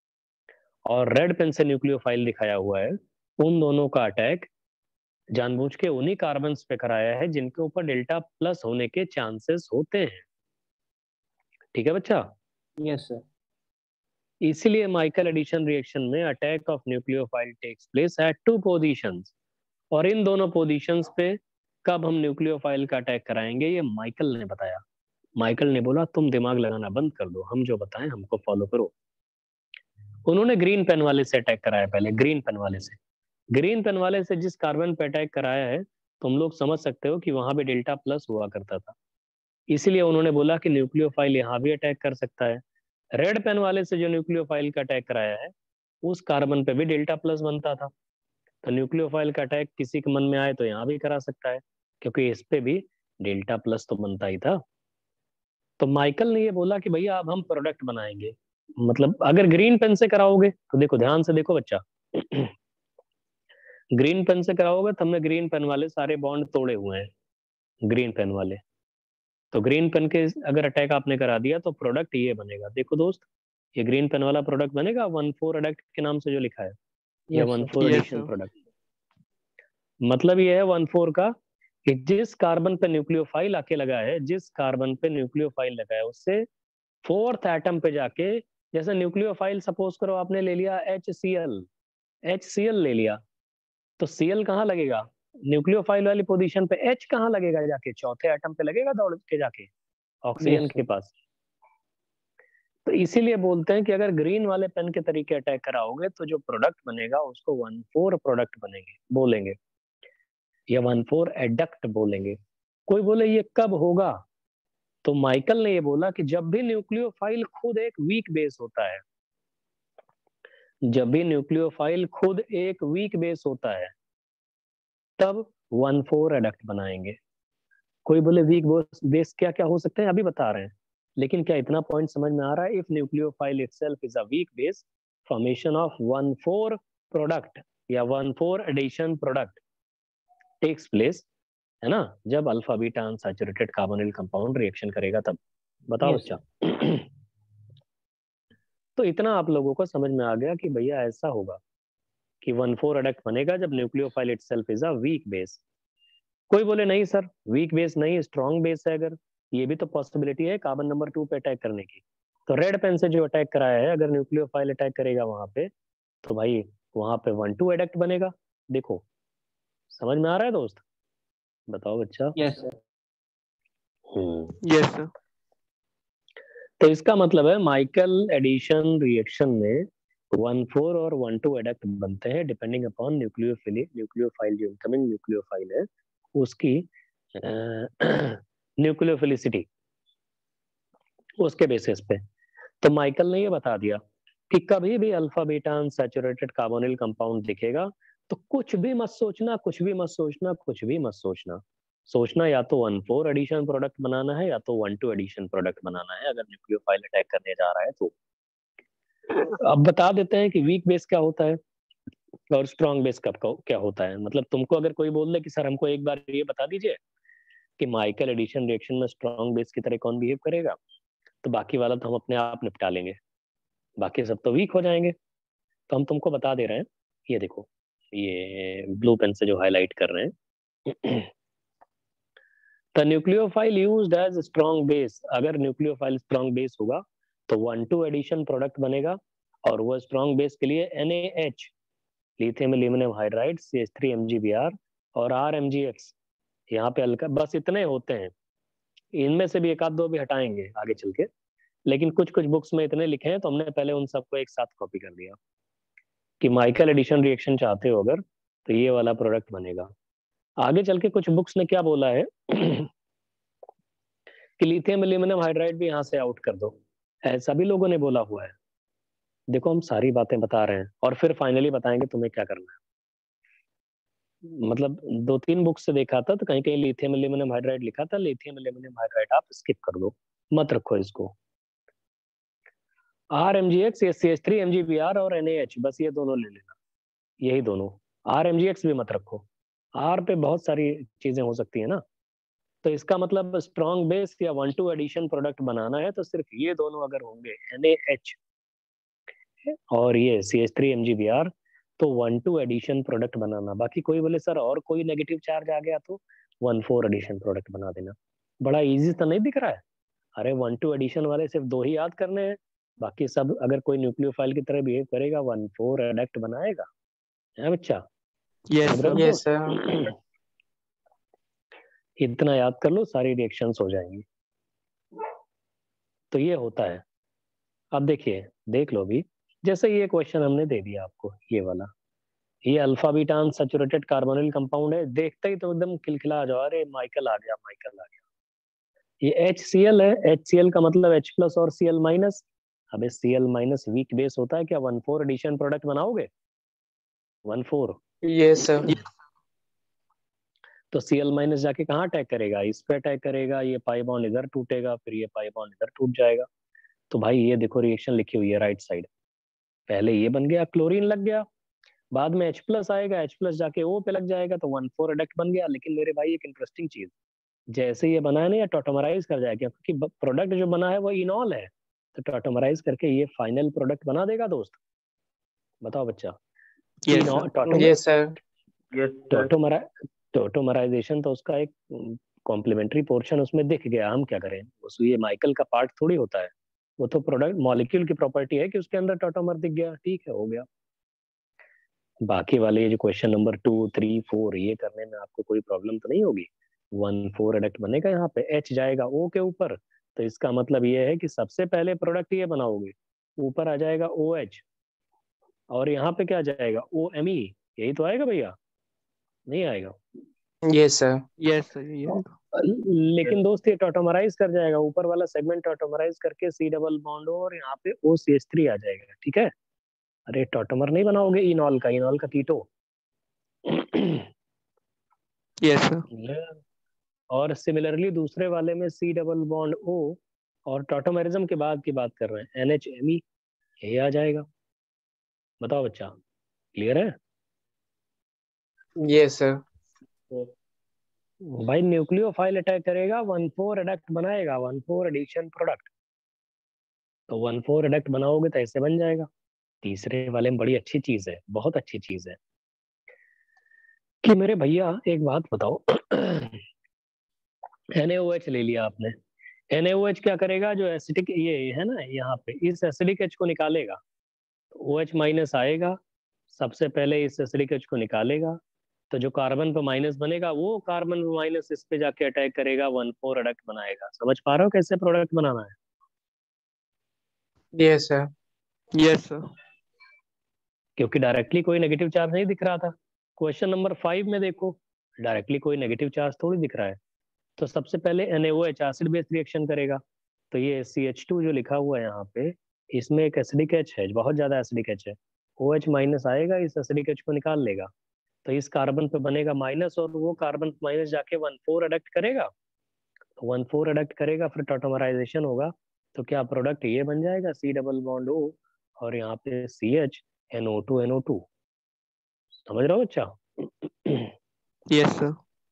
और रेड पेन से न्यूक्लियोफाइल दिखाया हुआ है उन दोनों का अटैक जानबूझ के उन्हीं कार्बन्स पे कराया है जिनके ऊपर डेल्टा प्लस होने के चांसेस होते हैं। ठीक है बच्चा? Yes sir. इसीलिए माइकल एडिशन रिएक्शन में attack of nucleophile takes place at two positions, और इन दोनों पोजीशंस पे कब हम न्यूक्लियोफाइल का अटैक कराएंगे ये माइकल ने बताया। माइकल ने बोला तुम दिमाग लगाना बंद कर दो, हम जो बताएं हमको फॉलो करो। उन्होंने ग्रीन पेन वाले से अटैक कराया, पहले ग्रीन पेन वाले से। ग्रीन पेन वाले से जिस कार्बन पे अटैक कराया है तुम लोग समझ सकते हो कि वहां पे डेल्टा प्लस हुआ करता था, इसीलिए उन्होंने बोला कि न्यूक्लियोफाइल यहाँ भी अटैक कर सकता है। रेड पेन वाले से जो न्यूक्लियोफाइल का अटैक कराया है उस कार्बन पे भी डेल्टा प्लस बनता था, तो न्यूक्लियोफाइल का अटैक किसी के मन में आए तो यहाँ भी करा सकता है। क्योंकि इस पे भी डेल्टा प्लस तो बनता ही था। तो माइकल ने ये बोला कि भैया अब हम प्रोडक्ट बनाएंगे, मतलब अगर ग्रीन पेन से कराओगे तो देखो ध्यान से देखो बच्चा, ग्रीन पेन से कराओगे तो हमने ग्रीन पेन वाले सारे बॉन्ड तोड़े हुए हैं, ग्रीन पेन वाले। तो ग्रीन पेन के अगर अटैक आपने करा दिया तो प्रोडक्ट ये बनेगा। देखो दोस्त, ये ग्रीन पेन वाला प्रोडक्ट बनेगा वन फोर अडक्ट के नाम से जो लिखा है, या Yes, one sir. Four Yes, addition sir. Product. मतलब ये है वन फोर का कि जिस कार्बन पे न्यूक्लियोफाइल आके लगा है, जिस कार्बन पे न्यूक्लियोफाइल लगा है उससे फोर्थ एटम पे जाके, जैसे न्यूक्लियोफाइल सपोज करो आपने ले लिया H C L, H C L ले लिया, तो Cl कहाँ लगेगा? न्यूक्लियोफाइल वाली पोजीशन पे। H कहाँ लगेगा जाके? चौथे एटम पे लगेगा दौड़ के जाके ऑक्सीजन Yes, के sir. पास। तो इसीलिए बोलते हैं कि अगर ग्रीन वाले पेन के तरीके अटैक कराओगे तो जो प्रोडक्ट बनेगा उसको वन फोर प्रोडक्ट बनेंगे बोलेंगे, या वन फोर एडक्ट बोलेंगे। कोई बोले ये कब होगा, तो माइकल ने ये बोला कि जब भी न्यूक्लियोफाइल खुद एक वीक बेस होता है, जब भी न्यूक्लियोफाइल खुद एक वीक बेस होता है तब वन फोर एडक्ट बनाएंगे। कोई बोले वीक बेस क्या क्या हो सकते हैं, अभी बता रहे हैं, लेकिन क्या इतना पॉइंट समझ में आ रहा है? If nucleophile itself is a weak base, formation of one four product या one four addition product takes place, है ना, जब alpha beta unsaturated carbonyl compound reaction करेगा तब। बताओ Yes, बच्चा। तो इतना आप लोगों को समझ में आ गया कि भैया ऐसा होगा कि वन फोर एडक्ट बनेगा जब nucleophile itself is a weak base. कोई बोले नहीं सर वीक बेस नहीं, स्ट्रॉन्ग बेस है, अगर ये भी तो पॉसिबिलिटी है कार्बन नंबर टू पे अटैक करने की। तो रेड पेन से जो अटैक कराया है, अगर न्यूक्लियोफाइल अटैक करेगा वहां पे तो भाई वहां पे वन टू एडक्ट बनेगा। देखो समझ में आ रहा है दोस्त? बताओ बच्चा। yes, sir. हम्म Yes, sir. तो इसका मतलब है माइकल एडिशन रिएक्शन में वन फोर और वन टू एडक्ट बनते हैं डिपेंडिंग अपॉन न्यूक्लियोफिली न्यूक्लियोफाइल जो इनकमिंग न्यूक्लियोफाइल है उसकी न्यूक्लियोफिलिसिटी, उसके बेसिस पे। तो माइकल ने ये बता दिया कि कभी भी alpha beta unsaturated carbonyl compound दिखेगा तो कुछ भी मत सोचना, कुछ भी मत सोचना, कुछ भी मत सोचना। सोचना या तो वन फोर एडिशन प्रोडक्ट बनाना है या तो वन टू एडिशन प्रोडक्ट बनाना है अगर न्यूक्लियोफाइल अटैक करने जा रहा है तो। अब बता देते हैं कि वीक बेस क्या होता है और स्ट्रॉन्ग बेस कब क्या होता है। मतलब तुमको अगर कोई बोल दे कि सर हमको एक बार ये बता दीजिए कि माइकल एडिशन रिएक्शन में स्ट्रॉन्ग बेस की तरह कौन बिहेव करेगा, तो बाकी वाला तो हम अपने आप निपटा लेंगे, बाकी सब तो वीक हो जाएंगे। तो हम तुमको बता दे रहे हैं, ये देखो ये ब्लू पेन से जो हाईलाइट कर रहे हैं, the nucleophile used as strong base. अगर न्यूक्लियोफाइल स्ट्रॉन्ग बेस होगा तो वन टू एडिशन प्रोडक्ट बनेगा, और वो स्ट्रॉन्ग बेस के लिए N A H lithium aluminium hydride C H three M G B R और आर एम जी एक्स, यहाँ पे हल्का बस इतने होते हैं। इनमें से भी एक आध दो भी हटाएंगे आगे चल के, लेकिन कुछ कुछ बुक्स में इतने लिखे हैं तो हमने पहले उन सबको एक साथ कॉपी कर दिया कि माइकल एडिशन रिएक्शन चाहते हो अगर तो ये वाला प्रोडक्ट बनेगा। आगे चल के कुछ बुक्स ने क्या बोला है कि लिथियम एल्यूमिनियम हाइड्राइड भी यहाँ से आउट कर दो, ऐसा भी लोगों ने बोला हुआ है। देखो हम सारी बातें बता रहे हैं और फिर फाइनली बताएंगे तुम्हें क्या करना है। मतलब दो तीन बुक से देखा था तो कहीं कहीं लिथियम एल्यूमिनियम हाइड्राइड लिखा था, लिथियम एल्यूमिनियम हाइड्राइड आप स्किप कर दो, मत रखो इसको। R M G X, C H three M G B R और एन ए एच, बस ये दोनों ले लेना, यही दोनों। आर एम जी एक्स भी मत रखो, आर पे बहुत सारी चीजें हो सकती है ना। तो इसका मतलब स्ट्रॉन्ग बेस या वन टू एडिशन प्रोडक्ट बनाना है तो सिर्फ ये दोनों अगर होंगे एन ए एच और ये C H three M G B R तो वन टू एडिशन प्रोडक्ट बनाना। बाकी कोई बोले सर और कोई नेगेटिव चार्ज आ गया तो वन फोर एडिशन प्रोडक्ट बना देना। बड़ा इजी तो नहीं दिख रहा है? अरे वन टू एडिशन वाले सिर्फ दो ही याद करने हैं, बाकी सब अगर कोई न्यूक्लियोफाइल की तरह बिहेव करेगा वन फोर एडक्ट बनाएगा, है बच्चा? Yes, sir. अमृत Yes, दोस्त, sir. इतना याद कर लो सारी रिएक्शंस हो जाएंगी। तो ये होता है। अब देखिए देख लो भी, जैसे ये क्वेश्चन हमने दे दिया आपको ये वाला, ये alpha beta unsaturated carbonyl compound है, देखते ही तो एकदम खिलखिला जाओ, अरे माइकल आ गया, माइकल आ गया। ये एच सी एल है, एच सी एल का मतलब H प्लस और Cl माइनस। अबे Cl माइनस वीक बेस होता है, क्या वन फोर एडिशन प्रोडक्ट बनाओगे? One four Yes, sir. तो Cl माइनस जाके कहाँ अटैक करेगा, इस पे अटैक करेगा, ये पाई बॉन्ड इधर टूटेगा, फिर ये पाई बॉन्ड इधर टूट जाएगा। तो भाई ये देखो रिएक्शन लिखी हुई है राइट साइड, पहले ये बन गया, क्लोरीन लग गया, बाद में H प्लस आएगा, H प्लस जाके O पे लग जाएगा, तो वन फोर एडक्ट बन गया। लेकिन मेरे भाई एक इंटरेस्टिंग चीज, जैसे ये बना है ना, ये टॉटोमराइज कर जाएगा, क्योंकि प्रोडक्ट जो बना है वो इनॉल है, तो टॉटोमराइज करके ये फाइनल प्रोडक्ट बना देगा दोस्त। बताओ बच्चा। Yes, enol sir. टॉटोम Yes, sir. Yes, sir. टॉटोमरा टोटोमराइजेशन तो उसका एक कॉम्प्लीमेंट्री पोर्शन उसमें दिख गया, हम क्या करें, उस ये माइकल का पार्ट थोड़ी होता है, वो तो प्रोडक्ट मॉलिक्यूल की प्रॉपर्टी है कि उसके अंदर टॉटोमर दिख गया, ठीक है, हो गया। बाकी वाले ये जो question number two three four ये करने में आपको कोई प्रॉब्लम तो नहीं होगी। वन फोर एडक्ट बनेगा, यहाँ पे एच जाएगा ओ के ऊपर, तो इसका मतलब ये है कि सबसे पहले प्रोडक्ट ये बनाओगे, ऊपर आ जाएगा ओ एच, और यहाँ पे क्या जाएगा, ओ एम ई, यही तो आएगा भैया, नहीं आएगा? Yes, sir. Yes, sir. Yeah. लेकिन दोस्त ये टॉटोमराइज कर जाएगा, ऊपर वाला सेगमेंट टॉटोमराइज करके सी डबल बॉन्ड और यहाँ पे ओ सी एच थ्री आ जाएगा, ठीक है। अरे टॉटोमर नहीं बनाओगे इनॉल का, इनॉल का कीटो। Yes, sir. और सिमिलरली दूसरे वाले में सी डबल बॉन्ड ओ और टॉटोमरिज्म के बाद की बात कर रहे हैं, एन एच एम ई, यही आ जाएगा। बताओ बच्चा, क्लियर है? Yes, sir. भाई न्यूक्लियोफाइल अटैक करेगा, वन फोर एडक्ट बनाएगा, वन फोर एडिशन प्रोडक्ट, तो वन फोर एडक्ट बनाओगे तो ऐसे बन जाएगा। तीसरे वाले में बड़ी अच्छी चीज है, बहुत अच्छी चीज है कि मेरे भैया एक बात बताओ, एन ए ओ एच ले लिया आपने, एन ए ओ एच क्या करेगा, जो एसिडिक ये है ना यहाँ पे, इस एसिडिक एच को निकालेगा, ओ एच माइनस आएगा, सबसे पहले इस एसिडिक एच को निकालेगा, तो जो कार्बन पे माइनस बनेगा वो कार्बन पे माइनस इस पे जाके अटैक करेगा, वन फोर एडक्ट बनाएगा। समझ पा रहे हो कैसे प्रोडक्ट बनाना है? Yes, sir. Yes, sir. क्योंकि डायरेक्टली कोई नेगेटिव चार्ज नहीं दिख रहा था। क्वेश्चन नंबर फाइव में देखो, डायरेक्टली कोई नेगेटिव चार्ज थोड़ी दिख रहा है, तो सबसे पहले N A O H acid base reaction करेगा, तो ये सी एच टू जो लिखा हुआ है यहाँ पे, इसमें एक एसिडिक एच है, बहुत ज्यादा एसिडिक एच है, ओ एच माइनस आएगा, इस एसिडिक एच को निकाल लेगा, तो इस कार्बन पे बनेगा माइनस, और वो कार्बन माइनस जाके वन फोर एडक्ट करेगा, तो वन फोर एडक्ट करेगा, फिर टॉटोमराइजेशन होगा, तो क्या प्रोडक्ट ये बन जाएगा, सी डबल बॉन्ड ओ और यहाँ पे C H N O two N O two. समझ रहे हो बच्चा? Yes, sir.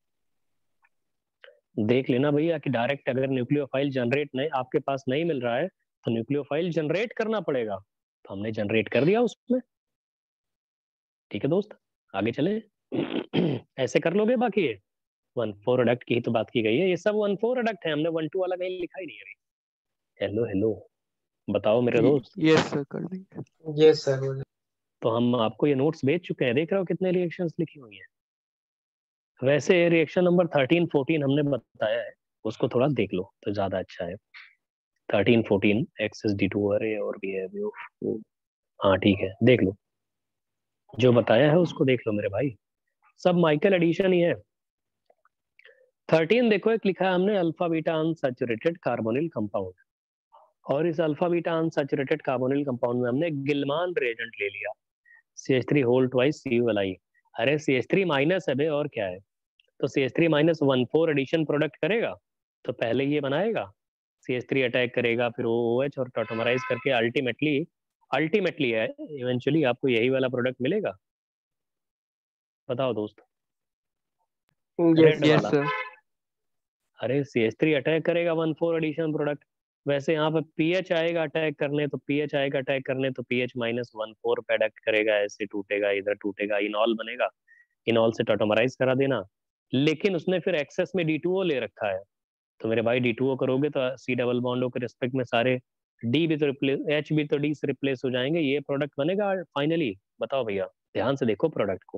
देख लेना भैया कि डायरेक्ट अगर न्यूक्लियोफाइल जनरेट नहीं आपके पास नहीं मिल रहा है, तो न्यूक्लियोफाइल जनरेट करना पड़ेगा, तो हमने जनरेट कर दिया उसमें। ठीक है दोस्त, आगे चले। ऐसे कर लोगे। बाकी ये वन फोर अडक्ट की ही तो बात की गई है, ये सब वन फोर अडक्ट है, हमने वन टू वाला कहीं लिखा ही नहीं है अभी। हेलो हेलो, बताओ मेरे Y- दोस्त। Yes, sir. कर देंगे. Yes, sir. तो हम आपको ये नोट्स भेज चुके हैं, देख रहे हो कितने रिएक्शंस लिखी हुई हैं। वैसे रिएक्शन नंबर थर्टीन फोर्टीन हमने बताया है, उसको थोड़ा देख लो तो ज्यादा अच्छा है। Thirteen fourteen excess D two, अरे और भी है वो, वो हाँ ठीक है, देख लो जो बताया है उसको देख लो मेरे भाई, सब माइकल एडिशन ही है। थर्टीन देखो, एक लिखा है हमने alpha beta unsaturated carbonyl compound, और इस alpha beta unsaturated carbonyl compound में हमने गिलमान रिएजेंट ले लिया, C H three whole twice C U L I. अरे सी एच थ्री माइनस है बे, और क्या है, तो C H three minus one four addition product करेगा, तो पहले ये बनाएगा, सी एच थ्री अटैक करेगा, फिर ओ OH और टॉटोमराइज करके अल्टीमेटली अल्टीमेटली है इवेंचुअली आपको यही वाला प्रोडक्ट मिलेगा। बताओ दोस्त। Yes, रेड Yes, वाला, sir. अरे सी एच थ्री अटैक करेगा वन फोर एडिशन प्रोडक्ट, वैसे यहाँ पे पीएच आएगा अटैक करने, तो पीएच आएगा अटैक करने, तो पीएच माइनस वन फोर पे अटैक करेगा, ऐसे टूटेगा, इधर टूटेगा, इनॉल बनेगा, इनॉल से टॉटोमराइज करा देना। लेकिन उसने फिर एक्सेस में डी टू ओ ले रखा है, तो मेरे भाई डी टू ओ करोगे तो सी डबल बॉन्डो के रिस्पेक्ट में सारे डी भी तो रिप्लेस, एच भी तो डी से रिप्लेस हो जाएंगे, ये प्रोडक्ट बनेगा फाइनली। बताओ भैया, ध्यान से देखो प्रोडक्ट को।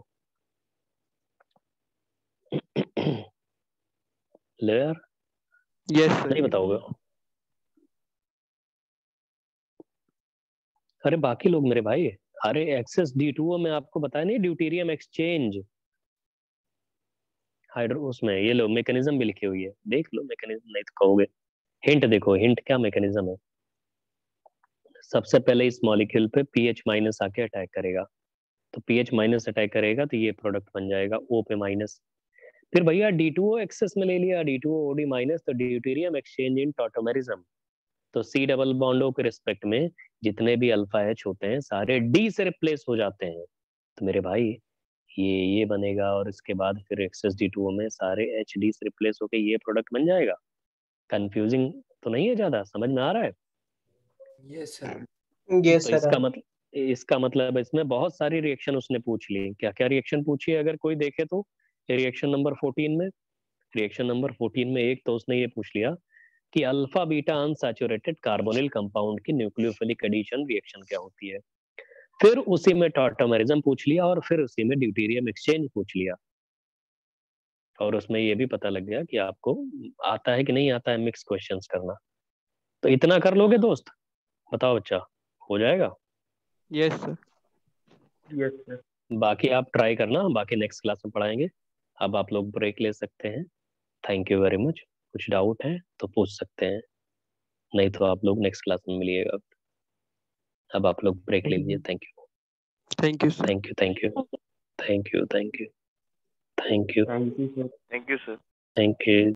Layer Yes, sir. नहीं बताओगे? अरे बाकी लोग मेरे भाई, अरे एक्सेस डी टू ओ में आपको बताया नहीं, ड्यूटेरियम एक्सचेंज हाइड्रो, उसमें ये लो मैकेनिज्म भी लिखी हुई है, देख लो मैकेनिज्म, नहीं तो कहोगे। हिंट देखो, हिंट क्या मैकेनिज्म है। सबसे पहले इस मॉलिक्यूल पे पीएच माइनस आके अटैक करेगा, तो पीएच माइनस अटैक करेगा तो ये प्रोडक्ट बन जाएगा ओ पे माइनस, फिर भैया डी टू ओ एक्सेस में ले लिया, D two O OD minus, तो ड्यूटेरियम एक्सचेंज इन टॉटोमेरिज्म, तो सी डबल बॉन्डों के रिस्पेक्ट में जितने भी अल्फा एच होते हैं सारे डी से रिप्लेस हो जाते हैं। तो मेरे भाई ये ये बनेगा, और इसके बाद फिर एक्सेस डी टू ओ में सारे एच डी से रिप्लेस होके ये प्रोडक्ट बन जाएगा। कंफ्यूजिंग तो नहीं है, ज्यादा समझ में आ रहा है? Yes sir. यस तो सर। इसका मतलब इसका मतलब इसमें बहुत सारी रिएक्शन उसने पूछ ली। क्या क्या रिएक्शन पूछी है अगर कोई देखे तो रिएक्शन नंबर फोर्टीन में, रिएक्शन नंबर फोर्टीन में एक तो उसने ये पूछ लिया कि alpha beta unsaturated carbonyl compound की न्यूक्लियोफिलिक एडिशन रिएक्शन क्या होती है। फिर उसी में टॉटोमेरिज्म पूछ लिया, और फिर उसी में ड्यूटेरियम एक्सचेंज पूछ लिया, और उसमें ये भी पता लग गया कि आपको आता है कि नहीं आता है मिक्स क्वेश्चंस करना। तो इतना कर लोगे दोस्त? बताओ बच्चा, हो जाएगा? Yes sir. Yes sir. बाकी आप ट्राई करना, बाकी नेक्स्ट क्लास में पढ़ाएंगे। अब आप लोग ब्रेक ले सकते हैं। Thank you very much. कुछ डाउट है तो पूछ सकते हैं, नहीं तो आप लोग नेक्स्ट क्लास में मिलिएगा। अब आप लोग ब्रेक ले लीजिए। Thank you thank you sir. Thank you thank you thank you thank you thank you thank you sir. Thank you sir. Thank you.